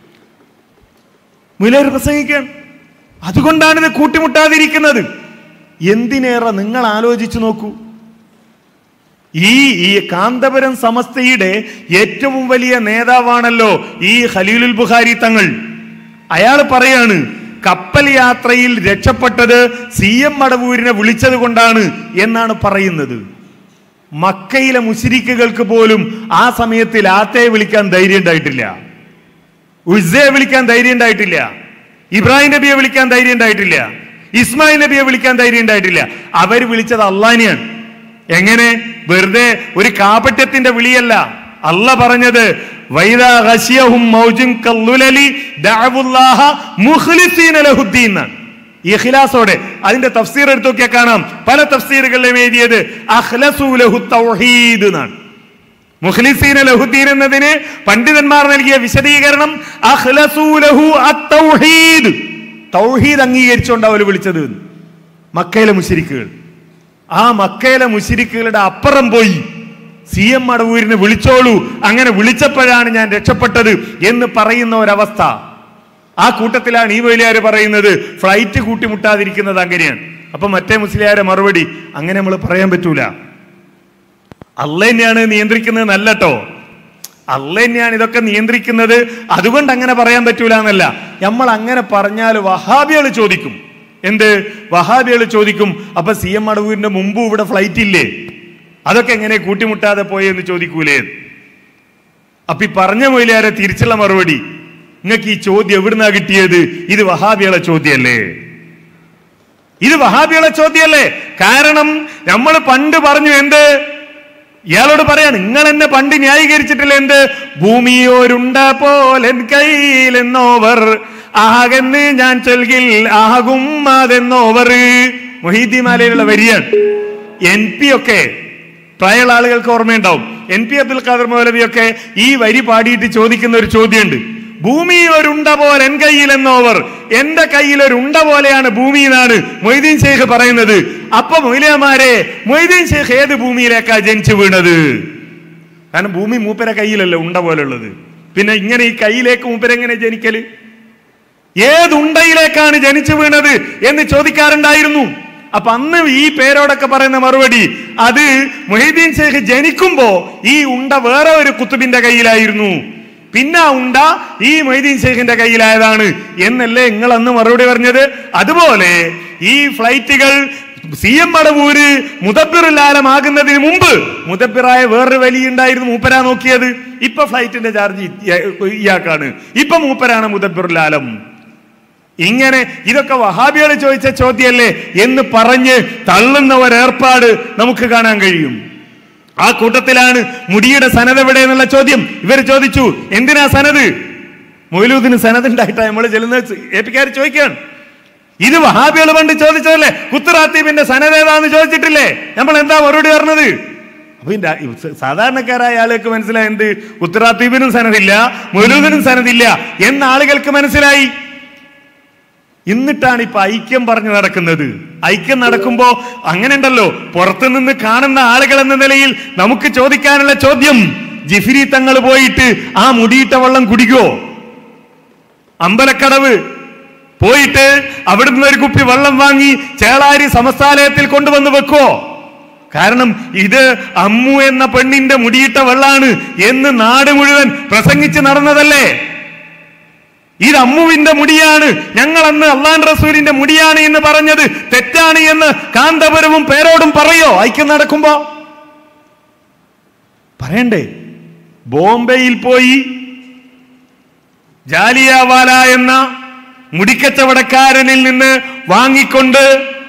മുലർ പ്രസംഗിക്കാൻ അതുകൊണ്ടാണ് ഇത് കൂട്ടിമുട്ടാതിരിക്കുന്നത്. എന്തിനേറെ നിങ്ങൾ ആലോചിച്ചു നോക്കൂ. ഈ ഈ കാന്തപുരം സമസ്തയുടെ ഏറ്റവും വലിയ നേതാവാണല്ലോ ഈ ഖലീലുൽ ബുഖാരി തങ്ങൾ. അയാൾ പറയാണ്, കപ്പൽ യാത്രയിൽ രക്ഷപ്പെട്ടത് സി എം മടവൂരിനെ വിളിച്ചത് കൊണ്ടാണ് എന്നാണ് പറയുന്നത്. മക്കയിലെ മുശ്രിക്കുകൾക്ക് പോലും ആ സമയത്തിൽ ആത്തയെ വിളിക്കാൻ ധൈര്യം ഉണ്ടായിട്ടില്ല, ഉസ്സയെ വിളിക്കാൻ ധൈര്യം ഉണ്ടായിട്ടില്ല, ഇബ്രാഹിം നബിയെ വിളിക്കാൻ ധൈര്യം ഉണ്ടായിട്ടില്ല, ഇസ്മായിൽ നബിയെ വിളിക്കാൻ ധൈര്യം ഉണ്ടായിട്ടില്ല. അവർ വിളിച്ചത് അള്ളാനെയാണ്. എങ്ങനെ? വെറുതെ ഒരു കാപട്യത്തിന്റെ വിളിയല്ല. അല്ല പറഞ്ഞത് വൈദാ ഗശിയഹും മൗജുൻ കല്ലുലലി ദഅവുല്ലാഹ മുഖ്ലിസീന ലഹുദ്ദീൻ. ഇഖ്ലാസോടെ അതിന്റെ തഫ്സീർ എടുത്തു നോക്കിയാൽ കാണാം, പല തഫ്സീറുകളിലും എഴുതിയത് അഖ്ലസൂ ലഹു തൗഹീദ് എന്നാണ്. മുഖ്ലിസീന ലഹുദ്ദീൻ എന്നതിന് പണ്ഡിതന്മാർ നൽകിയ വിശദീകരണം അഖ്ലസൂ ലഹു അത്തൗഹീദ്, തൗഹീദ് അംഗീകരിച്ചുകൊണ്ട് അവർ വിളിച്ചത്. മക്കയിലെ മുശ്രിക്കുകൾ, ആ മക്കയിലെ മുശ്രിക്കുകളുടെ അപ്പുറം പോയി സി എം മടവൂരിനെ വിളിച്ചോളൂ, അങ്ങനെ വിളിച്ചപ്പോഴാണ് ഞാൻ രക്ഷപ്പെട്ടത് എന്ന് പറയുന്ന ഒരവസ്ഥ. ആ കൂട്ടത്തിലാണ് ഈ മൊയ്ലിയാർ പറയുന്നത് ഫ്ലൈറ്റ് കൂട്ടിമുട്ടാതിരിക്കുന്നത് അങ്ങനെയാണ്. അപ്പൊ മറ്റേ മുസ്ലിയാരെ മറുപടി, അങ്ങനെ നമ്മൾ പറയാൻ പറ്റൂല, അള്ള തന്നെയാണ് നിയന്ത്രിക്കുന്നത് നല്ലട്ടോ, അള്ള തന്നെയാണ് ഇതൊക്കെ നിയന്ത്രിക്കുന്നത്, അതുകൊണ്ട് അങ്ങനെ പറയാൻ പറ്റൂല എന്നല്ല. നമ്മൾ അങ്ങനെ പറഞ്ഞാൽ വഹാബികൾ ചോദിക്കും, എന്ത് വഹാബികൾ ചോദിക്കും, അപ്പൊ സി എം മടവൂരിന്റെ മുമ്പ് ഇവിടെ ഫ്ലൈറ്റ് ഇല്ലേ, അതൊക്കെ എങ്ങനെ കൂട്ടിമുട്ടാതെ പോയെന്ന് ചോദിക്കൂലേ? അപ്പൊ ഈ പറഞ്ഞ മൊയ്ലിയാരെ തിരിച്ചുള്ള മറുപടി, നിങ്ങൾക്ക് ഈ ചോദ്യം എവിടുന്നാ കിട്ടിയത്? ഇത് വഹാബികളെ ചോദ്യമല്ലേ, ഇത് വഹാബികളെ ചോദ്യമല്ലേ? കാരണം നമ്മൾ പണ്ട് പറഞ്ഞു എന്ത്, ഇയാളോട് പറയാണ്, നിങ്ങൾ എന്നെ പണ്ട് ന്യായീകരിച്ചിട്ടില്ല എന്ത്, ഭൂമിയോരുണ്ട പോലെൻ കയ്യിലെന്നോവർ ആകെന്ന് ഞാൻ ചൊൽകിൽ ആകും അതെന്നോവർ. മൊഹീദ്ദീൻ മാലയിലുള്ള വരിയാണ്. എൻ പി ഒക്കെ പ്രായമുള്ള ആളുകൾക്ക് ഓർമ്മയുണ്ടാവും, എൻ പി അബ്ദുൽ ഖാദർ മൗലവിയൊക്കെ ഈ വരി പാടിയിട്ട് ചോദിക്കുന്ന ഒരു ചോദ്യമുണ്ട്, ഭൂമി ഒരുണ്ട പോലെ എൻ കയ്യിലെന്നോവർ, എന്റെ കയ്യിൽ ഒരു ഉണ്ട പോലെയാണ് ഭൂമി എന്നാണ് മൊയ്തീൻ ഷെയ്ഖ് പറയുന്നത്. അപ്പൊ മൊയ്ലിയാമാരെ, മൊയ്തീൻ ഷെയ്ഖ് ഏത് ഭൂമിയിലേക്കാ ജനിച്ചു വീണത്? കാരണം ഭൂമി മൂപ്പര കയ്യിലല്ലേ ഉണ്ട പോലെ ഉള്ളത്, പിന്നെ ഇങ്ങനെ ഈ കയ്യിലേക്ക് മൂപ്പരെങ്ങനെ ജനിക്കല്? ഏതുണ്ടയിലേക്കാണ് ജനിച്ചു വീണത് എന്ന് ചോദിക്കാറുണ്ടായിരുന്നു. അപ്പൊ അന്ന് ഈ പേരോടൊക്കെ പറയുന്ന മറുപടി, അത് മൊഹീദ്ദീൻ ഷെയ്ഖ് ജനിക്കുമ്പോ ഈ ഉണ്ട വേറെ ഒരു കുത്തുബിന്റെ കയ്യിലായിരുന്നു, പിന്നെ ആ ഉണ്ട ഈ മൊയ്തീൻ ഷെയ്ഖിന്റെ കയ്യിലായതാണ് എന്നല്ലേ നിങ്ങൾ അന്ന് മറുപടി പറഞ്ഞത്. അതുപോലെ ഈ ഫ്ലൈറ്റുകൾ സി എം മടവൂര് മുദബ്ബിറുൽ ആലം ആകുന്നതിന് മുമ്പ് മുദബ്ബിറായ വേറൊരു വലിയ ഉണ്ടായിരുന്നു, മൂപ്പരാ നോക്കിയത്. ഇപ്പൊ ഫ്ലൈറ്റിന്റെ ചാർജ് ഇയാൾക്കാണ്, ഇപ്പൊ മൂപ്പരാണ് മുദബ്ബിറുൽ ആലം. ഇങ്ങനെ ഇതൊക്കെ വഹാബികൾ ചോദിച്ച ചോദ്യമല്ലേ എന്ന് പറഞ്ഞ് തള്ളുന്ന ഒരേർപ്പാട് നമുക്ക് കാണാൻ കഴിയും. ആ കൂട്ടത്തിലാണ് മുടിയുടെ സനത് എവിടെ എന്നുള്ള ചോദ്യം ഇവർ ചോദിച്ചു. എന്തിനാ സനത്? മൗലൂദിന് സനത് ഉണ്ടായിട്ടാ നമ്മൾ ചെല്ലുന്ന എ പിക്കാർ ചോദിക്കുകയാണ്. ഇത് വഹാബികൾ പണ്ട് ചോദിച്ചതല്ലേ, കുത്തുറാത്തീബിന്റെ സനത് ഏതാന്ന് ചോദിച്ചിട്ടില്ലേ? നമ്മൾ എന്താ മറുപടി പറഞ്ഞത്? അപ്പൊ സാധാരണക്കാരായ ആളുകൾക്ക് മനസ്സിലായി എന്ത്, കുത്തുറാത്തീബിനും സനതില്ല, മൗലൂദിനും സനതില്ല എന്ന ആളുകൾക്ക് മനസ്സിലായി. എന്നിട്ടാണ് ഇപ്പൊ ഐക്യം പറഞ്ഞു നടക്കുന്നത്. ഐക്യം നടക്കുമ്പോ അങ്ങനെ ഉണ്ടല്ലോ, പുറത്തുനിന്ന് കാണുന്ന ആളുകൾ എന്ന നിലയിൽ നമുക്ക് ചോദിക്കാനുള്ള ചോദ്യം, ജിഫിരി തങ്ങൾ പോയിട്ട് ആ മുടിയിട്ട വെള്ളം കുടിക്കോ? അമ്പലക്കടവ് പോയിട്ട് അവിടുന്ന് ഒരു കുപ്പി വെള്ളം വാങ്ങി ചേളാരി സമസ്താലയത്തിൽ കൊണ്ടുവന്ന് വെക്കോ? കാരണം ഇത് അമ്മു എന്ന പെണ്ണിന്റെ മുടിയിട്ട വെള്ളാണ് എന്ന് നാട് മുഴുവൻ പ്രസംഗിച്ച് നടന്നതല്ലേ. ഇത് അമ്മുവിന്റെ മുടിയാണ്, ഞങ്ങൾ അന്ന് അള്ളാൻ റസൂലിന്റെ മുടിയാണ് എന്ന് പറഞ്ഞത് തെറ്റാണ് എന്ന് കാന്തപുരവും പേരോടും പറയോ ഐക്യം നടക്കുമ്പോ? പറയണ്ടേ? ബോംബെയിൽ പോയി ജാലിയാവാല എന്ന മുടിക്കച്ചവടക്കാരനിൽ നിന്ന് വാങ്ങിക്കൊണ്ട്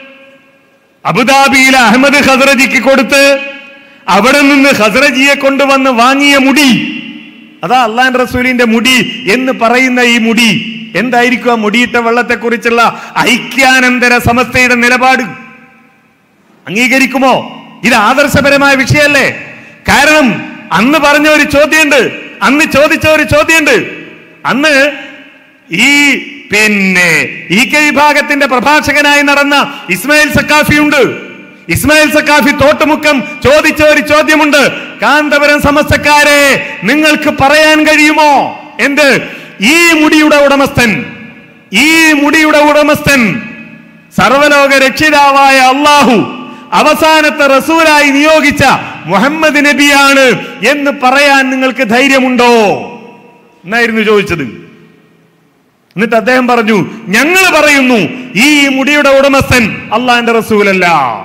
അബുദാബിയിലെ അഹമ്മദ് ഖസ്റജിക്ക് കൊടുത്ത് അവിടെ നിന്ന് ഖസ്റജിയെ കൊണ്ടുവന്ന് വാങ്ങിയ മുടി, അതാ അള്ളാൻ റസൂലിന്റെ മുടി എന്ന് പറയുന്ന ഈ മുടി എന്തായിരിക്കും? ആ മുടിയിട്ട വെള്ളത്തെ കുറിച്ചുള്ള ഐക്യാനന്തര സമസ്തയുടെ നിലപാട് അംഗീകരിക്കുമോ? ഇത് ആദർശപരമായ വിഷയമല്ലേ? കാരണം അന്ന് പറഞ്ഞ ഒരു ചോദ്യമുണ്ട്, അന്ന് ചോദിച്ച ഒരു ചോദ്യമുണ്ട്. അന്ന് ഈ പിന്നെ ഈ കെ വിഭാഗത്തിന്റെ പ്രഭാഷകനായി നടന്ന ഇസ്മായിൽ സക്കാഫി ഉണ്ട്. ഇസ്മായിൽ സക്കാഫി തോട്ടുമുക്കം ചോദിച്ച ഒരു ചോദ്യമുണ്ട്, കാന്തപുരം സമസ്തക്കാരെ നിങ്ങൾക്ക് പറയാൻ കഴിയുമോ എന്ത്, ഈ മുടിയുടെ ഉടമസ്ഥൻ ഈ മുടിയുടെ ഉടമസ്ഥൻ സർവലോക രക്ഷിതാവായ അള്ളാഹു അവസാനത്തെ റസൂലായി നിയോഗിച്ച മുഹമ്മദ് നബിയാണ് എന്ന് പറയാൻ നിങ്ങൾക്ക് ധൈര്യമുണ്ടോ എന്നായിരുന്നു ചോദിച്ചത്. എന്നിട്ട് അദ്ദേഹം പറഞ്ഞു, ഞങ്ങൾ പറയുന്നു ഈ മുടിയുടെ ഉടമസ്ഥൻ അള്ളാന്റെ റസൂലല്ല.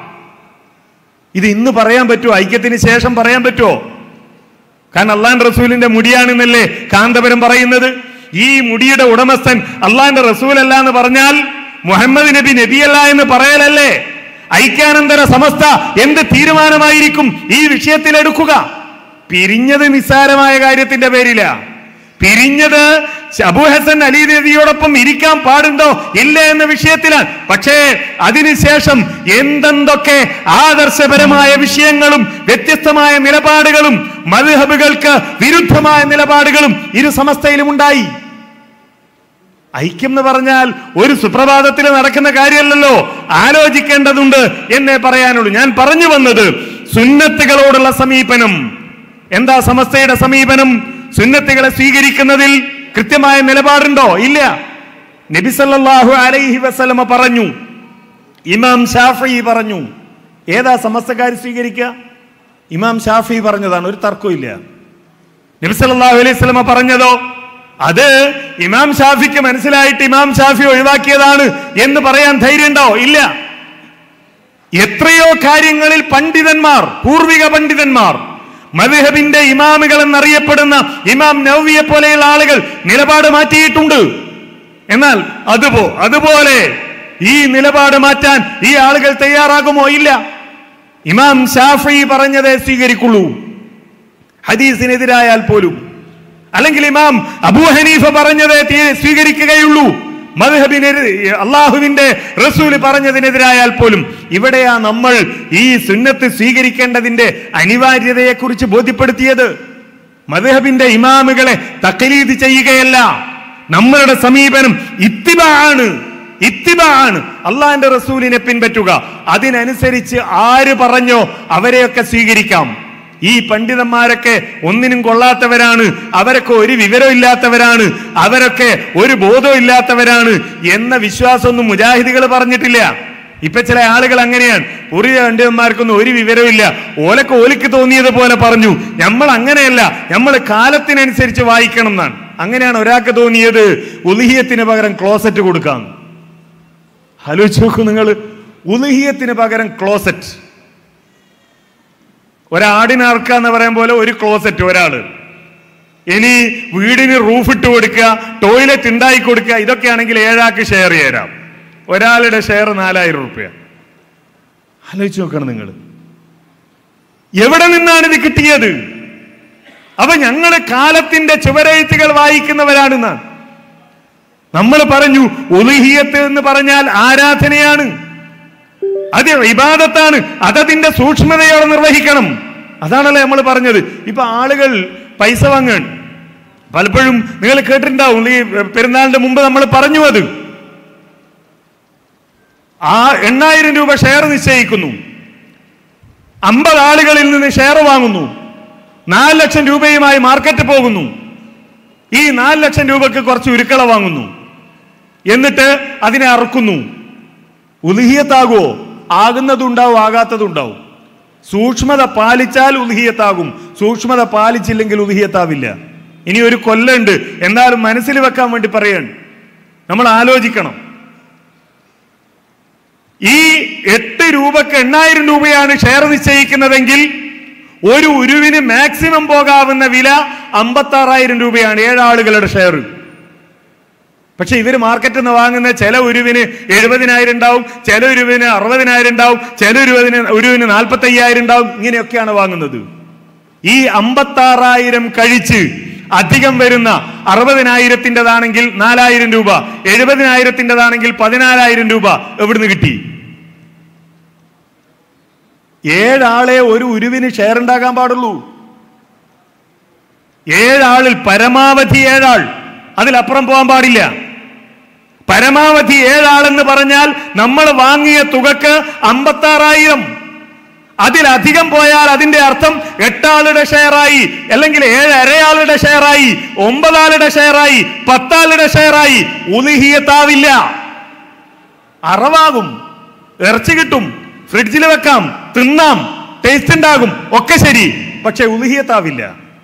ഇത് ഇന്ന് പറയാൻ പറ്റുമോ? ഐക്യത്തിന് ശേഷം പറയാൻ പറ്റുമോ? കാരണം അള്ളാന്റെ റസൂലിന്റെ മുടിയാണെന്നല്ലേ കാന്തപുരം പറയുന്നത്. ഈ മുടിയുടെ ഉടമസ്ഥൻ അള്ളാന്റെ റസൂലല്ല എന്ന് പറഞ്ഞാൽ മുഹമ്മദ് നബി നബിയല്ല എന്ന് പറയലല്ലേ? ഐക്യാനന്തര സമസ്ത എന്ത് തീരുമാനമായിരിക്കും ഈ വിഷയത്തിൽ എടുക്കുക? പിരിഞ്ഞത് നിസ്സാരമായ കാര്യത്തിന്റെ പേരില. പിരിഞ്ഞത് അബൂ ഹസൻ അലി നബിയോടൊപ്പം ഇരിക്കാൻ പാടുണ്ടോ ഇല്ല എന്ന വിഷയത്തിലാണ്. പക്ഷേ അതിനുശേഷം എന്തെന്തൊക്കെ ആദർശപരമായ വിഷയങ്ങളും വ്യത്യസ്തമായ നിലപാടുകളും മദ്ഹബുകൾക്ക് വിരുദ്ധമായ നിലപാടുകളും ഇരു സമസ്തയിലും ഉണ്ടായി. ഐക്യം എന്ന് പറഞ്ഞാൽ ഒരു സുപ്രഭാതത്തിൽ നടക്കുന്ന കാര്യമല്ലല്ലോ, ആലോചിക്കേണ്ടതുണ്ട് എന്നേ പറയാനുള്ളൂ. ഞാൻ പറഞ്ഞു വന്നത് സുന്നത്തുകളോടുള്ള സമീപനം എന്താ? സമസ്തയുടെ സമീപനം സുന്നത്തുകളെ സ്വീകരിക്കുന്നതിൽ കൃത്യമായ നിലപാടുണ്ടോ? ഇല്ല. നബി സല്ലല്ലാഹു അലൈഹി വസല്ലമ പറഞ്ഞു, ഇമാം ഷാഫിഈ പറഞ്ഞു. ഏതാ സമസ്തക്കാർ സ്വീകരിക്കുക? ഇമാം ഷാഫിഈ പറഞ്ഞതാണ്, ഒരു തർക്കമില്ല. നബി സല്ലല്ലാഹു അലൈഹി വസല്ലമ പറഞ്ഞതോ അത് ഇമാം ഷാഫിക്ക് മനസ്സിലായിട്ട് ഇമാം ഷാഫി ഒഴിവാക്കിയതാണ് എന്ന് പറയാൻ ധൈര്യമുണ്ടോ? ഇല്ല. എത്രയോ കാര്യങ്ങളിൽ പണ്ഡിതന്മാർ, പൂർവിക പണ്ഡിതന്മാർ, മദ്ഹബിന്റെ ഇമാമുകൾ എന്നറിയപ്പെടുന്ന ഇമാം നവവിയെ പോലെയുള്ള ആളുകൾ നിലപാട് മാറ്റിയിട്ടുണ്ട്. എന്നാൽ അതുപോ അതുപോലെ ഈ നിലപാട് മാറ്റാൻ ഈ ആളുകൾ തയ്യാറാകുമോ? ഇല്ല. ഇമാം ഷാഫിഈ പറഞ്ഞതേ സ്വീകരിക്കുള്ളൂ, ഹദീസിനെതിരായാൽ പോലും. അല്ലെങ്കിൽ ഇമാം അബൂ ഹനീഫ പറഞ്ഞതേ സ്വീകരിക്കുകയുള്ളൂ, മദ്ഹബിനെതിരെ അള്ളാഹുവിന്റെ റസൂല് പറഞ്ഞതിനെതിരായാൽ പോലും. ഇവിടെയാ നമ്മൾ ഈ സുന്നത്ത് സ്വീകരിക്കേണ്ടതിന്റെ അനിവാര്യതയെ കുറിച്ച് ബോധ്യപ്പെടുത്തിയത്. മദ്ഹബിന്റെ ഇമാമുകളെ തഖ്ലീദ് ചെയ്യുകയല്ല, നമ്മളുടെ സമീപനം ഇത്തിബാ ആണ്. ഇത്തിബാ ആണ്, അള്ളാഹിന്റെ റസൂലിനെ പിൻപറ്റുക. അതിനനുസരിച്ച് ആര് പറഞ്ഞോ അവരെയൊക്കെ സ്വീകരിക്കാം. ഈ പണ്ഡിതന്മാരൊക്കെ ഒന്നിനും കൊള്ളാത്തവരാണ്, അവരൊക്കെ ഒരു വിവരമില്ലാത്തവരാണ്, അവരൊക്കെ ഒരു ബോധമില്ലാത്തവരാണ് എന്ന വിശ്വാസമൊന്നും മുജാഹിദുകൾ പറഞ്ഞിട്ടില്ല. ഇപ്പൊ ചില ആളുകൾ അങ്ങനെയാണ്, പൂർവിക പണ്ഡിതന്മാർക്കൊന്നും ഒരു വിവരമില്ല, ഓലക്ക് ഓലിക്ക് തോന്നിയത് പോലെ പറഞ്ഞു. നമ്മൾ അങ്ങനെയല്ല, നമ്മൾ കാലത്തിനനുസരിച്ച് വായിക്കണം എന്നാണ്. അങ്ങനെയാണ് ഒരാൾക്ക് തോന്നിയത് ഉലുഹിയത്തിന് പകരം ക്ലോസറ്റ് കൊടുക്കാം. ആലോചിച്ച് നോക്കൂ നിങ്ങൾ, ഉലുഹിയത്തിന് പകരം ക്ലോസറ്റ്. ഒരാടിന് അറക്കാന്ന് പറയാൻ പോലെ ഒരു ക്ലോസറ്റ് ഒരാള്. ഇനി വീടിന് റൂഫ് ഇട്ട് കൊടുക്കുക, ടോയ്ലറ്റ് ഉണ്ടാക്കി കൊടുക്കുക, ഇതൊക്കെയാണെങ്കിൽ ഏഴാൾക്ക് ഷെയർ ചെയ്യാം. ഒരാളുടെ ഷെയർ നാലായിരം റുപ്യ. ആലോചിച്ച് നോക്കണം നിങ്ങൾ, എവിടെ നിന്നാണ് ഇത് കിട്ടിയത്? അപ്പൊ ഞങ്ങള് കാലത്തിന്റെ ചുവരെഴുത്തുകൾ വായിക്കുന്നവരാണെന്ന് നമ്മൾ പറഞ്ഞു. ഉലുഹിയത്ത് എന്ന് പറഞ്ഞാൽ ആരാധനയാണ്, അത് ഇബാദത്താണ്, അതതിന്റെ സൂക്ഷ്മതയോടെ നിർവഹിക്കണം. അതാണല്ലോ നമ്മൾ പറഞ്ഞത്. ഇപ്പൊ ആളുകൾ പൈസ വാങ്ങാൻ പലപ്പോഴും നിങ്ങൾ കേട്ടിട്ടുണ്ടാവും, ഈ പെരുന്നാളിന്റെ മുമ്പ് നമ്മൾ പറഞ്ഞു. അത് ആ എണ്ണായിരം രൂപ ഷെയർ നിശ്ചയിക്കുന്നു, അമ്പത് ആളുകളിൽ നിന്ന് ഷെയർ വാങ്ങുന്നു, നാല് ലക്ഷം രൂപയുമായി മാർക്കറ്റ് പോകുന്നു. ഈ നാല് ലക്ഷം രൂപക്ക് കുറച്ച് ഉരുക്കള വാങ്ങുന്നു, എന്നിട്ട് അതിനെ അറുക്കുന്നു. ഉലുഹിയത്താകുമോ? ആകുന്നതുണ്ടാവും, ആകാത്തതുണ്ടാവും. സൂക്ഷ്മത പാലിച്ചാൽ ഉലുഹിയത്താകും, സൂക്ഷ്മത പാലിച്ചില്ലെങ്കിൽ ഉലുഹിയത്താവില്ല. ഇനി ഒരു കൊല്ലുണ്ട്, എന്നാലും മനസ്സിൽ വെക്കാൻ വേണ്ടി പറയാണ്, നമ്മൾ ആലോചിക്കണം. ഈ എട്ട് രൂപക്ക് എണ്ണായിരം രൂപയാണ് ഷെയർ നിശ്ചയിക്കുന്നതെങ്കിൽ ഒരു ഉരുവിന് മാക്സിമം പോകാവുന്ന വില അമ്പത്തി ആറായിരം രൂപയാണ് ഏഴാളുകളുടെ ഷെയർ. പക്ഷെ ഇവര് മാർക്കറ്റിൽ നിന്ന് വാങ്ങുന്ന ചില ഉരുവിന് എഴുപതിനായിരം ഉണ്ടാവും, ചില ഉരുവിന് അറുപതിനായിരം ഉണ്ടാവും, ചില ഉരുവിന് ഉരുവിന് നാൽപ്പത്തി അയ്യായിരം ഉണ്ടാവും. ഇങ്ങനെയൊക്കെയാണ് വാങ്ങുന്നത്. ഈ അമ്പത്തി ആറായിരം കഴിച്ച് അധികം വരുന്ന അറുപതിനായിരത്തിൻ്റെതാണെങ്കിൽ നാലായിരം രൂപ, എഴുപതിനായിരത്തിൻ്റെതാണെങ്കിൽ പതിനാലായിരം രൂപ എവിടുന്ന് കിട്ടി? ഏഴാളെ ഒരു ഉരുവിന് ഷെയർ ഉണ്ടാകാൻ പാടുള്ളൂ. ഏഴാളിൽ പരമാവധി ഏഴാൾ, അതിലപ്പുറം പോകാൻ പാടില്ല. പരമാവധി ഏഴാളെന്ന് പറഞ്ഞാൽ നമ്മൾ വാങ്ങിയ തുകക്ക് അമ്പത്തി ആറായിരം. അതിലധികം പോയാൽ അതിന്റെ അർത്ഥം എട്ടാളുടെ ഷെയറായി, അല്ലെങ്കിൽ ഏഴ് അരയാളുടെ ഷെയറായി, ഒമ്പതാളുടെ ഷെയറായി, പത്താളുടെ ഷെയറായി. ഉലുഹിയത്താവില്ല. അറവാകും, ഇറച്ചി കിട്ടും, ഫ്രിഡ്ജിൽ വെക്കാം, തിന്നാം, ടേസ്റ്റ് ഉണ്ടാകും, ഒക്കെ ശരി. പക്ഷെ ഉലുഹിയത്താവില്ല.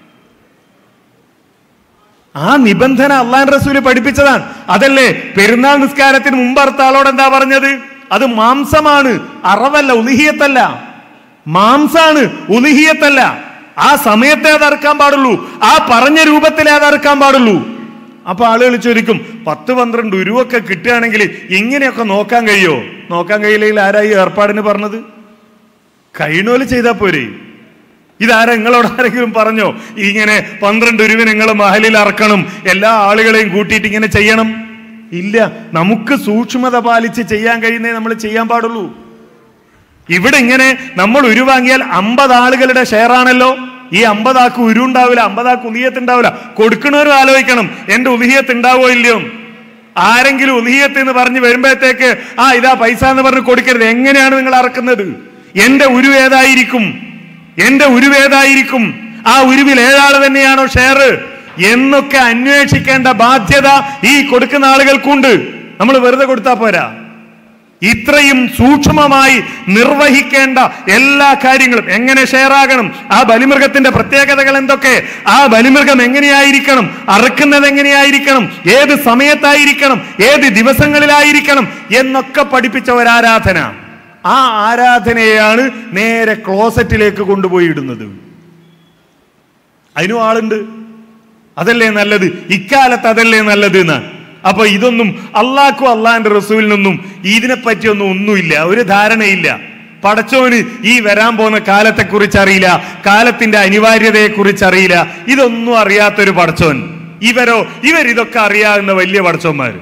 ആ നിബന്ധന അള്ളാഹുവിന്റെ റസൂല് പഠിപ്പിച്ചതാണ്. അതല്ലേ പെരുന്നാൾ നിസ്കാരത്തിന് മുമ്പ് അറുത്ത ആളോട് എന്താ പറഞ്ഞത്? അത് മാംസമാണ്, അറവല്ല, ഉലുഹിയത്തല്ല. മാംസാണ്, ഉലുഹിയത്തല്ല. ആ സമയത്തെ അത് അറുക്കാൻ പാടുള്ളൂ, ആ പറഞ്ഞ രൂപത്തിലേ അത് അറുക്കാൻ പാടുള്ളൂ. അപ്പൊ ആളുകൾ ചോദിക്കും, പത്ത് പന്ത്രണ്ട് ഉരുവൊക്കെ കിട്ടുകയാണെങ്കിൽ ഇങ്ങനെയൊക്കെ നോക്കാൻ കഴിയോ? നോക്കാൻ കഴിയില്ലെങ്കിൽ ആരായി ഏർപ്പാടിന് പറഞ്ഞത്? കഴിയണോല് ചെയ്താൽ പോരെ. ഇതാരാ നിങ്ങളോട് ആരെങ്കിലും പറഞ്ഞോ ഇങ്ങനെ പന്ത്രണ്ട് ഉരുവിന് നിങ്ങൾ മഹലിൽ അറക്കണം, എല്ലാ ആളുകളെയും കൂട്ടിയിട്ട് ഇങ്ങനെ ചെയ്യണം? ഇല്ല. നമുക്ക് സൂക്ഷ്മത പാലിച്ച് ചെയ്യാൻ കഴിയുന്നേ നമ്മൾ ചെയ്യാൻ പാടുള്ളൂ. ഇവിടെ ഇങ്ങനെ നമ്മൾ ഉരുവാങ്ങിയാൽ അമ്പത് ആളുകളുടെ ഷെയർ ആണല്ലോ. ഈ അമ്പതാക്ക് ഉരു ഉണ്ടാവില്ല, അമ്പതാക്ക് ഉലിയത്ത് ഉണ്ടാവില്ല. കൊടുക്കണവരും ആലോചിക്കണം, എന്റെ ഉലിയത്ത് ഉണ്ടാവോ ഇല്ലയോ. ആരെങ്കിലും ഉലിയത്ത് എന്ന് പറഞ്ഞ് വരുമ്പോഴത്തേക്ക് ആ ഇതാ പൈസ എന്ന് പറഞ്ഞ് കൊടുക്കരുത്. എങ്ങനെയാണ് നിങ്ങൾ അറക്കുന്നത്? എന്റെ ഉരു ഏതായിരിക്കും? എന്റെ ഉരുവേതായിരിക്കും? ആ ഉരുവിൽ ഏഴാള് തന്നെയാണോ ഷെയർ? എന്നൊക്കെ അന്വേഷിക്കേണ്ട ബാധ്യത ഈ കൊടുക്കുന്ന ആളുകൾക്കുണ്ട്. നമ്മൾ വെറുതെ കൊടുത്താൽ പോരാ. ഇത്രയും സൂക്ഷ്മമായി നിർവഹിക്കേണ്ട എല്ലാ കാര്യങ്ങളും, എങ്ങനെ ഷെയർ ആകണം, ആ ബലിമൃഗത്തിന്റെ പ്രത്യേകതകൾ എന്തൊക്കെ, ആ ബലിമൃഗം എങ്ങനെയായിരിക്കണം, അറുക്കുന്നത് എങ്ങനെയായിരിക്കണം, ഏത് സമയത്തായിരിക്കണം, ഏത് ദിവസങ്ങളിലായിരിക്കണം എന്നൊക്കെ പഠിപ്പിച്ച ഒരാരാധന. ആ ആരാധനയാണ് നേരെ ക്ലോസറ്റിലേക്ക് കൊണ്ടുപോയി ഇടുന്നത്. അതിനും ആളുണ്ട്. അതല്ലേ നല്ലത്, ഇക്കാലത്ത് അതല്ലേ നല്ലത് എന്ന്. അപ്പൊ ഇതൊന്നും അള്ളാഹ്ക്കും അള്ളാഹിന്റെ റസൂലിനൊന്നും ഇതിനെപ്പറ്റിയൊന്നും ഒന്നുമില്ല, ഒരു ധാരണയില്ല. പടച്ചോന് ഈ വരാൻ പോകുന്ന കാലത്തെ കുറിച്ച് അറിയില്ല, കാലത്തിന്റെ അനിവാര്യതയെ കുറിച്ച് അറിയില്ല. ഇതൊന്നും അറിയാത്തൊരു പടച്ചോൻ. ഇവരോ ഇവരിതൊക്കെ അറിയാവുന്ന വലിയ പടച്ചോന്മാര്.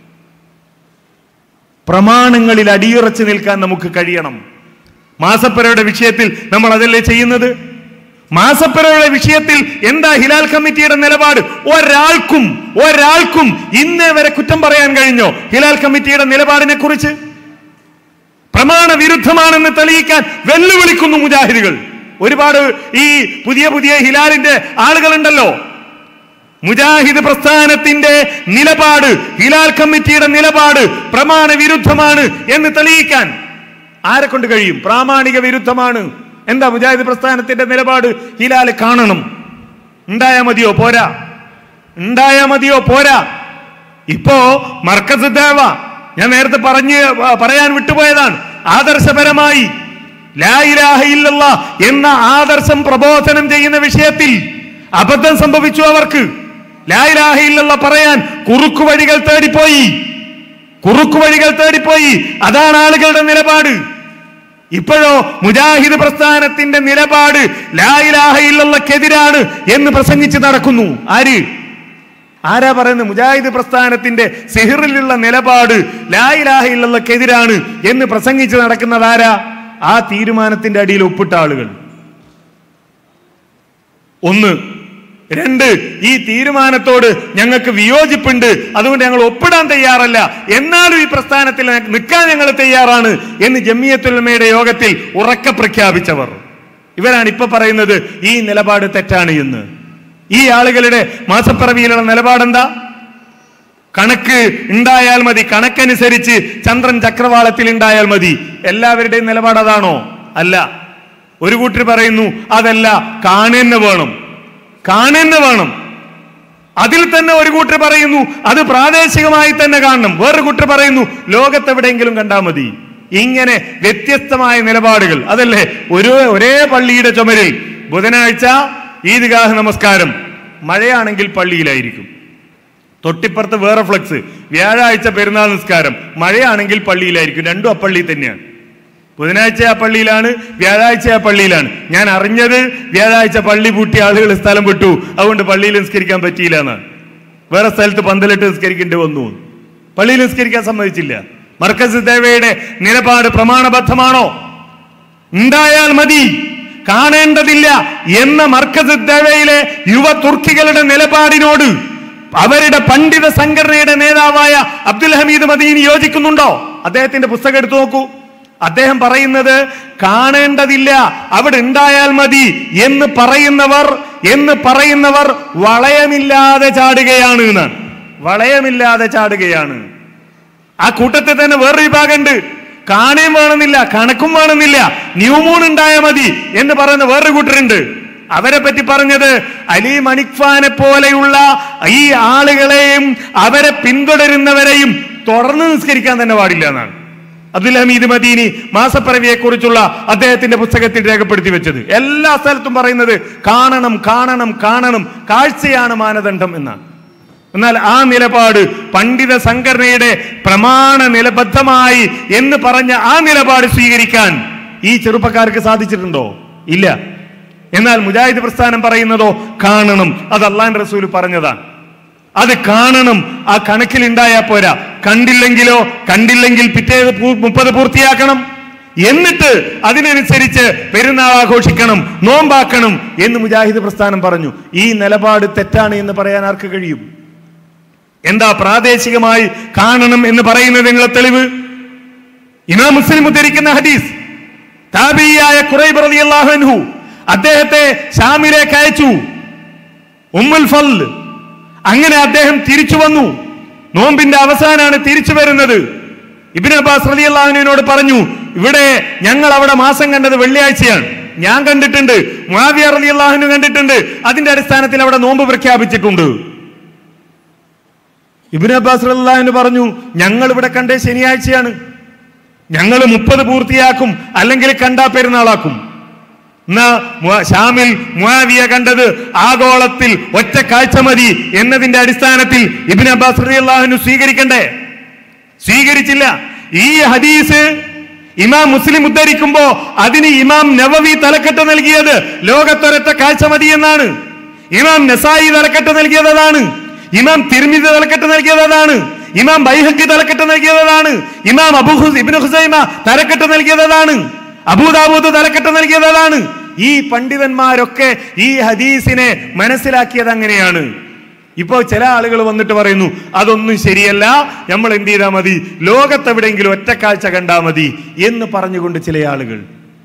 പ്രമാണങ്ങളിൽ അടിയുറച്ചു നിൽക്കാൻ നമുക്ക് കഴിയണം. മാസപ്പരയുടെ വിഷയത്തിൽ നമ്മൾ അതല്ലേ ചെയ്യുന്നത്. മാസപ്പരയുടെ വിഷയത്തിൽ എന്താ ഹിലാൽ കമ്മിറ്റിയുടെ നിലപാട്? ഒരാൾക്കും ഒരാൾക്കും ഇന്നേ വരെ കുറ്റം പറയാൻ കഴിഞ്ഞോ ഹിലാൽ കമ്മിറ്റിയുടെ നിലപാടിനെ കുറിച്ച്? പ്രമാണ വിരുദ്ധമാണെന്ന് തെളിയിക്കാൻ വെല്ലുവിളിക്കുന്നു മുജാഹിദുകൾ. ഒരുപാട് ഈ പുതിയ പുതിയ ഹിലാലിന്റെ ആളുകളുണ്ടല്ലോ. മുജാഹിദ് പ്രസ്ഥാനത്തിന്റെ നിലപാട്, ഹിലാൽ കമ്മിറ്റിയുടെ നിലപാട് പ്രമാണ വിരുദ്ധമാണ് എന്ന് തെളിയിക്കാൻ ആരെ കൊണ്ട് കഴിയും? പ്രാമാണിക വിരുദ്ധമാണ്. എന്താ മുജാഹിദ് പ്രസ്ഥാനത്തിന്റെ നിലപാട്? ഹിലാൽ കാണണം. ഉണ്ടായാ മതിയോ? പോരാ. ഉണ്ടായാ മതിയോ? പോരാ. ഇപ്പോ മർക്കസ് ദഅവ, ഞാൻ നേരത്തെ പറഞ്ഞ് പറയാൻ വിട്ടുപോയതാണ്, ആദർശപരമായി ലാ ഇലാഹ ഇല്ലല്ലാഹ് എന്ന ആദർശം പ്രബോധനം ചെയ്യുന്ന വിഷയത്തിൽ അബദ്ധം സംഭവിച്ചു. അവർക്ക് ലാ ഇലാഹ ഇല്ലല്ലാഹ് പറയാൻ കുറുക്കു വഴികൾ തേടിപ്പോയി, കുറുക്കു വഴികൾ തേടിപ്പോയി. അതാണ് ആളുകളുടെ നിലപാട്. ഇപ്പോഴോ മുജാഹിദ് പ്രസ്ഥാനത്തിന്റെ നിലപാട് ലാ ഇലാഹ ഇല്ലല്ലാഹ്ക്കെതിരാണ് എന്ന് പ്രസംഗിച്ച് നടക്കുന്നു. ആര്? ആരാ പറയുന്നത്? മുജാഹിദ് പ്രസ്ഥാനത്തിന്റെ സിഹറിലുള്ള നിലപാട് ലാ ഇലാഹ ഇല്ലല്ലാഹ്ക്കെതിരാണ് എന്ന് പ്രസംഗിച്ച് നടക്കുന്നത് ആരാ? ആ തീരുമാനത്തിന്റെ അടിയിൽ ഒപ്പിട്ട ആളുകൾ. ഒന്ന്. രണ്ട്, ഈ തീരുമാനത്തോട് ഞങ്ങൾക്ക് വിയോജിപ്പുണ്ട്, അതുകൊണ്ട് ഞങ്ങൾ ഒപ്പിടാൻ തയ്യാറല്ല, എന്നാലും ഈ പ്രസ്ഥാനത്തിൽ നിൽക്കാൻ ഞങ്ങൾ തയ്യാറാണ് എന്ന് ജമിയത്തുൽ ഉലമയുടെ യോഗത്തിൽ ഉറക്കെ പ്രഖ്യാപിച്ചവർ. ഇവരാണ് ഇപ്പൊ പറയുന്നത് ഈ നിലപാട് തെറ്റാണ് എന്ന്. ഈ ആളുകളുടെ മാസപ്പിറവിയിലുള്ള നിലപാടെന്താ? കണക്ക് ഉണ്ടായാൽ മതി, കണക്കനുസരിച്ച് ചന്ദ്രൻ ചക്രവാളത്തിൽ ഉണ്ടായാൽ മതി. എല്ലാവരുടെയും നിലപാട് അതാണോ? അല്ല. ഒരു കൂട്ടർ പറയുന്നു അതല്ല, കാണുന്ന വേണം, കാണുന്ന വേണം. അതിൽ തന്നെ ഒരു കൂട്ടർ പറയുന്നു അത് പ്രാദേശികമായി തന്നെ കാണണം. വേറൊരു കൂട്ടർ പറയുന്നു ലോകത്തെവിടെയെങ്കിലും കണ്ടാൽ മതി. ഇങ്ങനെ വ്യത്യസ്തമായ നിലപാടുകൾ. അതല്ലേ ഒരു ഒരേ പള്ളിയുടെ ചുമരിൽ ബുധനാഴ്ച ഈദ്ഗാഹ് നമസ്കാരം, മഴയാണെങ്കിൽ പള്ളിയിലായിരിക്കും. തൊട്ടിപ്പുറത്ത് വേറെ ഫ്ലക്സ്, വ്യാഴാഴ്ച പെരുന്നാൾ നിസ്കാരം, മഴയാണെങ്കിൽ പള്ളിയിലായിരിക്കും. രണ്ടും അപ്പള്ളി തന്നെയാണ്. ബുധനാഴ്ച ആ പള്ളിയിലാണ്, വ്യാഴാഴ്ച ആ പള്ളിയിലാണ്. ഞാൻ അറിഞ്ഞത് വ്യാഴാഴ്ച പള്ളി പൂട്ടിയ ആളുകൾ സ്ഥലം വിട്ടു, അതുകൊണ്ട് പള്ളിയിൽ നിസ്കരിക്കാൻ പറ്റിയില്ല എന്നാണ്. വേറെ സ്ഥലത്ത് പന്തലിട്ട് നിസ്കരിക്കേണ്ടി വന്നു, പള്ളിയിൽ നിസ്കരിക്കാൻ സമ്മതിച്ചില്ല. മർക്കസ് ദഅവയുടെ നിലപാട് പ്രമാണബദ്ധമാണോ? ഉണ്ടായാൽ മതി, കാണേണ്ടതില്ല എന്ന മർക്കസ് ദഅവയിലെ യുവ തുർക്കികളുടെ നിലപാടിനോട് അവരുടെ പണ്ഡിത സംഘടനയുടെ നേതാവായ അബ്ദുൽ ഹമീദ് മദീനി യോജിക്കുന്നുണ്ടോ? അദ്ദേഹത്തിന്റെ പുസ്തകം എടുത്തു നോക്കൂ. അദ്ദേഹം പറയുന്നത് കാണേണ്ടതില്ല, അവിടെ ഉണ്ടായാൽ മതി എന്ന് പറയുന്നവർ എന്ന് പറയുന്നവർ വളയമില്ലാതെ ചാടുകയാണ് എന്നാണ്. വളയമില്ലാതെ ചാടുകയാണ്. ആ കൂട്ടത്തിൽ തന്നെ വേറൊരു വിഭാഗമുണ്ട്. കാണുകയും വേണമെന്നില്ല, കണക്കും വേണമെന്നില്ല, ന്യൂമൂൺ ഉണ്ടായാൽ മതി എന്ന് പറയുന്ന വേറൊരു കൂട്ടരുണ്ട്. അവരെ പറ്റി പറഞ്ഞത് അലി മണിക്ഫാനെ പോലെയുള്ള ഈ ആളുകളെയും അവരെ പിന്തുടരുന്നവരെയും തുടർന്ന് നിസ്കരിക്കാൻ തന്നെ പാടില്ല എന്നാണ് അബ്ദുൽ ഹമീദ് മദീനി മാസപ്പിറവിയെ കുറിച്ചുള്ള അദ്ദേഹത്തിന്റെ പുസ്തകത്തിൽ രേഖപ്പെടുത്തി വെച്ചത്. എല്ലാ സ്ഥലത്തും പറയുന്നത് കാണണം കാണണം കാണണം, കാഴ്ചയാണ് മാനദണ്ഡം എന്നാണ്. എന്നാൽ ആ നിലപാട് പണ്ഡിത സംഘടനയുടെ പ്രമാണ നിലബദ്ധമായി എന്ന് പറഞ്ഞ ആ നിലപാട് സ്വീകരിക്കാൻ ഈ ചെറുപ്പക്കാർക്ക് സാധിച്ചിട്ടുണ്ടോ? ഇല്ല. എന്നാൽ മുജാഹിദ് പ്രസ്ഥാനം പറയുന്നതോ കാണണം, അത് അല്ലാഹുവിന്റെ റസൂൽ പറഞ്ഞതാണ്. അത് കാണണം, ആ കണക്കിൽ ഉണ്ടായാൽ പോരാ. കണ്ടില്ലെങ്കിലോ കണ്ടില്ലെങ്കിൽ പിറ്റേത് മുപ്പത് പൂർത്തിയാക്കണം, എന്നിട്ട് അതിനനുസരിച്ച് പെരുന്നാൾ ആഘോഷിക്കണം, നോമ്പാക്കണം എന്ന് മുജാഹിദ് പ്രസ്ഥാനം പറഞ്ഞു. ഈ നിലപാട് തെറ്റാണ് എന്ന് പറയാൻ ആർക്ക് കഴിയും? എന്താ പ്രാദേശികമായി കാണണം എന്ന് പറയുന്നത് നിങ്ങളെ തെളിവ്? ഇമാം മുസ്ലിം ഉദ്ധരിക്കുന്ന ഹദീസ്, താബിഈയായ ഖുറൈബ് റളിയല്ലാഹു അൻഹു അദ്ദേഹത്തെ ഷാമിലേക്ക് അയച്ചു. ഉമ്മുൽ ഫദ്ൽ. അങ്ങനെ അദ്ദേഹം തിരിച്ചു വന്നു. നോമ്പിന്റെ അവസാനാണ് തിരിച്ചു വരുന്നത്. ഇബ്നു അബ്ബാസ് റളിയല്ലാഹു അൻഹുവിനോട് പറഞ്ഞു, ഇവിടെ ഞങ്ങൾ അവിടെ മാസം കണ്ടത് വെള്ളിയാഴ്ചയാണ്, ഞാൻ കണ്ടിട്ടുണ്ട്, മുആവിയ റളിയല്ലാഹു അൻഹു കണ്ടിട്ടുണ്ട്, അതിന്റെ അടിസ്ഥാനത്തിൽ അവിടെ നോമ്പ് പ്രഖ്യാപിച്ചിട്ടുണ്ട്. ഇബ്നു അബ്ബാസ് റളിയല്ലാഹു അൻഹു പറഞ്ഞു, ഞങ്ങൾ ഇവിടെ കണ്ടേ ശനിയാഴ്ചയാണ്, ഞങ്ങൾ മുപ്പത് പൂർത്തിയാക്കും, അല്ലെങ്കിൽ കണ്ടാ പെരുന്നാളാക്കും. എന്നാ ഷാമിൽ മുആവിയ കണ്ടത് ആഗോളത്തിൽ ഒറ്റ കാഴ്ച മതി എന്നതിന്റെ അടിസ്ഥാനത്തിൽ ഇബ്നു അബ്ബാസ് റളിയല്ലാഹു അൻഹു സ്വീകരിക്കണ്ടേ? സ്വീകരിച്ചില്ല. ഈ ഹദീസ് ഇമാം മുസ്ലിം ഉദ്ധരിക്കുമ്പോ അതിന് ഇമാം നവവി തലക്കെട്ട് നൽകിയത് ലോകത്തൊരൊറ്റ കാഴ്ച മതി എന്നാണ്. ഇമാം നസായി തലക്കെട്ട് നൽകിയത് അതാണ്. ഇമാം തിർമിദി തലക്കെട്ട് നൽകിയത് അതാണ്. ഇമാം ബൈഹഖി തലക്കെട്ട് നൽകിയത് അതാണ്. ഇമാം അബൂ ഇബ്നു ഖുസൈമ തലക്കെട്ട് നൽകിയത് അതാണ്. അബൂദാവൂദ് തലക്കെട്ട് നൽകിയത് അതാണ്. ഈ പണ്ഡിതന്മാരൊക്കെ ഈ ഹദീസിനെ മനസ്സിലാക്കിയത് അങ്ങനെയാണ്. ഇപ്പോ ചില ആളുകൾ വന്നിട്ട് പറയുന്നു അതൊന്നും ശരിയല്ല, നമ്മൾ എന്ത് ചെയ്താൽ മതി, ലോകത്തെവിടെയെങ്കിലും ഒറ്റക്കാഴ്ച കണ്ടാ മതി എന്ന് പറഞ്ഞുകൊണ്ട് ചില ആളുകൾ.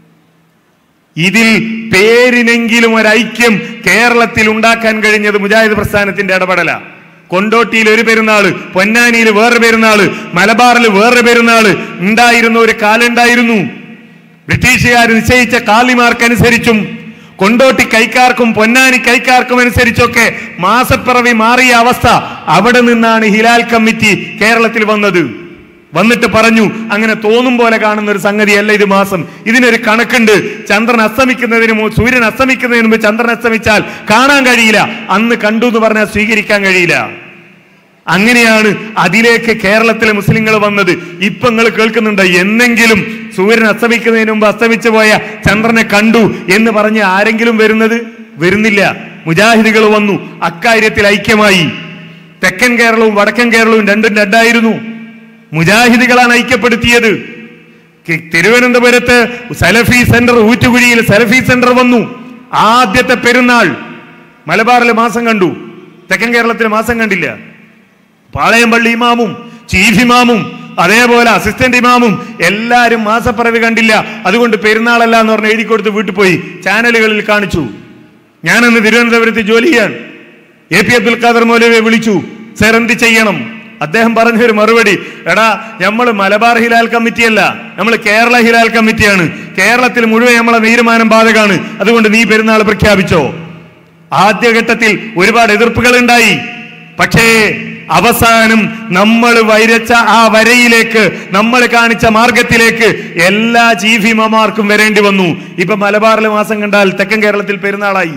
ഇതിൽ പേരിനെങ്കിലും ഒരൈക്യം കേരളത്തിൽ ഉണ്ടാക്കാൻ കഴിഞ്ഞത് മുജാഹിദ് പ്രസ്ഥാനത്തിന്റെ ഇടപെടല. കൊണ്ടോട്ടിയിൽ ഒരു പെരുന്നാള്, പൊന്നാനിയിൽ വേറെ പെരുന്നാള്, മലബാറിൽ വേറെ പെരുന്നാള് ഉണ്ടായിരുന്ന ഒരു കാലുണ്ടായിരുന്നു. ബ്രിട്ടീഷുകാർ നിശ്ചയിച്ച കാലിമാർക്കനുസരിച്ചും കൊണ്ടോട്ടി കൈക്കാർക്കും പൊന്നാനി കൈക്കാർക്കും അനുസരിച്ചൊക്കെ മാസപ്പിറവി മാറിയ അവസ്ഥ. അവിടെ നിന്നാണ് ഹിലാൽ കമ്മിറ്റി കേരളത്തിൽ വന്നത്. വന്നിട്ട് പറഞ്ഞു, അങ്ങനെ തോന്നും പോലെ കാണുന്ന ഒരു സംഗതിയല്ല ഇത് മാസം, ഇതിനൊരു കണക്കുണ്ട്. ചന്ദ്രൻ അസ്തമിക്കുന്നതിന് മുമ്പ്, സൂര്യൻ അസ്തമിക്കുന്നതിന് മുമ്പ് ചന്ദ്രൻ അസ്തമിച്ചാൽ കാണാൻ കഴിയില്ല, അന്ന് കണ്ടു എന്ന് പറഞ്ഞാൽ സ്വീകരിക്കാൻ കഴിയില്ല. അങ്ങനെയാണ് അതിലേക്ക് കേരളത്തിലെ മുസ്ലിങ്ങൾ വന്നത്. ഇപ്പൊ നിങ്ങൾ കേൾക്കുന്നുണ്ട്, എന്നെങ്കിലും സൂര്യൻ അസ്തമിക്കുന്നതിന് മുമ്പ് അസ്തമിച്ചു പോയ ചന്ദ്രനെ കണ്ടു എന്ന് പറഞ്ഞ് ആരെങ്കിലും വരുന്നത്? വരുന്നില്ല. മുജാഹിദുകൾ വന്നു, അക്കാര്യത്തിൽ ഐക്യമായി. തെക്കൻ കേരളവും വടക്കൻ കേരളവും രണ്ടും രണ്ടായിരുന്നു. മുജാഹിദുകളാണ് ഐക്യപ്പെടുത്തിയത്. തിരുവനന്തപുരത്ത് സലഫി സെന്റർ, ഊറ്റുകുഴിയിൽ സലഫി സെന്റർ വന്നു. ആദ്യത്തെ പെരുന്നാൾ മലബാറിൽ മാസം കണ്ടു, തെക്കൻ കേരളത്തിൽ മാസം കണ്ടില്ല. പാളയംപള്ളി ഇമാമും ചീഫ് ഇമാമും അതേപോലെ അസിസ്റ്റന്റ് ഇമാമും എല്ലാരും മാസപ്പിറവി കണ്ടില്ല, അതുകൊണ്ട് പെരുന്നാളല്ല എന്ന് പറഞ്ഞ് എഴുതി കൊടുത്ത് വീട്ടിൽ പോയി ചാനലുകളിൽ കാണിച്ചു. ഞാനന്ന് തിരുവനന്തപുരത്ത് ജോലി ചെയ്യാൻ എ പി അബ്ദുൽ ഖാദർ മൗലവിയെ വിളിച്ചു, സർ എന്ത് ചെയ്യണം? അദ്ദേഹം പറഞ്ഞൊരു മറുപടി, എടാ നമ്മൾ മലബാർ ഹിലാൽ കമ്മിറ്റിയല്ല, നമ്മൾ കേരള ഹിലാൽ കമ്മിറ്റിയാണ്, കേരളത്തിൽ മുഴുവൻ നമ്മളെ തീരുമാനം ബാധകമാണ്, അതുകൊണ്ട് നീ പെരുന്നാൾ പ്രഖ്യാപിച്ചോ. ആദ്യഘട്ടത്തിൽ ഒരുപാട് എതിർപ്പുകൾ ഉണ്ടായി. പക്ഷേ അവസാനം നമ്മൾ വരച്ച ആ വരയിലേക്ക്, നമ്മൾ കാണിച്ച മാർഗത്തിലേക്ക് എല്ലാ ചീഫ് ഇമാമാർക്കും വരേണ്ടി വന്നു. ഇപ്പൊ മലബാറിലെ മാസം കണ്ടാൽ തെക്കൻ കേരളത്തിൽ പെരുന്നാളായി.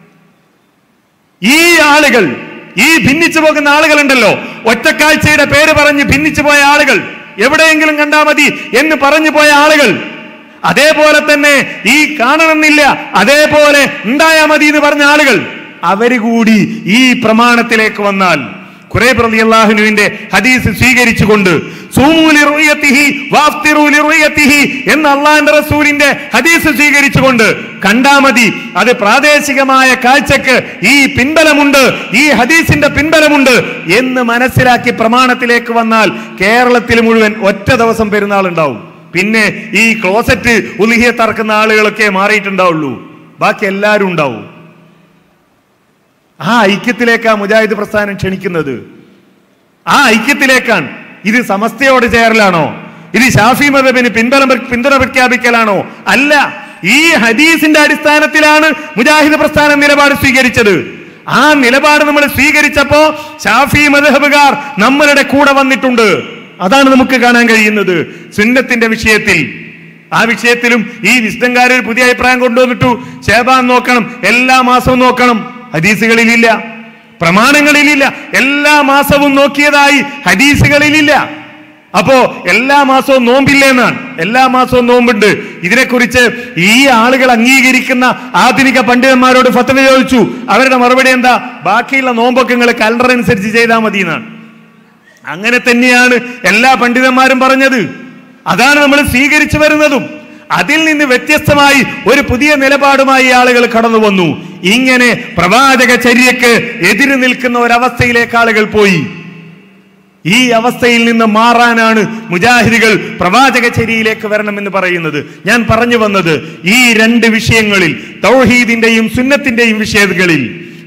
ഈ ആളുകൾ, ഈ ഭിന്നിച്ചു പോകുന്ന ആളുകളുണ്ടല്ലോ, ഒറ്റക്കാഴ്ചയുടെ പേര് പറഞ്ഞ് ഭിന്നിച്ചു പോയ ആളുകൾ, എവിടെയെങ്കിലും കണ്ടാ മതി എന്ന് പറഞ്ഞു പോയ ആളുകൾ, അതേപോലെ തന്നെ ഈ കാണണമെന്നില്ല അതേപോലെ ഉണ്ടായാ മതി എന്ന് പറഞ്ഞ ആളുകൾ, അവര് കൂടി ഈ പ്രമാണത്തിലേക്ക് വന്നാൽ, ഖുറൈബ് റളിയല്ലാഹു അൻഹുവിന്റെ ഹദീസ് സ്വീകരിച്ചുകൊണ്ട് സൂമൂ ലിറുയതിഹി വഅഫ്തിറൂ ലിറുയതിഹി എന്ന അല്ലാഹുവിന്റെ റസൂലിന്റെ ഹദീസ് സ്വീകരിച്ചുകൊണ്ട് കണ്ടാ മതി, അത് പ്രാദേശികമായ കാഴ്ചക്ക് ഈ പിൻബലമുണ്ട്, ഈ ഹദീസിന്റെ പിൻബലമുണ്ട് എന്ന് മനസ്സിലാക്കി പ്രമാണത്തിലേക്ക് വന്നാൽ കേരളത്തിൽ മുഴുവൻ ഒറ്റ ദിവസം പെരുന്നാൾ ഉണ്ടാവും. പിന്നെ ഈ ക്ലോസറ്റ് ഉൽഹിയത്ത് അറക്കുന്ന ആളുകളൊക്കെ മാറിയിട്ടുണ്ടാവുള്ളൂ, ബാക്കി എല്ലാവരും ഉണ്ടാവും. ആ ഐക്യത്തിലേക്കാണ് മുജാഹിദ് പ്രസ്ഥാനം ക്ഷണിക്കുന്നത്. ആ ഐക്യത്തിലേക്കാണ്. ഇത് സമസ്തയോട് ചേരലാണോ? ഇത് ഷാഫി മദ്ഹബിന് പിൻബലം പിന്തുണ പ്രഖ്യാപിക്കലാണോ? അല്ല. ഈ ഹദീസിന്റെ അടിസ്ഥാനത്തിലാണ് മുജാഹിദ് പ്രസ്ഥാനം നിലപാട് സ്വീകരിച്ചത്. ആ നിലപാട് നമ്മൾ സ്വീകരിച്ചപ്പോ ഷാഫി മദ്ഹബുകാർ നമ്മളുടെ കൂടെ വന്നിട്ടുണ്ട്. അതാണ് നമുക്ക് കാണാൻ കഴിയുന്നത് സുന്നത്തിന്റെ വിഷയത്തിൽ. ആ വിഷയത്തിലും ഈ വിശുദ്ധങ്കാരർ പുതിയ അഭിപ്രായം കൊണ്ടുവന്നിട്ടു, ശേബാൻ നോക്കണം, എല്ലാ മാസവും നോക്കണം. ഹദീസുകളിലില്ല, പ്രമാണങ്ങളിലില്ല. എല്ലാ മാസവും നോക്കിയതായി ഹദീസുകളിലില്ല. അപ്പോ എല്ലാ മാസവും നോമ്പില്ലെന്നാണ്. എല്ലാ മാസവും നോമ്പുണ്ട്. ഇതിനെക്കുറിച്ച് ഈ ആളുകൾ അംഗീകരിക്കുന്ന ആധുനിക പണ്ഡിതന്മാരോട് ഫത്വ ചോദിച്ചു. അവരുടെ മറുപടി എന്താ? ബാക്കിയുള്ള നോമ്പൊക്കെ നിങ്ങൾ കലണ്ടർ അനുസരിച്ച് ചെയ്താൽ മതി എന്നാണ്. അങ്ങനെ തന്നെയാണ് എല്ലാ പണ്ഡിതന്മാരും പറഞ്ഞത്. അതാണ് നമ്മൾ സ്വീകരിച്ചു വരുന്നതും. അതിൽ നിന്ന് വ്യത്യസ്തമായി ഒരു പുതിയ നിലപാടുമായി ആളുകൾ കടന്നു വന്നു. ഇങ്ങനെ പ്രവാചക ചര്യക്ക് എതിര് നിൽക്കുന്ന ഒരവസ്ഥയിലേക്ക് ആളുകൾ പോയി. ഈ അവസ്ഥയിൽ നിന്ന് മാറാനാണ് മുജാഹിദുകൾ പ്രവാചക ചര്യയിലേക്ക് വരണമെന്ന് പറയുന്നത്. ഞാൻ പറഞ്ഞു വന്നത് ഈ രണ്ട് വിഷയങ്ങളിൽ, തൗഹീദിന്റെയും സുന്നത്തിന്റെയും വിഷയങ്ങളിൽ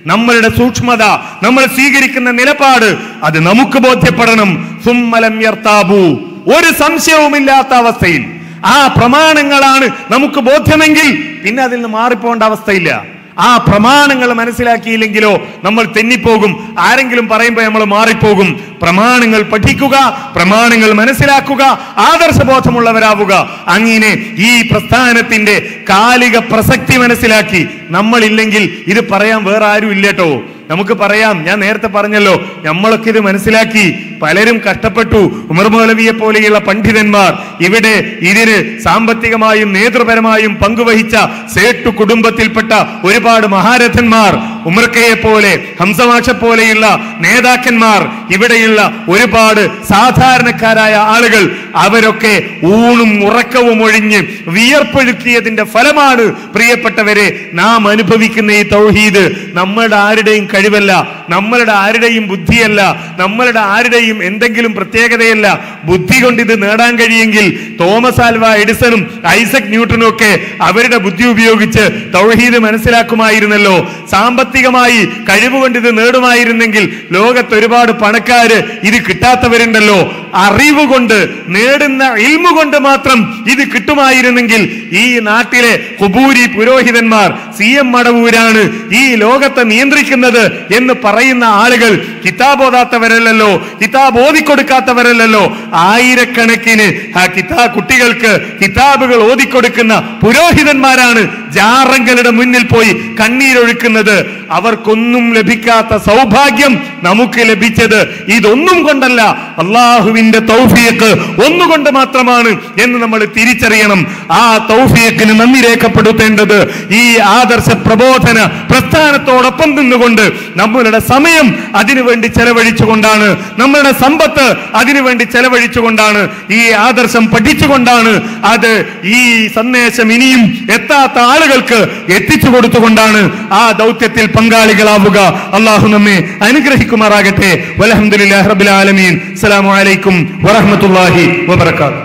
നമ്മളുടെ സൂക്ഷ്മത, നമ്മൾ സ്വീകരിക്കുന്ന നിലപാട് അത് നമുക്ക് ബോധ്യപ്പെടണം. സുമ്മലം യർതാബു, ഒരു സംശയവുമില്ലാത്ത അവസ്ഥയിൽ ആ പ്രമാണങ്ങളാണ് നമുക്ക് ബോധ്യമെങ്കിൽ പിന്നെ അതിൽ നിന്ന് മാറിപ്പോകേണ്ട അവസ്ഥയില്ല. ആ പ്രമാണങ്ങൾ മനസ്സിലാക്കിയില്ലെങ്കിലോ നമ്മൾ തെന്നിപ്പോകും. ആരെങ്കിലും പറയുമ്പോൾ നമ്മൾ മാറിപ്പോകും. പ്രമാണങ്ങൾ പഠിക്കുക, പ്രമാണങ്ങൾ മനസ്സിലാക്കുക, ആദർശബോധമുള്ളവരാവുക. അങ്ങനെ ഈ പ്രസ്ഥാനത്തിന്റെ കാലിക പ്രസക്തി മനസ്സിലാക്കി നമ്മളില്ലെങ്കിൽ ഇത് പറയാൻ വേറെ ആരും ഇല്ലട്ടോ. നമുക്ക് പറയാം, ഞാൻ നേരത്തെ പറഞ്ഞല്ലോ, നമ്മളൊക്കെ ഇത് മനസ്സിലാക്കി, പലരും കഷ്ടപ്പെട്ടു. ഉമർ മൗലവിയെ പോലെയുള്ള പണ്ഡിതന്മാർ ഇവിടെ ഇതിന് സാമ്പത്തികമായും നേതൃപരമായും പങ്കുവഹിച്ച സേട്ടു കുടുംബത്തിൽപ്പെട്ട ഒരുപാട് മഹാരഥന്മാർ, ഉമർക്കയെ പോലെ, ഹംസമാഷ പോലെയുള്ള നേതാക്കന്മാർ, ഇവിടെയുള്ള ഒരുപാട് സാധാരണക്കാരായ ആളുകൾ, അവരൊക്കെ ഊണും ഉറക്കവും ഒഴിഞ്ഞ് വിയർപ്പൊഴുക്കിയതിന്റെ ഫലമാണ് പ്രിയപ്പെട്ടവരെ നാം അനുഭവിക്കുന്ന ഈ തൗഹീദ്. നമ്മളുടെ ആരുടെയും കഴിവല്ല, നമ്മളുടെ ആരുടെയും ബുദ്ധിയല്ല, നമ്മളുടെ ആരുടെയും എന്തെങ്കിലും പ്രത്യേകതയല്ല. ബുദ്ധി കൊണ്ട് ഇത് നേടാൻ കഴിയെങ്കിൽ തോമസ് ആൽവ എഡിസണും ഐസക് ന്യൂട്ടനും ഒക്കെ അവരുടെ ബുദ്ധി ഉപയോഗിച്ച് തൗഹീദ് മനസ്സിലാക്കുമായിരുന്നല്ലോ. സാമ്പത്തികമായി കഴിവുകൊണ്ട് ഇത് നേടുമായിരുന്നെങ്കിൽ ലോകത്ത് ഒരുപാട് പണക്കാര് ഇത് കിട്ടാത്തവരുണ്ടല്ലോ. അറിവ് കൊണ്ട് നേടുന്ന ഇൽമു കൊണ്ട് മാത്രം ഇത് കിട്ടുമായിരുന്നെങ്കിൽ ഈ നാട്ടിലെ ഖുബൂരി പുരോഹിതന്മാർ, സി എം മടവൂരാണ് ഈ ലോകത്തെ നിയന്ത്രിക്കുന്നത് എന്ന് പറയുന്ന ആളുകൾ കിതാബ് ഓതാത്തവരല്ലോ, കിതാബ് ഓതിക്കൊടുക്കാത്തവരല്ലോ. ആയിരക്കണക്കിന് ആ കിതാ കുട്ടികൾക്ക് കിതാബുകൾ ഓതിക്കൊടുക്കുന്ന പുരോഹിതന്മാരാണ് ജാറങ്ങളുടെ മുന്നിൽ പോയി കണ്ണീരൊഴുക്കുന്നത്. അവർക്കൊന്നും ലഭിക്കാത്ത സൗഭാഗ്യം നമുക്ക് ലഭിച്ചത് ഇതൊന്നും കൊണ്ടല്ല, അള്ളാഹുവിന്റെ തൗഫീഖ് ഒന്നുകൊണ്ട് മാത്രമാണ് എന്ന് നമ്മൾ തിരിച്ചറിയണം. ആ തൗഫീഖിന് നന്ദി രേഖപ്പെടുത്തേണ്ടത് ഈ ആദർശ പ്രബോധന പ്രസ്ഥാനത്തോടൊപ്പം നിന്നുകൊണ്ട് നമ്മളുടെ സമയം അതിനുവേണ്ടി ചെലവഴിച്ചുകൊണ്ടാണ്, നമ്മളുടെ സമ്പത്ത് അതിനുവേണ്ടി ചെലവഴിച്ചുകൊണ്ടാണ്, ഈ ആദർശം പഠിച്ചുകൊണ്ടാണ്, അത് ഈ സന്ദേശം ഇനിയും എത്താത്ത ആളുകൾക്ക് എത്തിച്ചു കൊടുത്തുകൊണ്ടാണ് ആ ദൗത്യത്തിൽ പങ്കാളികളാവുക. അള്ളാഹു നമ്മെ അനുഗ്രഹിക്കുമാറാകട്ടെ. വൽഹംദുലില്ലാഹി റബ്ബിൽ ആലമീൻ. അസ്സലാമു അലൈക്കും വറഹ്മത്തുള്ളാഹി വബറകാതുഹു.